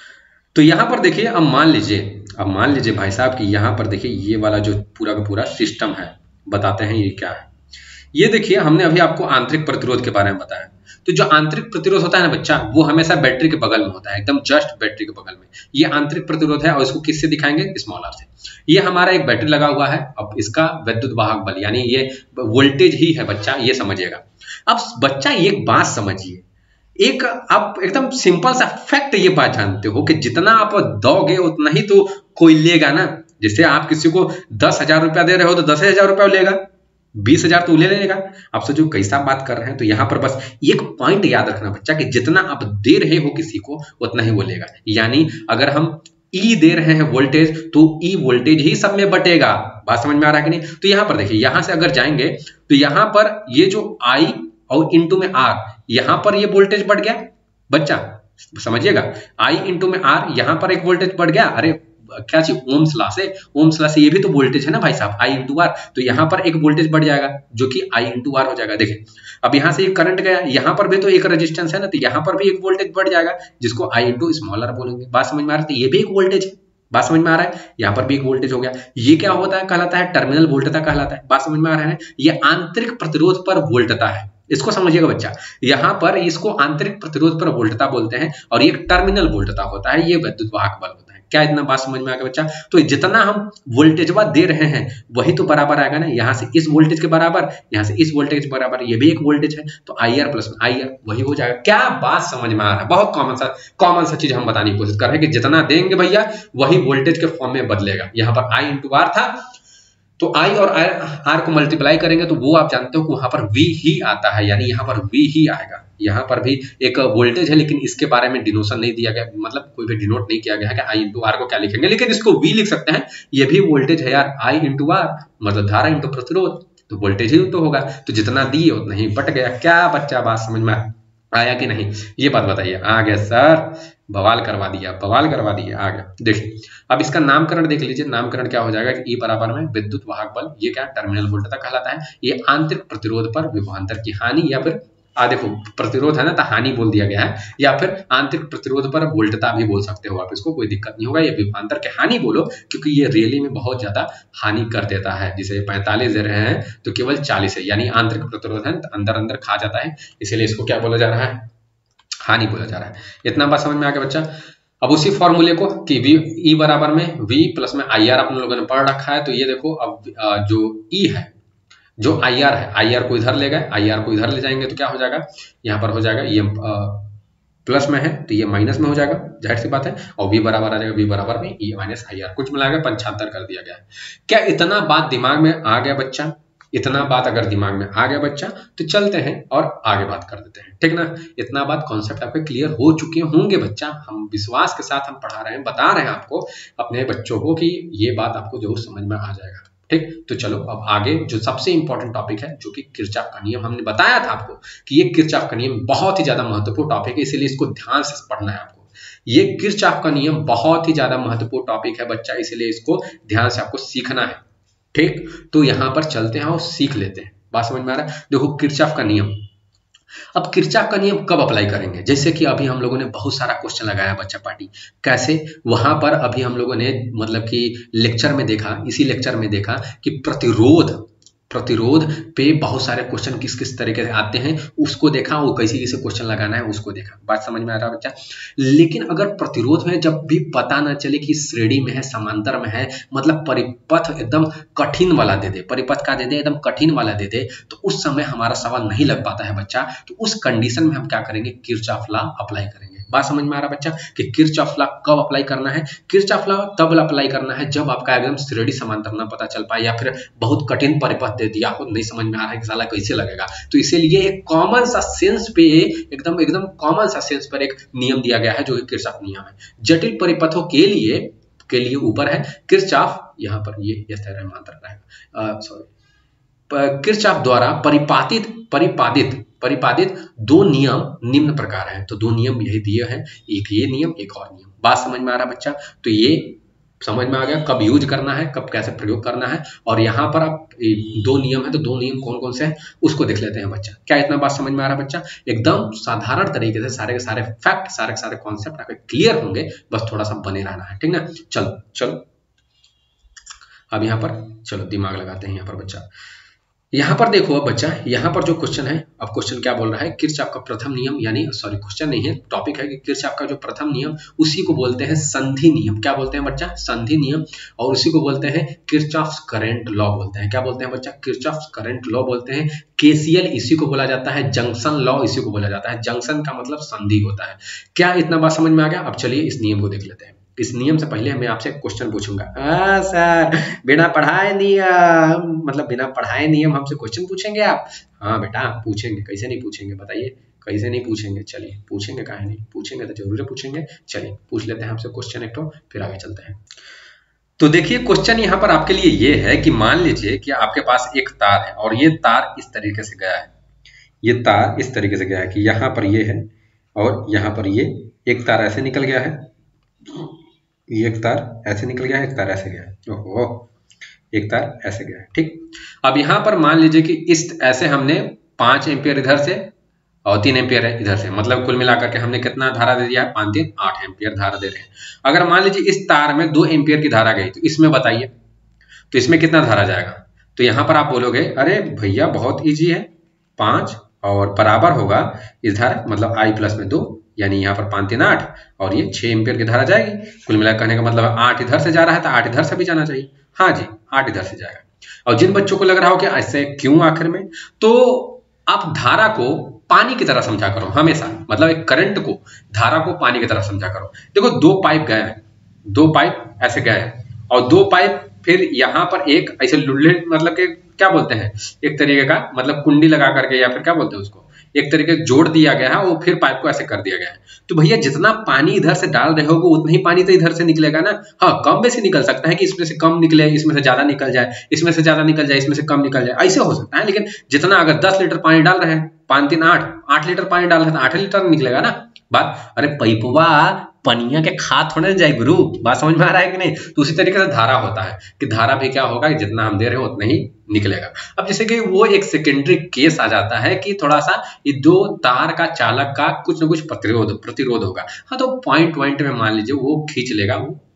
तो यहाँ पर देखिए, अब मान लीजिए अब मान लीजिए भाई साहब कि यहाँ पर देखिए ये वाला जो पूरा का पूरा सिस्टम है, बताते हैं ये क्या है। ये देखिए हमने अभी आपको आंतरिक प्रतिरोध के बारे में बताया। तो जो आंतरिक प्रतिरोध होता है ना बच्चा, वो हमेशा बैटरी के बगल में होता है, एकदम जस्ट बैटरी के बगल में। ये आंतरिक प्रतिरोध है और इसको किससे दिखाएंगे, स्मॉल आर से। ये हमारा एक बैटरी लगा हुआ है, अब इसका विद्युत वाहक बल यानी ये वोल्टेज ही है बच्चा, ये समझिएगा। अब बच्चा एक बात समझिए, एक आप एकदम सिंपल सा फैक्ट ये बात जानते हो कि जितना आप दोगे उतना ही तो कोई लेगा ना। जैसे आप किसी को दस हजार रुपया दे रहे हो तो दस हजार रुपया लेगा, बीस हजार तो ले लेगा। आप सोचो कैसा बात कर रहे हैं। तो यहाँ पर बस एक पॉइंट याद रखना बच्चा कि जितना आप दे रहे हो किसी को उतना ही वो लेगा। यानी अगर हम ई दे रहे हैं वोल्टेज, तो ई वोल्टेज ही सब में बटेगा। बात समझ में आ रहा है कि नहीं। तो यहाँ पर देखिए, यहां से अगर जाएंगे तो यहाँ पर ये जो आई और इंटू में आर, यहां पर ये वोल्टेज बढ़ गया बच्चा, समझिएगा। आई इंटू में आर, यहां पर एक वोल्टेज बढ़ गया। अरे क्या चीज, ओम्स लॉ से, ओम्स लॉ से ये भी तो वोल्टेज है ना भाई साहब, आई इंटू आर। तो यहाँ पर एक वोल्टेज बढ़ जाएगा जो कि आई इंटू आर हो जाएगा। देखिए अब यहाँ से एक करंट गया, यहाँ पर भी तो एक रेजिस्टेंस है ना, तो यहाँ पर भी एक वोल्टेज बढ़ जाएगा जिसको आई इंटू स्मॉल आर बोलेंगे। बात समझ में आ रही है। तो ये भी एक वोल्टेज है, बात समझ में आ रहा है। यहाँ पर भी एक वोल्टेज हो गया। ये क्या होता है, कहलाता है टर्मिनल वोल्टता कहलाता है। बात समझ में आ रहा है। ये आंतरिक प्रतिरोध पर वोल्टता है, इसको समझिएगा बच्चा। यहाँ पर इसको आंतरिक प्रतिरोध पर वोल्टता बोलते हैं और ये टर्मिनल वोल्टता होता है, ये विद्युत वाहक बल होता है। क्या इतना बात समझ में आ गया बच्चा। तो जितना हम वोल्टेजवा दे रहे हैं वही तो बराबर आएगा ना, यहाँ से इस वोल्टेज के बराबर, यहाँ से इस वोल्टेज के बराबर, ये भी एक वोल्टेज है, तो I R plus I R वही हो जाएगा। क्या बात समझ में आ रहा है। बहुत कॉमन सा कॉमन सा चीज हम बताने की कोशिश कर रहे हैं कि जितना देंगे भैया वही वोल्टेज के फॉर्म में बदलेगा। यहाँ पर आई इंटू आर था, तो आई और आर को मल्टीप्लाई करेंगे तो वो आप जानते हो कि वहां पर V ही आता है, यानी यहाँ पर V ही आएगा। यहाँ पर भी एक वोल्टेज है लेकिन इसके बारे में डिनोशन नहीं दिया गया, मतलब कोई भी डिनोट नहीं किया गया है कि आई इंटू आर को क्या लिखेंगे, लेकिन इसको V लिख सकते हैं। ये भी वोल्टेज है यार, आई इंटू आर मतलब धारा इंटू प्रतिरोध, तो वोल्टेज ही तो होगा। तो जितना दिए उतना ही बट गया। क्या बच्चा बात समझ में आया कि नहीं, ये बात बताइए। आ गया सर, बवाल करवा दिया, बवाल करवा दिया, आ गया। देखिए अब इसका नामकरण देख लीजिए। नामकरण क्या हो जाएगा कि ई बराबर में विद्युत वाहक बल, ये क्या टर्मिनल वोल्टता कहलाता है। ये आंतरिक प्रतिरोध पर विभवांतर की हानि, या फिर आ देखो प्रतिरोध है ना तो हानि बोल दिया गया है, या फिर आंतरिक प्रतिरोध पर वोल्टता भी बोल सकते हो आप, इसको कोई दिक्कत नहीं होगा। ये विभवांतर के हानि बोलो क्योंकि ये रियली में बहुत ज्यादा हानि कर देता है। जिसे पैंतालीस दे रहे हैं तो केवल चालीस है, यानी आंतरिक प्रतिरोध है अंदर अंदर खा जाता है, इसीलिए इसको क्या बोला जा रहा है, हानि बोला जा रहा है। इतना बात समझ में आ गया बच्चा। अब उसी फॉर्मूले को कि v e बराबर में v प्लस में आई आर अपन लोगों ने पढ़ रखा है, तो ये देखो अब जो e है, जो आई आर है, आई आर को इधर ले गए, आई आर को इधर ले जाएंगे तो क्या हो जाएगा, यहाँ पर हो जाएगा ये प्लस में है तो ये माइनस में हो जाएगा, जाहिर सी बात है। और v बराबर आ जाएगा v बराबर में e माइनस आई आर, कुछ मिलाकर पंचहत्तर कर दिया गया है। क्या इतना बात दिमाग में आ गया बच्चा? इतना बात अगर दिमाग में आ गया बच्चा तो चलते हैं और आगे बात कर देते हैं, ठीक ना। इतना बात कॉन्सेप्ट आपके क्लियर हो चुके होंगे बच्चा, हम विश्वास के साथ हम पढ़ा रहे हैं, बता रहे हैं आपको अपने बच्चों को कि ये बात आपको जरूर समझ में आ जाएगा, ठीक। तो चलो अब आगे जो सबसे इंपॉर्टेंट टॉपिक है, जो कि किरचॉफ का नियम, हमने बताया था आपको कि ये किरचॉफ का नियम बहुत ही ज्यादा महत्वपूर्ण टॉपिक है, इसीलिए इसको ध्यान से पढ़ना है आपको। ये किरचॉफ का नियम बहुत ही ज्यादा महत्वपूर्ण टॉपिक है बच्चा, इसलिए इसको ध्यान से आपको सीखना है, ठीक। तो यहां पर चलते हैं और सीख लेते हैं, बात समझ में आ रहा है। देखो किरचॉफ का नियम, अब किरचॉफ का नियम कब अप्लाई करेंगे? जैसे कि अभी हम लोगों ने बहुत सारा क्वेश्चन लगाया बच्चा पार्टी, कैसे? वहां पर अभी हम लोगों ने मतलब कि लेक्चर में देखा, इसी लेक्चर में देखा कि प्रतिरोध प्रतिरोध पे बहुत सारे क्वेश्चन किस किस तरीके से आते हैं, उसको देखा, वो कैसे कैसे क्वेश्चन लगाना है उसको देखा, बात समझ में आ रहा है बच्चा। लेकिन अगर प्रतिरोध में जब भी पता ना चले कि श्रेणी में है, समांतर में है, मतलब परिपथ एकदम कठिन वाला दे दे, परिपथ का दे दे, एकदम कठिन वाला दे दे, तो उस समय हमारा सवाल नहीं लग पाता है बच्चा। तो उस कंडीशन में हम क्या करेंगे, किरचॉफ लॉ अप्लाई करेंगे। बात समझ में आ रहा बच्चा कि किरचॉफ लॉ कब अप्लाई करना है? किरचॉफ लॉ तब अप्लाई करना है जब आपका एकदम श्रेणी समांतर ना पता चल पाए, या फिर बहुत कठिन परिपथ दे दिया हो, नहीं समझ में आ रहा है कि साला कैसे लगेगा। तो इसीलिए एक कॉमन सा सेंस पे, एकदम एकदम कॉमन सा सेंस पर एक नियम दिया गया है जो कि किरचॉफ नियम है। जटिल परिपथों के लिए के लिए ऊपर है किरचॉफ, यहाँ पर ये इस तरह मात्रा रहेगा, सॉरी, किरचॉफ द्वारा परिपातित परिपादित परिपादित दो नियम निम्न प्रकार हैं। तो दो नियम यही दिए हैं, एक ये नियम, एक और नियम। बात समझ में आ रहा बच्चा? तो ये समझ में आ गया कब यूज करना है, कब कैसे प्रयोग करना है। और यहाँ पर आप दो नियम है, तो दो नियम कौन कौन से हैं उसको देख लेते हैं बच्चा। क्या इतना बात समझ में आ रहा बच्चा? एकदम साधारण तरीके से सारे के सारे फैक्ट, सारे के सारे कॉन्सेप्ट आपके क्लियर होंगे, बस थोड़ा सा बने रहना है, ठीक ना। चलो चलो अब यहाँ पर चलो दिमाग लगाते हैं यहाँ पर बच्चा। यहाँ पर देखो अब बच्चा, यहाँ पर जो क्वेश्चन है, अब क्वेश्चन क्या बोल रहा है, किरचॉफ का प्रथम नियम, यानी सॉरी क्वेश्चन नहीं है, टॉपिक है कि किरचॉफ का जो प्रथम नियम, उसी को बोलते हैं संधि नियम। क्या बोलते हैं बच्चा? संधि नियम। और उसी को बोलते हैं किरचॉफ्स करंट लॉ बोलते हैं। क्या बोलते हैं बच्चा? किरचॉफ्स करंट लॉ बोलते हैं। केसीएल इसी को बोला जाता है, जंक्शन लॉ इसी को बोला जाता है। जंक्शन का मतलब संधि होता है। क्या इतना बात समझ में आ गया? अब चलिए इस नियम को देख लेते हैं। इस नियम से पहले मैं आपसे क्वेश्चन पूछूंगा। हाँ सर, बिना पढ़ाए नियम, मतलब बिना पढ़ाए नियम हमसे क्वेश्चन पूछेंगे आप? हाँ बेटा पूछेंगे, कैसे नहीं पूछेंगे बताइए, कैसे नहीं पूछेंगे? चलिए पूछेंगे, काहे नहीं पूछेंगे, तो जरूर पूछेंगे। चलिए पूछ लेते हैं आपसे क्वेश्चन एक तो, फिर आगे चलते हैं। तो देखिए क्वेश्चन यहाँ पर आपके लिए ये है कि मान लीजिए कि आपके पास एक तार है और ये तार इस तरीके से गया है, ये तार इस तरीके से गया है कि यहाँ पर ये है और यहाँ पर ये एक तार ऐसे निकल गया है, ये एक तार ऐसे निकल गया है, एक तार ऐसे गया है, ओहो एक तार ऐसे गया है, ठीक। अब यहाँ पर मान लीजिए कि इस ऐसे हमने पांच एम्पियर इधर से और तीन एम्पियर है इधर से, मतलब कुल मिलाकर के हमने कितना धारा दे दिया है? पांच तीन आठ एम्पियर धारा दे रहे हैं। अगर मान लीजिए इस तार में दो एम्पियर की धारा गई, तो इसमें बताइए, तो इसमें कितना धारा जाएगा? तो यहाँ पर आप बोलोगे अरे भैया बहुत ईजी है, पांच और बराबर होगा इस धारा, मतलब आई प्लस में दो, यानी यहाँ पर पांच तीन आठ और ये छह एम्पियर की धारा जाएगी। कुल मिलाकर कहने का मतलब आठ इधर से जा रहा है तो आठ इधर से भी जाना चाहिए। हाँ जी, आठ इधर से जाएगा। और जिन बच्चों को लग रहा हो कि ऐसे क्यों आखिर में, तो आप धारा को पानी की तरह समझा करो हमेशा, मतलब एक करंट को, धारा को पानी की तरह समझा करो। देखो दो पाइप गए हैं, दो पाइप ऐसे गए हैं और दो पाइप फिर यहाँ पर एक ऐसे लुल्ले, मतलब के क्या बोलते हैं, एक तरीके का मतलब कुंडी लगा करके, या फिर क्या बोलते हैं उसको, एक तरीके जोड़ दिया गया है और फिर पाइप को ऐसे कर दिया गया है। तो भैया जितना पानी इधर से डाल रहे होगे उतना ही पानी तो इधर से निकलेगा ना। हाँ कम बेसी निकल सकता है कि इसमें से कम निकले, इसमें से ज्यादा निकल जाए, इसमें से ज्यादा निकल जाए, इसमें से कम निकल जाए, ऐसे हो सकता है। लेकिन जितना अगर दस लीटर पानी डाल रहे हैं, पांच तीन आठ आठ लीटर पानी डाल रहे हैं तो आठ लीटर निकलेगा ना बात। अरे पैपवा पनिया के खाद थोड़े जाए गुरु, बात समझ में आ रहा है कि नहीं। तो उसी तरीके से धारा होता है कि धारा भी क्या होगा कि जितना हम दे रहे हो उतना ही निकलेगा। अब जैसे कि वो एक सेकेंडरी केस आ जाता है कि थोड़ा सा ये दो तार का चालक का कुछ ना कुछ प्रतिरोध प्रतिरोध होगा। हाँ तो पॉइंट पॉइंट में मान लीजिए वो खींच लेगा, वो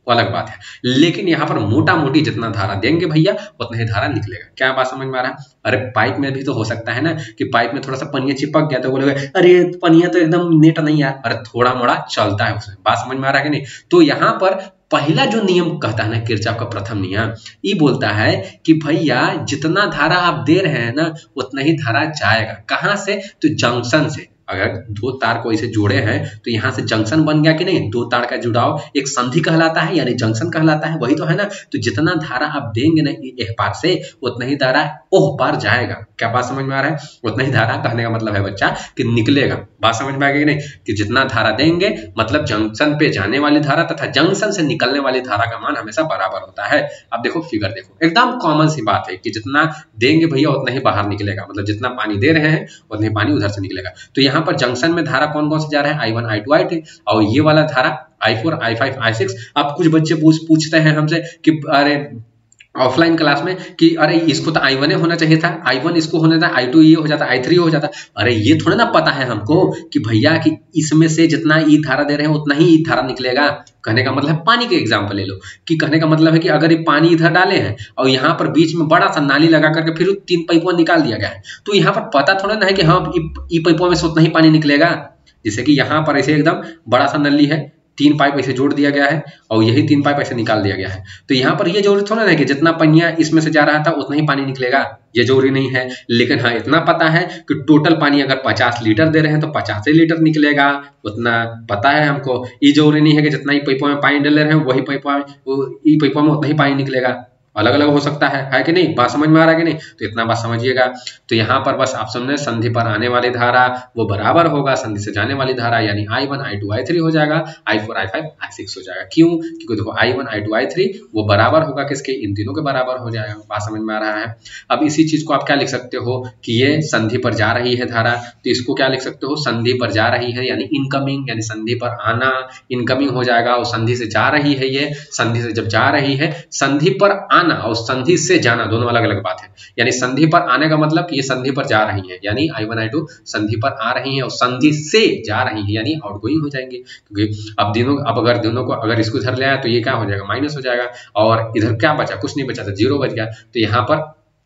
वो अलग बात है। लेकिन यहाँ पर मोटा मोटी जितना धारा देंगे भैया उतना ही धारा निकलेगा। क्या बात समझ में आ रहा है? अरे पाइप में भी तो हो सकता है ना कि पाइप में थोड़ा सा पनिया चिपक गया तो बोलोगे अरे पनिया तो एकदम नेट नहीं है, अरे थोड़ा मोड़ा चलता है उसमें। बात समझ में आ रहा है कि नहीं? तो यहाँ पर पहला जो नियम कहता है ना किरचॉफ का प्रथम नियम, ये बोलता है कि भैया जितना धारा आप दे रहे हैं ना उतना ही धारा जाएगा। कहाँ से? तो जंक्शन से। अगर दो तार को ऐसे जोड़े हैं तो यहाँ से जंक्शन बन गया कि नहीं? दो तार का जुड़ाव एक संधि कहलाता है, यानी जंक्शन कहलाता है, वही तो है ना। तो जितना धारा आप देंगे ना एक पार से उतना ही धारा ओह पार जाएगा। क्या बात समझ में आ रहा है? उतना ही धारा कहने का मतलब है बच्चा कि निकलेगा। बात समझ में आ गई कि नहीं? कि जितना धारा देंगे मतलब जंक्शन पे जाने वाली धारा तथा जंक्शन से निकलने वाली धारा का मान हमेशा बराबर होता है। अब देखो फिगर देखो, एकदम कॉमन सी बात है कि जितना देंगे भैया उतना ही बाहर निकलेगा, मतलब जितना पानी दे रहे हैं उतना ही पानी उधर से निकलेगा। तो यहाँ पर जंक्शन में धारा कौन कौन से जा रहा है? I one I two I three, और ये वाला धारा I four I five I six. अब कुछ बच्चे पूछ पूछते हैं हमसे कि अरे ऑफलाइन क्लास में कि अरे इसको तो आई वन होना चाहिए था, आई वन इसको होना था, आई टू ये हो जाता, आई थ्री हो जाता। अरे ये थोड़ा ना पता है हमको कि भैया कि इसमें से जितना ई धारा दे रहे हैं उतना ही ई धारा निकलेगा। कहने का मतलब है पानी के एग्जाम्पल ले लो कि कहने का मतलब है कि अगर ये पानी इधर डाले हैं और यहाँ पर बीच में बड़ा सा नाली लगा करके फिर तीन पाइपों निकाल दिया गया है, तो यहाँ पर पता थोड़ा ना है कि हाँ ई पाइपों में से उतना ही पानी निकलेगा। जैसे कि यहाँ पर ऐसे एकदम बड़ा सा नली है, तीन पाइप ऐसे जोड़ दिया गया है और यही तीन पाइप ऐसे निकाल दिया गया है, तो यहाँ पर ये जरूरी थोड़ा ना है कि जितना पनिया इसमें से जा रहा था उतना ही पानी निकलेगा, ये जरूरी नहीं है। लेकिन हाँ इतना पता है कि टोटल पानी अगर पचास लीटर दे रहे हैं तो पचास ही लीटर निकलेगा, उतना पता है हमको। ये जरूरी नहीं है कि जितना ही पाइपों में पानी डाल रहे हैं वही पाइपों ई पाइपों में उतना ही पानी निकलेगा, अलग अलग हो सकता है, है कि नहीं? बात समझ में आ रहा है कि नहीं? तो इतना बात समझिएगा। तो यहाँ पर बस आप समझे संधि पर आने वाली धारा वो बराबर होगा संधि से जाने वाली धारा, यानी I one I two I three हो जाएगा, I four I five I six हो जाएगा। क्यों? क्योंकि देखो I one I two I three वो बराबर होगा किसके? इन तीनों के बराबर हो जाएगा। बात समझ में आ रहा है? अब इसी चीज को आप क्या लिख सकते हो कि ये संधि पर जा रही है धारा, तो इसको क्या लिख सकते हो? संधि पर जा रही है यानी इनकमिंग, यानी संधि पर आना इनकमिंग हो जाएगा, और संधि से जा रही है, ये संधि से जब जा रही है, संधि पर आना और संधि से जाना दोनों अलग अलग बात है। यानी संधि पर आने का मतलब कि ये संधि पर जा रही है, यानी आई वन आई टू संधि पर आ रही है, और संधि से जा रही है यानी आउटगोइंग हो जाएंगे। क्योंकि अब दोनों अब अगर दोनों को अगर इसको इधर ले आया तो ये क्या हो जाएगा? माइनस हो जाएगा, और इधर क्या बचा? कुछ नहीं बचा, तो जीरो बच गया। तो यहाँ पर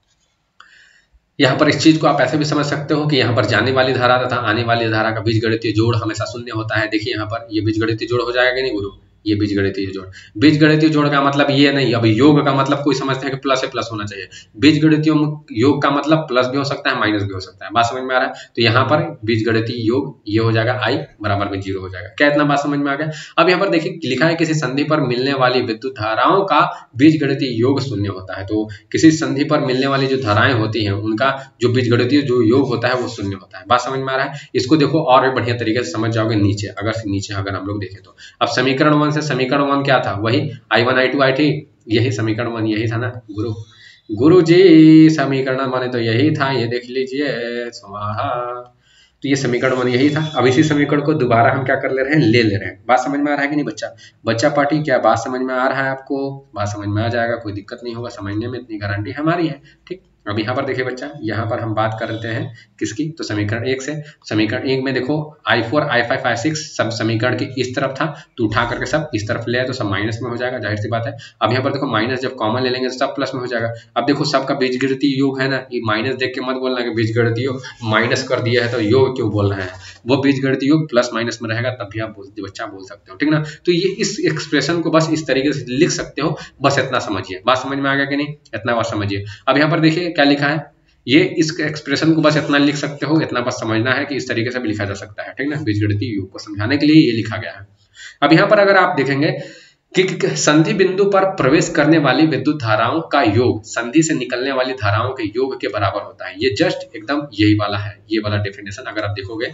यहाँ पर इस चीज को आप ऐसे भी समझ सकते हो कि यहाँ पर जाने वाली धारा तथा आने वाली धारा का बीजगणितीय जोड़ हमेशा शून्य होता है। देखिए यहाँ पर ये बीजगणितीय जोड़ हो जाएगा कि नहीं गुरु? ये बीजगणितीय जोड़, बीजगणितीय जोड़ का मतलब ये नहीं, अब योग का मतलब कोई समझते हैं कि प्लस है प्लस होना चाहिए, बीजगणितीय योग का मतलब प्लस भी हो सकता है माइनस भी हो सकता है। बात समझ में आ रहा है? तो यहाँ पर बीजगणितीय योग ये हो जाएगा आई बराबर में जीरो हो जाएगा। क्या इतना बात समझ में आ गया? अब यहाँ पर देखिए लिखा है किसी संधि पर मिलने वाली विद्युत धाराओं का बीजगणितीय योग शून्य होता है। तो किसी संधि पर मिलने वाली जो धाराएं होती हैं उनका जो बीजगणितीय जो योग होता है वो शून्य होता है। बात समझ में आ रहा है? इसको देखो और भी बढ़िया तरीके से समझ जाओगे नीचे, अगर नीचे अगर हम लोग देखें तो अब समीकरण वन से समीकरण वन क्या था? वही I one I two I three, यही समीकरण वन यही था ना गुरु? गुरु जी समीकरण वन तो यही था, ये देख लीजिए स्वाहा। तो ये समीकरण वन यही था। अब इसी समीकरण को दोबारा हम क्या कर ले रहे हैं? ले ले रहे हैं। बात समझ में आ रहा है कि नहीं बच्चा? बच्चा पार्टी क्या बात समझ में आ रहा है आपको? बात समझ में आ जाएगा, कोई दिक्कत नहीं होगा, समझने में इतनी गारंटी हमारी है। ठीक, अब यहाँ पर देखिए बच्चा, यहाँ पर हम बात करते हैं किसकी? तो समीकरण एक से। समीकरण एक में देखो I four I five I six सब समीकरण के इस तरफ था, तो उठा करके सब इस तरफ ले आए तो सब माइनस में हो जाएगा, जाहिर सी बात है। अब यहाँ पर देखो माइनस जब कॉमन ले लेंगे तो सब प्लस में हो जाएगा। अब देखो सबका बीजगणितीय योग है ना, ये माइनस देख के मत बोलना कि बीजगणितीय योग माइनस कर दिया है तो योग क्यों बोल रहे हैं, वो बीजगणितीय योग प्लस माइनस में रहेगा तब भी आप बच्चा बोल सकते हो, ठीक ना? तो ये इस एक्सप्रेशन को बस इस तरीके से लिख सकते हो, बस इतना समझिए। बात समझ में आ गया कि नहीं? इतना बात समझिए। अब यहाँ पर देखिए क्या लिखा है, ये इस एक्सप्रेशन को बस इतना लिख सकते हो, इतना बस समझना है कि इस तरीके से भी लिखा जा सकता है, ठीक ना? बीजगणितीय योग को समझाने के लिए ये लिखा गया है। अब यहाँ पर अगर आप देखेंगे कि संधि बिंदु पर प्रवेश करने वाली विद्युत धाराओं का योग संधि से निकलने वाली धाराओं के योग के बराबर होता है। ये जस्ट एकदम यही वाला है, ये वाला डेफिनेशन अगर आप देखोगे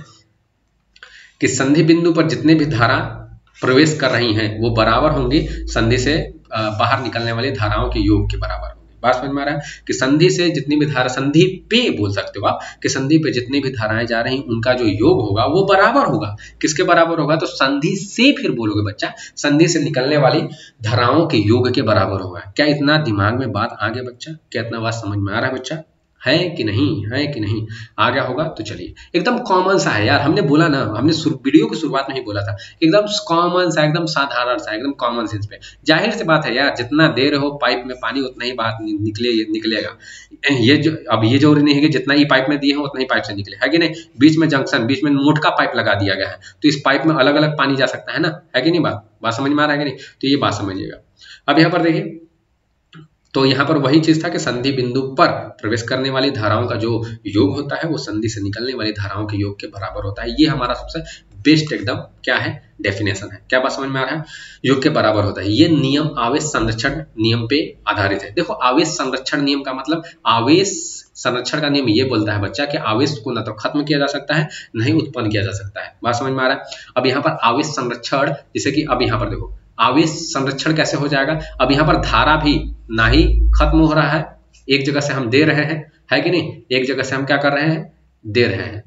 कि संधि बिंदु पर जितने भी धारा प्रवेश कर रही हैं वो बराबर होंगी संधि से बाहर निकलने वाली धाराओं के योग के बराबर। बात समझ में आ रहा है कि संधि से जितनी भी धारा, संधि पे बोल सकते हो आप कि संधि पे जितनी भी धाराएं जा रही उनका जो योग होगा वो बराबर होगा। किसके बराबर होगा? तो संधि से, फिर बोलोगे बच्चा, संधि से निकलने वाली धाराओं के योग के बराबर होगा। क्या इतना दिमाग में बात आ गया बच्चा? क्या इतना बात समझ में आ रहा है बच्चा? है कि नहीं, है कि नहीं, आ गया होगा। तो चलिए, एकदम कॉमन सा है यार, हमने बोला ना, हमने वीडियो की शुरुआत में ही बोला था, एकदम कॉमन सा, एकदम साधारण सा, एकदम कॉमन सेंस पे। जाहिर सी बात है यार, जितना दे रहे हो पाइप में पानी उतना ही बाहर निकले निकलेगा। ये जो अब ये जरूरी नहीं है कि जितना ही पाइप में दिए हैं उतना ही पाइप से निकले, है कि नहीं। बीच में जंक्शन, बीच में मोटका पाइप लगा दिया गया है, तो इस पाइप में अलग अलग पानी जा सकता है ना, है कि नहीं। बात बात समझ में आ रहा है कि नहीं। तो ये बात समझिएगा। अब यहाँ पर देखिए, तो यहाँ पर वही चीज था कि संधि बिंदु पर प्रवेश करने वाली धाराओं का जो योग होता है वो संधि से निकलने वाली धाराओं के योग के बराबर होता है। ये हमारा सबसे बेस्ट एकदम क्या है, डेफिनेशन है। क्या बात समझ में आ रहा है, योग के बराबर होता है। ये नियम आवेश संरक्षण नियम पे आधारित है। देखो, आवेश संरक्षण नियम का मतलब, आवेश संरक्षण का नियम ये बोलता है बच्चा कि आवेश को न तो खत्म किया जा सकता है, नहीं उत्पन्न किया जा सकता है। बात समझ में आ रहा है। अब यहाँ पर आवेश संरक्षण, जैसे कि अब यहाँ पर देखो, आवेश संरक्षण कैसे हो जाएगा। अब यहाँ पर धारा भी ना ही खत्म हो रहा है, एक जगह से हम दे रहे हैं, है कि नहीं, एक जगह से हम क्या कर रहे हैं, दे रहे हैं,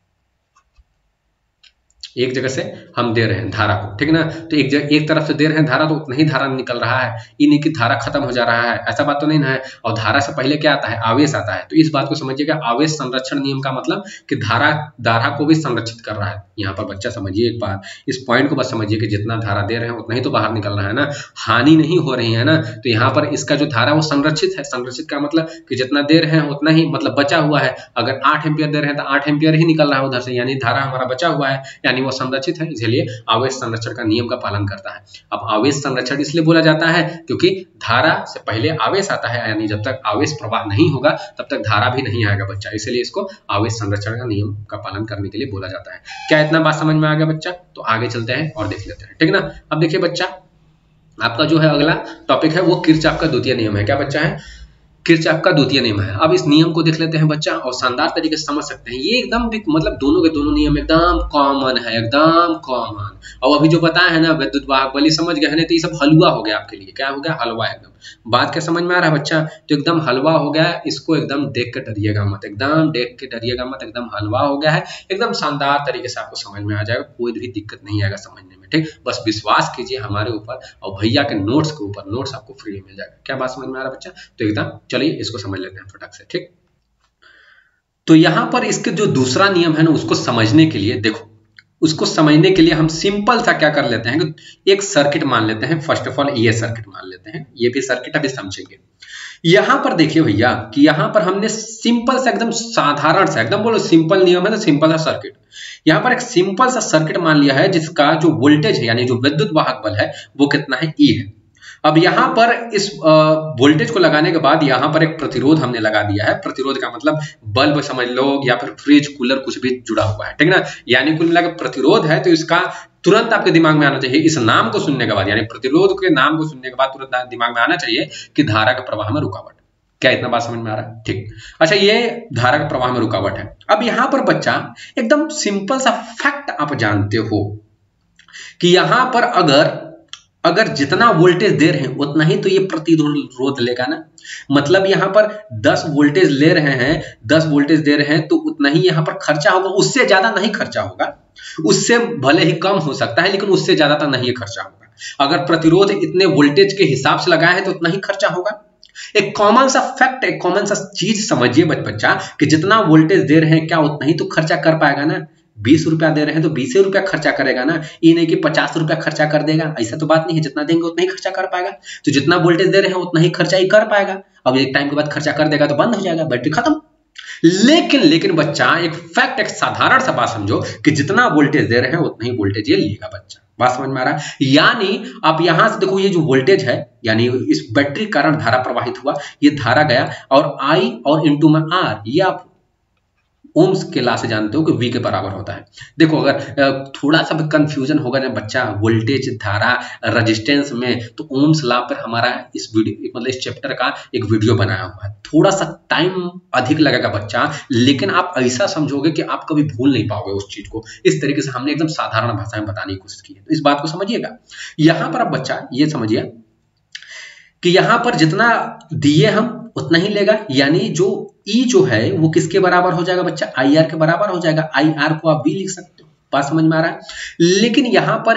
एक जगह से हम दे रहे हैं धारा को, ठीक ना। तो एक जगह एक तरफ से दे रहे हैं धारा, तो उतना ही धारा निकल रहा है, ये नहीं कि धारा खत्म हो जा रहा है, ऐसा बात तो नहीं ना है। और धारा से पहले क्या आता है, आवेश आता है। तो इस बात को समझिएगा, आवेश संरक्षण नियम का मतलब कि धारा धारा को भी संरक्षित कर रहा है। यहाँ पर बच्चा समझिए एक बात, इस पॉइंट को बस समझिए कि जितना धारा दे रहे हैं उतना ही तो बाहर निकल रहा है ना, हानि नहीं हो रही है ना। तो यहाँ पर इसका जो धारा वो संरक्षित है। संरक्षित का मतलब कि जितना दे रहे हैं उतना ही, मतलब बचा हुआ है। अगर आठ एम्पियर दे रहे हैं तो आठ एम्पियर ही निकल रहा है उधर से, यानी धारा हमारा बचा हुआ है, यानी वो संरक्षित है, इसलिए आवेश संरक्षण का नियम का पालन करता है। अब आवेश संरक्षण इसलिए बोला जाता है क्योंकि धारा से पहले आवेश आता है, यानी जब तक आवेश प्रवाह नहीं होगा तब तक धारा भी नहीं आएगा बच्चा, इसलिए इसको आवेश संरक्षण का नियम का पालन करने के लिए बोला जाता है। क्या इतना बात समझ में आ गया बच्चा। तो आगे चलते हैं और देख लेते हैं, ठीक ना। अब देखिए बच्चा, आपका जो है अगला टॉपिक है वो किरचॉफ का द्वितीय नियम है। क्या बच्चा है, किरचॉफ का द्वितीय नियम है। अब इस नियम को देख लेते हैं बच्चा, और शानदार तरीके से समझ सकते हैं। ये एकदम मतलब दोनों के दोनों नियम एकदम कॉमन है, एकदम कॉमन। और अभी जो बताया है ना विद्युत वाहक बल, समझ गए हैं, तो ये सब हलवा हो गया आपके लिए। क्या हो गया, हलवा। एकदम बात क्या समझ में आ रहा है बच्चा, तो एकदम हलवा हो गया। इसको एकदम देख के डरिएगा मत, एकदम देख के डरिएगा मत, एकदम हलवा हो गया है, एकदम शानदार तरीके से आपको समझ में आ जाएगा, कोई भी दिक्कत नहीं आएगा समझने में, ठीक। बस विश्वास कीजिए हमारे ऊपर, और भैया के नोट्स के ऊपर, नोट्स आपको फ्री मिल जाएगा। क्या बात समझ में आ रहा है बच्चा। तो एकदम चलिए इसको समझ लेते हैं फटाक से, ठीक। तो यहां पर इसके जो दूसरा नियम है ना, उसको समझने के लिए देखो, उसको समझने के लिए हम सिंपल सा क्या कर लेते हैं, एक सर्किट मान लेते हैं। फर्स्ट ऑफ ऑल ये सर्किट मान लेते हैं, ये भी सर्किट अभी समझेंगे। यहां पर देखिए भैया कि यहां पर हमने सिंपल सा, एकदम साधारण सा, एकदम बोलो सिंपल नियम है ना, सिंपल सा सर्किट। यहां पर एक सिंपल सा सर्किट मान लिया है जिसका जो वोल्टेज है, यानी जो विद्युत वाहक बल है, वो कितना है, ई है। अब यहां पर इस वोल्टेज को लगाने के बाद यहां पर एक प्रतिरोध हमने लगा दिया है। प्रतिरोध का मतलब बल्ब समझ लो, या फिर फ्रिज कूलर कुछ भी जुड़ा हुआ है, ठीक ना। यानी कुल मिलाकर प्रतिरोध है, तो इसका तुरंत आपके दिमाग में आना चाहिए, इस नाम को सुनने के बाद, यानी प्रतिरोध के नाम को सुनने के बाद तुरंत दिमाग में आना चाहिए कि धारा के प्रवाह में रुकावट। क्या इतना बात समझ में आ रहा है, ठीक। अच्छा, ये धारा के प्रवाह में रुकावट है। अब यहां पर बच्चा एकदम सिंपल सा फैक्ट आप जानते हो कि यहां पर अगर अगर जितना वोल्टेज दे रहे हैं उतना ही तो ये प्रतिरोध लेगा ना। मतलब यहां पर दस वोल्टेज ले रहे हैं, दस वोल्टेज दे रहे हैं, तो उतना ही यहां पर खर्चा होगा, उससे ज्यादा नहीं खर्चा होगा। उससे भले ही कम हो सकता है, लेकिन उससे ज्यादा तो नहीं खर्चा होगा। अगर प्रतिरोध इतने वोल्टेज के हिसाब से लगाया है तो उतना ही खर्चा होगा। एक कॉमन सा फैक्ट, एक कॉमन सा चीज समझिए बच्चा कि जितना वोल्टेज दे रहे हैं क्या उतना ही तो खर्चा कर पाएगा ना। बीस रुपया दे रहे हैं तो बीस रुपया खर्चा करेगा ना, ये नहीं कि पचास रुपया खर्चा कर देगा, ऐसा तो बात नहीं है। जितना देंगे उतना ही खर्चा कर पाएगा। तो जितना वोल्टेज दे रहे हैं उतना ही खर्चा ही कर पाएगा। अब एक टाइम के बाद खर्चा कर देगा तो बंद हो जाएगा, बैटरी खत्म। लेकिन लेकिन बच्चा एक फैक्ट, एक साधारण सा बात समझो कि जितना वोल्टेज दे रहे हैं उतना ही वोल्टेज ये लेगा बच्चा। बात समझ में आ रहा है। यानी आप यहां से देखो, ये जो वोल्टेज है, यानी इस बैटरी कारण धारा प्रवाहित हुआ, ये धारा गया, और आई और इंटू में आर, ये आप ओम्स के लॉ से जानते हो कि V के बराबर होता है। देखो, अगर थोड़ा सा भी कंफ्यूजन होगा ना बच्चा वोल्टेज, धारा, रेजिस्टेंस में, तो ओम्स लॉ पर हमारा इस वीडियो मतलब इस चैप्टर का एक वीडियो बनाया हुआ है। थोड़ा सा टाइम अधिक लगेगा बच्चा, लेकिन आप ऐसा समझोगे कि आप कभी भूल नहीं पाओगे उस चीज को। इस तरीके से हमने एकदम साधारण भाषा में बताने की कोशिश की है, तो इस बात को समझिएगा। यहां पर अब बच्चा ये समझिए कि यहां पर जितना दिए हम उतना ही लेगा, यानी जो ई जो है वो किसके बराबर हो जाएगा बच्चा, आई आर के बराबर हो जाएगा। आई आर को आप भी लिख सकते हो। बात समझ में आ रहा है। लेकिन यहां पर एक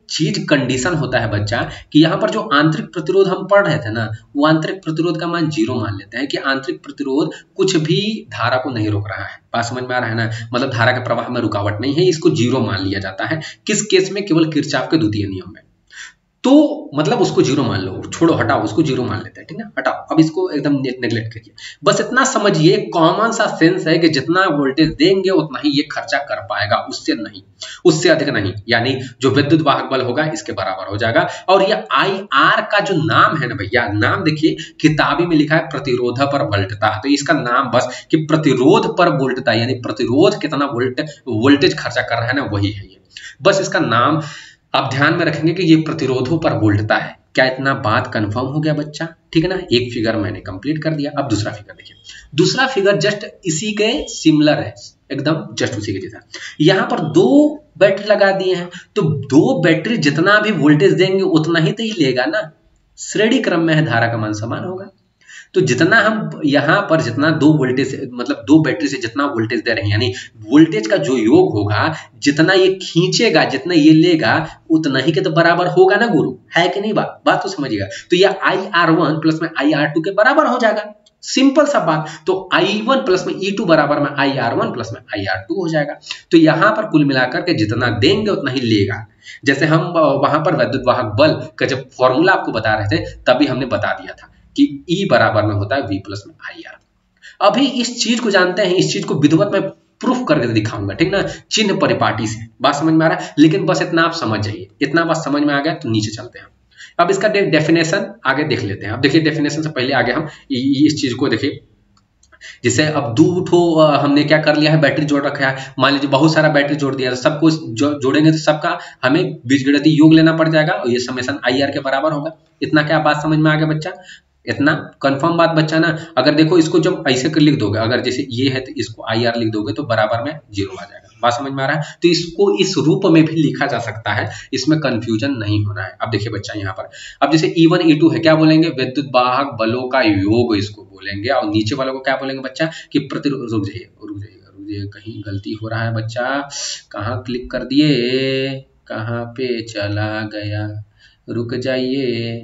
चीज कंडीशन होता है बच्चा कि यहाँ पर जो आंतरिक प्रतिरोध हम पढ़ रहे थे ना, वो आंतरिक प्रतिरोध का मान जीरो मान लेते हैं कि आंतरिक प्रतिरोध कुछ भी धारा को नहीं रोक रहा है। बात समझ में आ रहा है ना, मतलब धारा के प्रवाह में रुकावट नहीं है, इसको जीरो मान लिया जाता है। किस केस में? केवल किरचॉफ के द्वितीय नियम में। तो मतलब उसको जीरो मान लो, छोड़ो हटाओ, उसको जीरो मान लेते हैं, ठीक है, हटाओ। अब इसको एकदम नेग्लेक्ट करिए। बस इतना समझिए, कॉमन सा सेंस है कि जितना वोल्टेज देंगे उतना ही ये खर्चा कर पाएगा, उससे नहीं, उससे अधिक नहीं। यानी जो विद्युत वाहक बल होगा इसके बराबर हो जाएगा। और ये आई आर का जो नाम है ना भैया, नाम देखिए किताबी में लिखा है प्रतिरोध पर वोल्टता, तो इसका नाम बस कि प्रतिरोध पर वोल्टता, यानी प्रतिरोध कितना वोल्ट वोल्टेज खर्चा कर रहा है ना, वही है ये। बस इसका नाम आप ध्यान में रखेंगे कि ये प्रतिरोधों पर वोल्टता है। क्या इतना बात कंफर्म हो गया बच्चा? ठीक है ना, एक फिगर मैंने कंप्लीट कर दिया। अब दूसरा फिगर देखिए। दूसरा फिगर जस्ट इसी के सिमिलर है, एकदम जस्ट उसी के जैसा। यहाँ पर दो बैटरी लगा दिए हैं, तो दो बैटरी जितना भी वोल्टेज देंगे उतना ही तो ही लेगा ना, श्रेणी क्रम में है, धारा का मान समान होगा। तो जितना हम यहाँ पर जितना दो वोल्टेज मतलब दो बैटरी से जितना वोल्टेज दे रहे हैं, यानी वोल्टेज का जो योग होगा, जितना ये खींचेगा जितना ये लेगा उतना ही के तो बराबर होगा ना गुरु, है कि नहीं? बात बात तो समझिएगा। तो ये आई आर वन प्लस में आई आर टू के बराबर हो जाएगा, सिंपल सा बात। तो आई वन प्लस में ई टू बराबर में आई आर वन प्लस में आई आर टू हो जाएगा। तो यहाँ पर कुल मिलाकर के जितना देंगे उतना ही लेगा। जैसे हम वहां पर विद्युत वाहक बल का जब फॉर्मूला आपको बता रहे थे तभी हमने बता दिया था कि E बराबर में होता है V प्लस में आई आर। अभी इस चीज को जानते हैं, इस चीज को विधिवत में प्रूफ करके दिखाऊंगा, ठीक ना, चिन्ह परिपाटी से। बात समझ में आ रहा है? लेकिन बस इतना आप समझ जाइए, इतना बात समझ में आ गया तो नीचे चलते हैं। अब इसका डेफिनेशन आगे देख लेते हैं। अब देखिए डेफिनेशन से पहले आगे हम इस चीज को देखिए। जैसे अब दो ठो हमने क्या कर लिया है, बैटरी जोड़ रखा है। मान लीजिए बहुत सारा बैटरी जोड़ दिया, तो सबको जो जोड़ेंगे तो सबका हमें बीजगणितीय योग लेना पड़ जाएगा और ये समेशन आई आर के बराबर होगा। इतना क्या बात समझ में आ गया बच्चा? इतना कंफर्म बात बच्चा ना। अगर देखो इसको जब ऐसे कर लिख दोगे, अगर जैसे ये है तो इसको आई आर लिख दोगे तो बराबर में जीरो आ जाएगा। बात समझ में आ रहा है? तो इसको इस रूप में भी लिखा जा सकता है, इसमें कंफ्यूजन नहीं होना है। अब देखिए बच्चा यहाँ पर, अब जैसे ई वन ई टू है, क्या बोलेंगे? विद्युत वाहक बलों का योग इसको बोलेंगे। और नीचे वालों को क्या बोलेंगे बच्चा? कि प्रतिरोध। रुक जाइए रुक जाइए रुक जाइए, कहीं गलती हो रहा है बच्चा, कहाँ क्लिक कर दिए, कहाँ पे चला गया, रुक जाइए।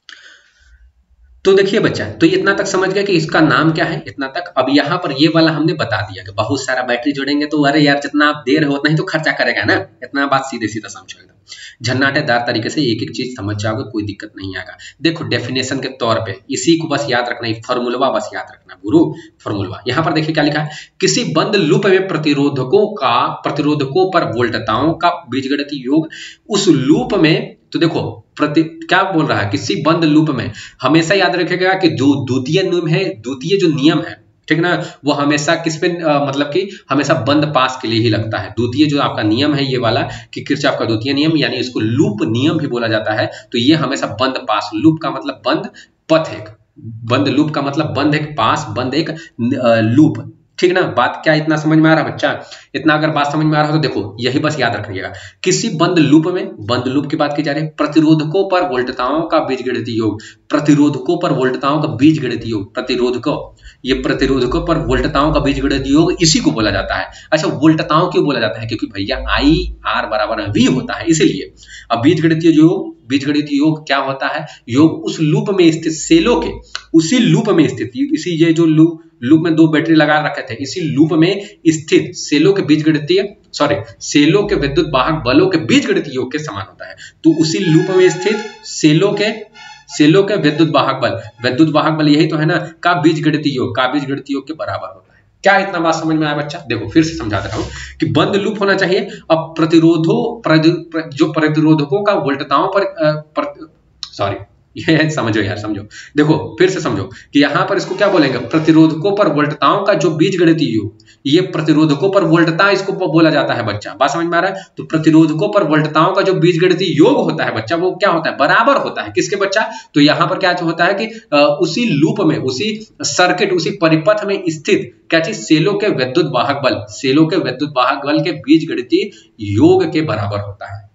तो देखिए बच्चा, तो इतना तक समझ गया कि इसका नाम क्या है, इतना तक। अब यहाँ पर ये वाला हमने बता दिया कि बहुत सारा बैटरी जोड़ेंगे तो अरे यार जितना आप दे रहे हो उतना ही तो खर्चा करेगा ना। इतना बात सीधे सीधा समझो, एकदम झन्नाटेदार तरीके से एक एक चीज समझ जाओगे, कोई दिक्कत नहीं आएगा। देखो डेफिनेशन के तौर पे इसी को बस याद रखना, फॉर्मूला बस याद रखना गुरु, फॉर्मूला। यहाँ पर देखिए क्या लिखा है, किसी बंद लूप में प्रतिरोधकों का प्रतिरोधकों पर वोल्टताओं का बीजगणितीय योग उस लूप में। तो देखो प्रति क्या बोल रहा है, किसी बंद लूप में। हमेशा याद रखेगा कि जो द्वितीय नियम है, द्वितीय जो नियम है, ठीक ना, वो हमेशा किस पे आ, मतलब कि हमेशा बंद पास के लिए ही लगता है। द्वितीय जो आपका नियम है ये वाला कि किरचॉफ का द्वितीय नियम, यानी इसको लूप नियम भी बोला जाता है। तो ये हमेशा बंद पास, लूप का मतलब बंद पथ, एक बंद लूप का मतलब बंद एक पास, बंद एक लूप, ठीक ना। बात क्या इतना समझ में आ रहा है बच्चा? इतना अगर बात समझ में आ रहा हो तो देखो यही बस याद रखिएगा, किसी बंद लूप में, बंद लूप की बात की जा रही है, प्रतिरोधकों पर वोल्टताओं का बीजगणितीय योग, प्रतिरोधकों पर वोल्टताओं का बीजगणितीय योग, प्रतिरोधकों, ये प्रतिरोधकों पर वोल्टताओं का बीजगणितीय योग इसी को बोला जाता है। अच्छा वोल्टताओं क्यों बोला जाता है? क्योंकि भैया आई आर बराबर वी होता है, इसीलिए। अब बीजगणितीय योग, बीजगणितीय योग क्या होता है? योग उस लूप में स्थित सेलों के, उसी लूप में स्थित, इसी ये जो लूप लूप में दो बैटरी लगा रखे थे, इसी लूप में स्थित सेलों के बीजगणितीय सॉरी सेलों के विद्युत वाहक बलों के बीजगणितीय योग के समान होता है। तो उसी लूप में स्थित सेलों के सेलों के विद्युत वाहक बल, विद्युत वाहक बल यही तो है ना, का बीजगणितीय योग, का बीजगणितीय योग के बराबर होता है। क्या इतना बात समझ में आया बच्चा? देखो फिर से समझा दे रहा हूं कि बंद लूप होना चाहिए। अब प्रतिरोधों प्रति, जो प्रतिरोधकों का वोल्टताओं पर सॉरी ये समझो यार, समझो, देखो फिर से समझो कि यहाँ पर इसको क्या बोलेंगे, प्रतिरोधकों पर वोल्टताओं का जो बीजगणितीय योग, ये प्रतिरोधकों पर वोल्टता इसको बोला जाता है बच्चा। बात समझ में आ रहा है? तो प्रतिरोधकों पर वोल्टताओं का जो बीजगणितीय योग होता है बच्चा, वो क्या होता है? बराबर होता है किसके बच्चा? तो यहाँ पर क्या होता है कि उसी लूप में, उसी सर्किट, उसी परिपथ में स्थित क्या चीज, सेलों के विद्युत वाहक बल, सेलों के विद्युत वाहक बल के बीजगणितीय योग के बराबर होता है।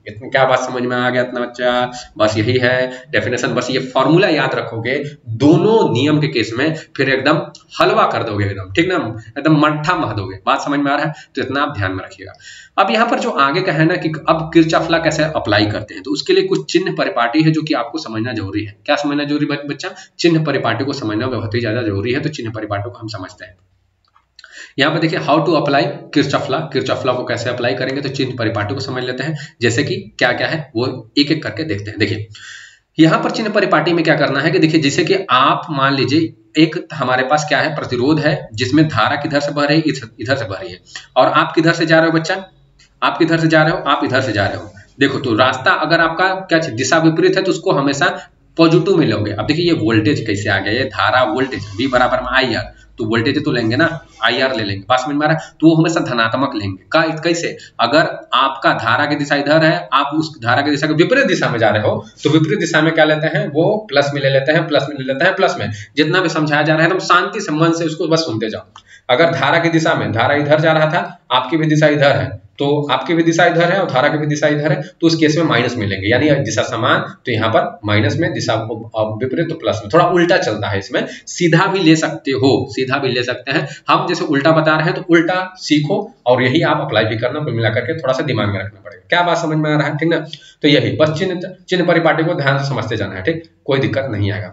इतना क्या बात समझ में आ गया इतना बच्चा? बस यही है डेफिनेशन, बस ये फॉर्मूला याद रखोगे दोनों नियम के केस में, फिर एकदम हलवा कर दोगे एकदम, ठीक ना, एकदम मट्ठा मह दोगे। बात समझ में आ रहा है? तो इतना आप ध्यान में रखिएगा। अब यहाँ पर जो आगे का है ना कि अब किरचॉफ लॉ कैसे अप्लाई करते हैं, तो उसके लिए कुछ चिन्ह परिपाटी है जो कि आपको समझना जरूरी है। क्या समझना जरूरी है बच्चा? चिन्ह परिपाटी को समझना बहुत ही ज्यादा जरूरी है। तो चिन्ह परिपाटी को हम समझते हैं। यहाँ पे देखिए how to apply Kirchhoff law, Kirchhoff law को कैसे अप्लाई करेंगे, तो चिन्ह परिपाटी को समझ लेते हैं। जैसे कि क्या क्या है वो एक एक करके देखते हैं। देखिए यहाँ पर चिन्ह परिपाटी में क्या करना है कि देखिए जैसे कि आप मान लीजिए एक हमारे पास क्या है, प्रतिरोध है जिसमें धारा किधर से बह रही है, इधर से बह रही है, और आप किधर से जा रहे हो बच्चा, आप किधर से जा रहे हो, आप इधर से जा रहे हो। देखो तो रास्ता अगर आपका क्या दिशा विपरीत है तो उसको हमेशा पॉजिटिव में लोगे। अब देखिए ये वोल्टेज कैसे आ गया, ये धारा वोल्टेज V बराबर में आई आर, तो वोल्टेज तो लेंगे ना, आई आर ले लेंगे, पास में मारा, तो वो हमेशा धनात्मक लेंगे। का कैसे? अगर आपका धारा की दिशा इधर है, आप उस धारा की दिशा के विपरीत दिशा में जा रहे हो, तो विपरीत दिशा में क्या लेते हैं, वो प्लस में ले लेते हैं, प्लस में ले लेते हैं, प्लस में। जितना भी समझाया जा रहा है तुम शांति से मन से उसको बस सुनते जाओ। अगर धारा की दिशा में, धारा इधर जा रहा था, आपकी भी दिशा इधर है, तो आपकी भी दिशा इधर है और धारा की भी दिशा इधर है, तो उस केस में माइनस मिलेंगे, यानी दिशा समान, तो यहाँ पर माइनस में, दिशा विपरीत तो प्लस में। थोड़ा उल्टा चलता है इसमें, सीधा भी ले सकते हो, सीधा भी ले सकते हैं। हम जैसे उल्टा बता रहे हैं तो उल्टा सीखो और यही आप अप्लाई भी करना, कुल मिला करके थोड़ा सा दिमाग में रखना पड़ेगा। क्या बात समझ में आ रहा है? ठीक ना। तो यही बस चिन्ह चिन्ह परिपाटी को ध्यान से समझते जाना है, ठीक, कोई दिक्कत नहीं आएगा।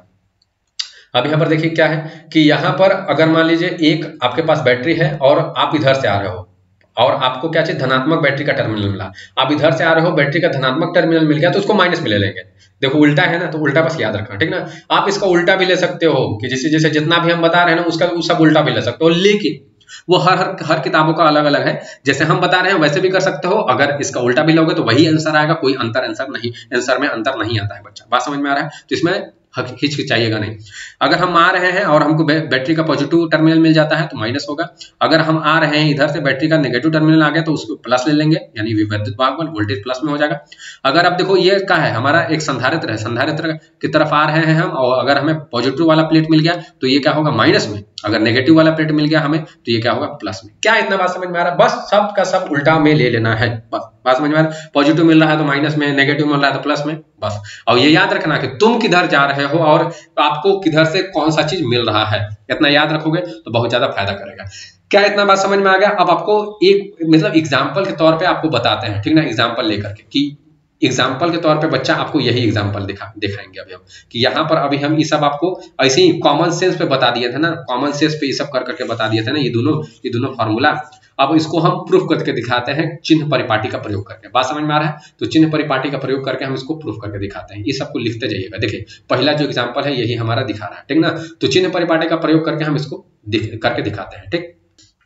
अब यहाँ पर देखिए क्या है कि यहाँ पर अगर मान लीजिए एक आपके पास बैटरी है और आप इधर से आ रहे हो और आपको क्या चाहिए, धनात्मक बैटरी का टर्मिनल मिला, आप इधर से आ रहे हो, बैटरी का धनात्मक टर्मिनल मिल गया तो उसको माइनस में ले लेंगे। देखो उल्टा है ना, तो उल्टा बस याद रखना, ठीक ना। आप इसका उल्टा भी ले सकते हो कि जैसे जैसे जितना भी हम बता रहे हैं ना उसका उस सब उल्टा भी ले सकते हो, लेकिन वो हर हर हर किताबों का अलग अलग है। जैसे हम बता रहे हैं वैसे भी कर सकते हो, अगर इसका उल्टा भी लोगे तो वही आंसर आएगा, कोई अंतर आंसर नहीं, आंसर में अंतर नहीं आता है बच्चा। बात समझ में आ रहा है? तो इसमें हिचकिचाइएगा नहीं। अगर हम आ रहे हैं और हमको बैटरी का पॉजिटिव टर्मिनल मिल जाता है तो माइनस होगा, अगर हम आ रहे हैं इधर से बैटरी का नेगेटिव टर्मिनल आ गया तो उसको प्लस ले लेंगे, यानी विद्युत वाहक बल वोल्टेज प्लस में हो जाएगा। अगर आप देखो ये क्या है, हमारा एक संधारित्र है, संधारित्र की तरफ आ रहे हैं हम, और अगर हमें पॉजिटिव वाला प्लेट मिल गया तो ये क्या होगा, माइनस में, अगर नेगेटिव वाला प्लेट मिल गया हमें तो ये क्या होगा, प्लस में। क्या इतना बात समझ में आ रहा है? बस सब का सब उल्टा में ले लेना है, बस बात समझ में आ रहा है? पॉजिटिव मिल रहा है तो माइनस में, नेगेटिव मिल रहा है तो प्लस में, बस। और ये याद रखना कि तुम किधर जा रहे हो और आपको किधर से कौन सा चीज मिल रहा है, इतना याद रखोगे तो बहुत ज्यादा फायदा करेगा। क्या इतना बात समझ में आ गया? अब आपको एक मतलब एग्जाम्पल के तौर पे आपको बताते हैं, ठीक ना, एग्जाम्पल लेकर के, कि एग्जाम्पल के तौर पे बच्चा आपको यही एग्जाम्पल दिखा दिखाएंगे अभी हम, कि यहाँ पर अभी हम ये सब आपको ऐसे ही कॉमन सेंस पे बता दिए थे ना, कॉमन सेंस पे ये सब कर करके बता दिए थे ना, ये दोनों ये दोनों फॉर्मूला। अब इसको हम प्रूफ करके दिखाते हैं चिन्ह परिपाटी का प्रयोग करके। बात समझ में आ रहा है? तो चिन्ह परिपाटी का प्रयोग करके हम इसको प्रूफ करके दिखाते हैं। ये सबको लिखते जाइएगा। देखिए पहला जो एग्जाम्पल है यही हमारा दिखा रहा है, ठीक ना। तो चिन्ह परिपाटी का प्रयोग करके हम इसको दिख, करके दिखाते हैं, ठीक।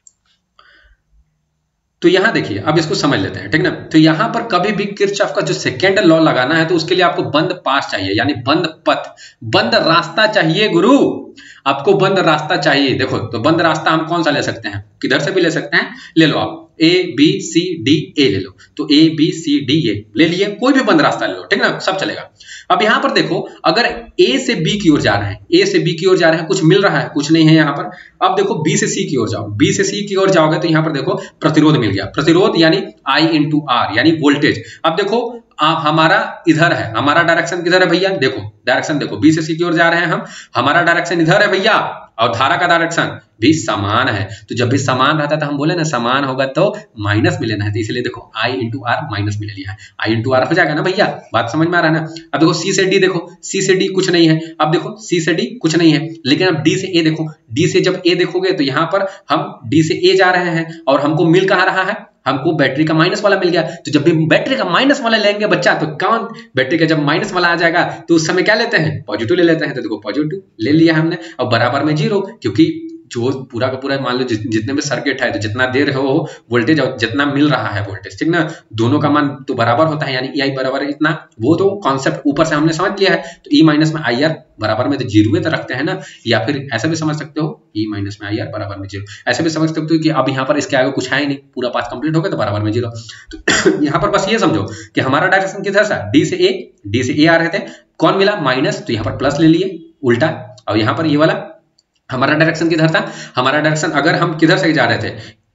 तो यहां देखिए अब इसको समझ लेते हैं, ठीक ना। तो यहां पर कभी भी किरचॉफ का जो सेकेंड लॉ लगाना है तो उसके लिए आपको बंद पाथ चाहिए, यानी बंद पथ, बंद रास्ता चाहिए गुरु, आपको बंद रास्ता चाहिए। देखो तो बंद रास्ता हम कौन सा ले सकते हैं, किधर से भी ले सकते हैं, ले लो आप A B C D A ले लो, तो A B C D A ले लिए, कोई भी बंद रास्ता ले लो, ठीक ना, सब चलेगा। अब यहां पर देखो अगर ए से बी की ओर जा रहे हैं, ए से बी की ओर जा रहे हैं, कुछ मिल रहा है, कुछ नहीं है यहाँ पर। अब देखो बी से सी की ओर जाओ, बी से सी की ओर जाओगे तो यहाँ पर देखो प्रतिरोध मिल गया, प्रतिरोध यानी आई इंटू आर यानी वोल्टेज। अब देखो आप हमारा इधर है, हमारा डायरेक्शन किधर है भैया, देखो डायरेक्शन देखो, बी से सी की ओर जा रहे हैं हम, हमारा डायरेक्शन इधर है भैया, और धारा का डायरेक्शन भी समान है। तो जब भी समान रहता है तो हम बोले ना समान होगा तो माइनस में लेना है, तो इसलिए देखो आई इंटू आर माइनस में ले लिया है, आई इंटू आर हो जाएगा ना भैया। बात समझ में आ रहा है ना। अब देखो सी से डी, देखो सी से डी कुछ नहीं है, अब देखो सी से डी कुछ नहीं है, लेकिन अब डी से ए देखो, डी से जब ए देखोगे तो यहाँ पर हम डी से ए जा रहे हैं और हमको मिल कहाँ रहा है, हमको बैटरी का माइनस वाला मिल गया। तो जब भी बैटरी का माइनस वाला लेंगे बच्चा तो कौन, बैटरी का जब माइनस वाला आ जाएगा तो उस समय क्या लेते हैं, पॉजिटिव ले लेते हैं। तो देखो पॉजिटिव ले लिया हमने, और बराबर में जीरो, क्योंकि जो पूरा का पूरा मान लो जितने भी सर्किट है तो जितना दे रहे हो वोल्टेज और जितना मिल रहा है वोल्टेज, ठीक ना, दोनों का मान तो बराबर होता है, यानी ई बराबर है इतना, वो तो कॉन्सेप्ट ऊपर से हमने समझ लिया है। तो ई माइनस में आई आर बराबर में तो जीरो तो रखते हैं ना, या फिर ऐसा भी समझ सकते हो ई माइनस में आई आर बराबर में जीरो, ऐसे भी समझ सकते हो कि अब यहाँ पर इसके आगे कुछ है ही नहीं, पूरा पाथ कंप्लीट हो गया तो बराबर में जीरो। तो यहाँ पर बस ये समझो कि हमारा डायरेक्शन किधर से, डी से ए, डी से ए आ रहे थे, कौन मिला माइनस, तो यहाँ पर प्लस ले लिए उल्टा, और यहाँ पर ये वाला हमारा डायरेक्शन किधर था, हमारा डायरेक्शन अगर हम किधर से जा रहे थे,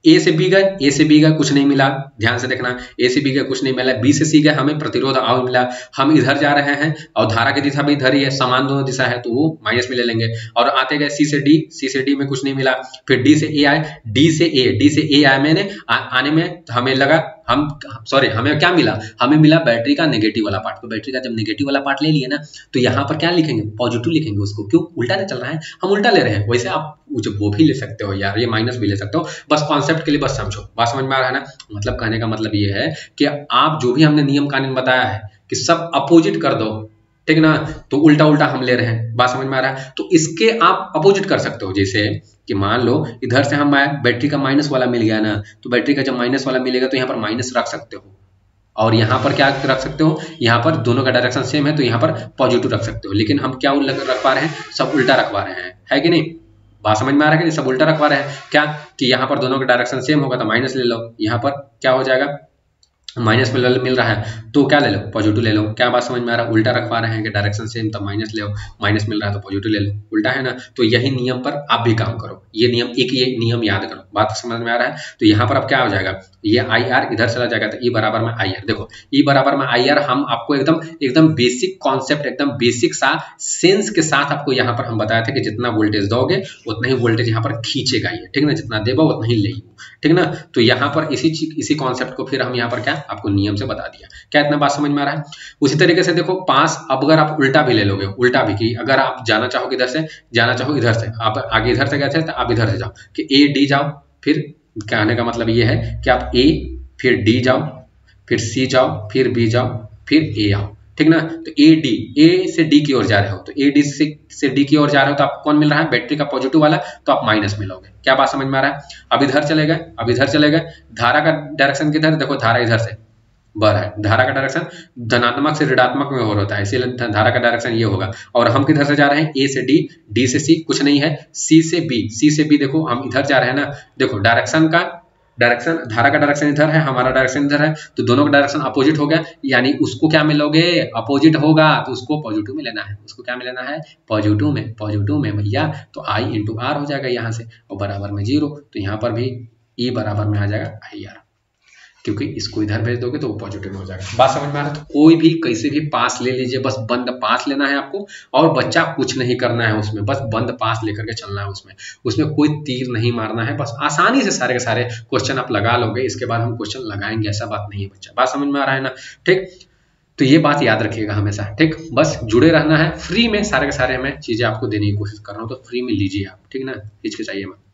ए से बी गए, ए से बी गए कुछ नहीं मिला, ध्यान से देखना, ए से बी गए कुछ नहीं मिला, बी से सी गए हमें प्रतिरोध आव मिला, हम इधर जा रहे हैं और धारा की दिशा भी इधर ही है, समान दोनों दिशा है तो वो माइनस में ले लेंगे। और आते गए सी से डी, सी से डी में कुछ नहीं मिला, फिर डी से ए आए, डी से ए, डी से ए आए मैंने आ, आने में हमें लगा हम सॉरी हमें क्या मिला, हमें मिला बैटरी का नेगेटिव वाला पार्ट। तो बैटरी का जब नेगेटिव वाला पार्ट ले लिए ना तो यहाँ पर क्या लिखेंगे, पॉजिटिव लिखेंगे उसको, क्यों, उल्टा नहीं चल रहा है, हम उल्टा ले रहे हैं। वैसे आप वो भी ले सकते हो यार, ये माइनस भी ले सकते हो, बस कॉन्सेप्ट के लिए बस समझो, बात समझ में आ रहा है ना। मतलब कहने का मतलब ये है कि आप जो भी हमने नियम कानून बताया है कि सब अपोजिट कर दो, ठीक ना, तो उल्टा उल्टा हम ले रहे हैं, बात समझ में आ रहा है। तो इसके आप अपोजिट कर सकते हो, जैसे कि मान लो इधर से हम बैटरी का माइनस वाला मिल गया ना, तो बैटरी का जब माइनस वाला मिलेगा तो यहाँ पर माइनस रख सकते हो, और यहाँ पर क्या रख सकते हो, यहाँ पर दोनों का डायरेक्शन सेम है तो यहाँ पर पॉजिटिव रख सकते हो। लेकिन हम क्या रख पा रहे हैं, सब उल्टा रखवा रहे हैं, है कि नहीं, बात समझ में आ रहा है कि सब उल्टा रखवा रहे हैं। क्या कि यहाँ पर दोनों का डायरेक्शन सेम होगा तो माइनस ले लो, यहाँ पर क्या हो जाएगा, माइनस में मिल रहा है तो क्या ले लो, पॉजिटिव ले लो। क्या बात समझ में आ रहा है, उल्टा रखवा रहे हैं कि डायरेक्शन सेम तब माइनस ले लो, माइनस मिल रहा है तो पॉजिटिव ले लो, उल्टा है ना। तो यही नियम पर आप भी काम करो, ये नियम एक ये नियम याद करो, बात समझ में आ रहा है। तो यहाँ पर अब क्या हो जाएगा, ये आई आर इधर चला जाएगा तो ई बराबर में आई आर। देखो ई बराबर में आई आर हम आपको एकदम एकदम बेसिक कॉन्सेप्ट, एकदम बेसिक सा सेंस के साथ आपको यहाँ पर हम बताया था कि जितना वोल्टेज दोगे उतना ही वोल्टेज यहाँ पर खींचेगा ये, ठीक ना, जितना देगा उतना ही लेगी, ठीक ना। तो यहाँ पर इसी इसी कॉन्सेप्ट को फिर हम यहाँ पर क्या आपको नियम से बता दिया। क्या इतना बात समझ में आ रहा है। उसी तरीके से देखो पास, अब अगर आप उल्टा भी ले लोगे, उल्टा भी कि अगर आप जाना चाहो इधर से, जाना चाहो इधर से, आप आगे इधर से गए थे तो आप इधर से जाओ कि ए डी जाओ, फिर कहने का मतलब ये है कि आप ए फिर डी जाओ, फिर सी जाओ, फिर बी जाओ, फिर ए आओ, ठीक ना। तो ए डी, ए से डी की ओर जा रहे हो तो ए डी से, से डी की ओर जा रहे हो तो आपको कौन मिल रहा है, बैटरी का पॉजिटिव वाला, तो आप माइनस मिलोगे। क्या बात समझ में आ रहा है। अब इधर चले गए, अब इधर चले गए, धारा का डायरेक्शन किधर, देखो धारा इधर से बढ़ रहा है, धारा का डायरेक्शन धनात्मक से ऋणात्मक में और होता है, इसीलिए धारा का डायरेक्शन ये होगा। और हम किधर से जा रहे हैं, ए से डी, डी से सी कुछ नहीं है, सी से बी, सी से बी देखो हम इधर जा रहे हैं ना, देखो डायरेक्शन का डायरेक्शन, धारा का डायरेक्शन इधर है, हमारा डायरेक्शन इधर है, तो दोनों का डायरेक्शन अपोजिट हो गया, यानी उसको क्या मिलोगे, अपोजिट होगा तो उसको पॉजिटिव में लेना है, उसको क्या में लेना है, पॉजिटिव में, पॉजिटिव में भैया। तो आई इंटू आर हो जाएगा यहाँ से, और बराबर में जीरो, तो यहाँ पर भी ई बराबर में आ जाएगा आई आर, क्योंकि इसको इधर भेज दोगे तो वो पॉजिटिव में हो जाएगा। बात समझ में आ रहा है। तो कोई भी कैसे भी पास ले लीजिए, बस बंद पास लेना है आपको, और बच्चा कुछ नहीं करना है उसमें, बस बंद पास लेकर के चलना है उसमें, उसमें कोई तीर नहीं मारना है, बस आसानी से सारे के सारे क्वेश्चन आप लगा लोगे। इसके बाद हम क्वेश्चन लगाएंगे, ऐसा बात नहीं है बच्चा, बात समझ में आ रहा है ना, ठीक। तो ये बात याद रखिएगा हमेशा, ठीक, बस जुड़े रहना है, फ्री में सारे के सारे मैं चीजें आपको देने की कोशिश कर रहा हूँ, तो फ्री में लीजिए आप, ठीक ना, हिचकिचाइए मत।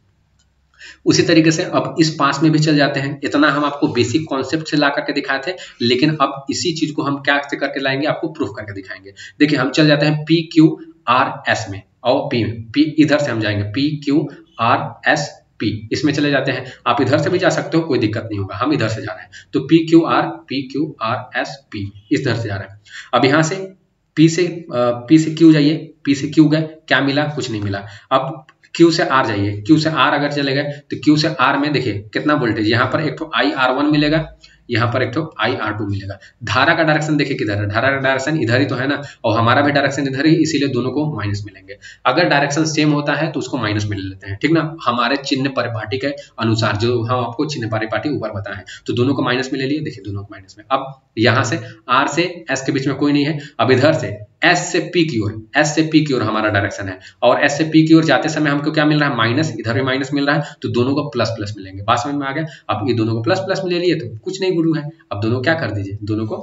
उसी तरीके से अब इस पास में भी चल जाते हैं। इतना हम आपको बेसिक कॉन्सेप्ट से ला करके दिखाए थे, लेकिन अब इसी चीज को हम क्या से करके लाएंगे, आपको प्रूफ करके दिखाएंगे। देखिए हम चल जाते हैं पी क्यू आर एस में, और पी में, पी इधर से हम जाएंगे, P Q R S P, इसमें चले जाते हैं। आप इधर से भी जा सकते हो, कोई दिक्कत नहीं होगा, हम इधर से जा रहे हैं, तो P Q R, P Q R S P, इधर से जा रहे हैं। अब यहाँ से पी से पी से क्यू जाइए, पी से क्यू गए, क्या मिला, कुछ नहीं मिला। अब Q से R जाइए, Q से R अगर चले गए तो Q से R में देखिए कितना वोल्टेज, यहाँ पर एक तो आई आर वन मिलेगा, यहाँ पर एक तो आई आर टू मिलेगा। धारा का डायरेक्शन देखिए किधर है, धारा का डायरेक्शन इधर ही तो है ना, और हमारा भी डायरेक्शन इधर ही, इसीलिए दोनों को माइनस मिलेंगे। अगर डायरेक्शन सेम होता है तो उसको माइनस में ले लेते हैं, ठीक ना, हमारे चिन्ह परिपाटी के अनुसार, जो हम आपको चिन्ह परिपाटी ऊपर बताए हैं, तो दोनों को माइनस में ले लिए, देखिए दोनों को माइनस में। अब यहाँ से R से S के बीच में कोई नहीं है, अब इधर से S से P की ओर, S से P की ओर हमारा डायरेक्शन है, और S से P की ओर जाते समय हमको क्या मिल रहा है, माइनस, इधर भी माइनस मिल रहा है, तो दोनों को प्लस प्लस मिलेंगे। बात समझ में आ गया। अब ये दोनों को प्लस प्लस में ले लिए तो कुछ नहीं गुरु है, अब दोनों क्या कर दीजिए, दोनों को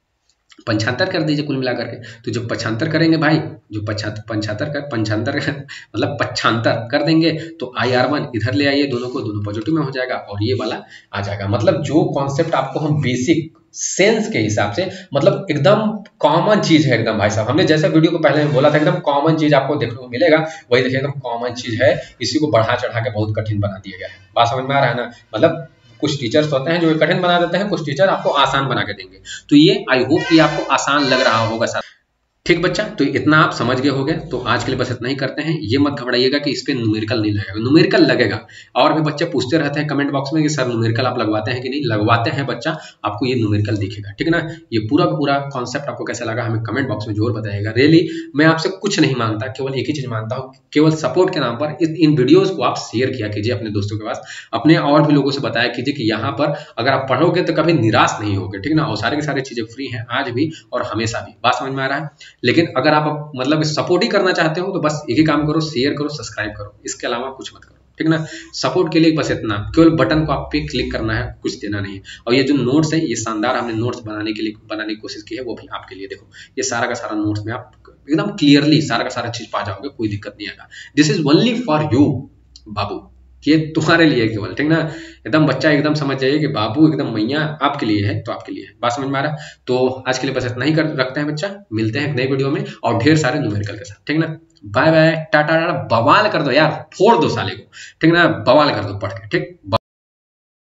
पंचांतर कर दीजिए कुल मिलाकर के। तो जब पक्षांतर करेंगे भाई, जो पक्षांतर पंचांतर कर पंचांतर मतलब पक्षांतर कर देंगे, तो आई आर वन इधर ले आइए, दोनों को, दोनों पॉजिटिव में हो जाएगा, और ये वाला आ जाएगा। मतलब जो कॉन्सेप्ट आपको हम बेसिक सेंस के हिसाब से, मतलब एकदम कॉमन चीज है एकदम भाई साहब, हमने जैसा वीडियो को पहले बोला था, एकदम कॉमन चीज आपको देखने को मिलेगा, वही देखिए एकदम कॉमन चीज है, इसी को बढ़ा चढ़ा के बहुत कठिन बना दिया गया है। बात समझ में आ रहा है ना। मतलब कुछ टीचर्स होते हैं जो कठिन बना देते हैं, कुछ टीचर आपको आसान बना के देंगे। तो ये आई होप कि आपको आसान लग रहा होगा सर, ठीक बच्चा, तो इतना आप समझ गए होगे। तो आज के लिए बस इतना ही करते हैं। ये मत घबराइएगा कि इस पे न्यूमेरिकल नहीं लगेगा, न्यूमेरिकल लगेगा। और भी बच्चे पूछते रहते हैं कमेंट बॉक्स में कि सर न्यूमेरिकल आप लगवाते हैं कि नहीं, लगवाते हैं बच्चा, आपको ये न्यूमेरिकल दिखेगा, ठीक है ना। ये पूरा पूरा कॉन्सेप्ट आपको कैसा लगा हमें कमेंट बॉक्स में जरूर बताइएगा। रियली मैं आपसे कुछ नहीं मांगता, केवल एक ही चीज मांगता हूँ, केवल सपोर्ट के नाम पर इन वीडियोज को आप शेयर किया कीजिए अपने दोस्तों के पास, अपने और भी लोगों से बताया कीजिए कि यहाँ पर अगर आप पढ़ोगे तो कभी निराश नहीं होगे, ठीक है ना। और सारे के सारे चीजें फ्री हैं आज भी और हमेशा भी, बात समझ में आ रहा है। लेकिन अगर आप मतलब सपोर्ट ही करना चाहते हो तो बस एक ही काम करो, शेयर करो, सब्सक्राइब करो, इसके अलावा कुछ मत करो, ठीक ना। सपोर्ट के लिए बस इतना, केवल बटन को आप पे क्लिक करना है, कुछ देना नहीं है। और ये जो नोट्स है, ये शानदार हमने नोट्स बनाने के लिए बनाने की कोशिश की है, वो भी आपके लिए। देखो ये सारा का सारा नोट्स में आप एकदम क्लियरली सारा का सारा चीज पा जाओगे, कोई दिक्कत नहीं आएगा। This is only for you बाबू, ये तुम्हारे लिए केवल, ठीक ना। एकदम बच्चा एकदम समझ जाइए कि बाबू एकदम मैया आपके लिए है, तो आपके लिए है। बात समझ में आ रहा है। तो आज के लिए बस इतना ही कर रखते हैं बच्चा, मिलते हैं एक नई वीडियो में और ढेर सारे न्यूमेरिकल के साथ, ठीक ना। बाय बाय, टाटा टाटा, बवाल कर दो यार, फोड़ दो साले को, ठीक ना, बवाल कर दो पढ़ के, ठीक।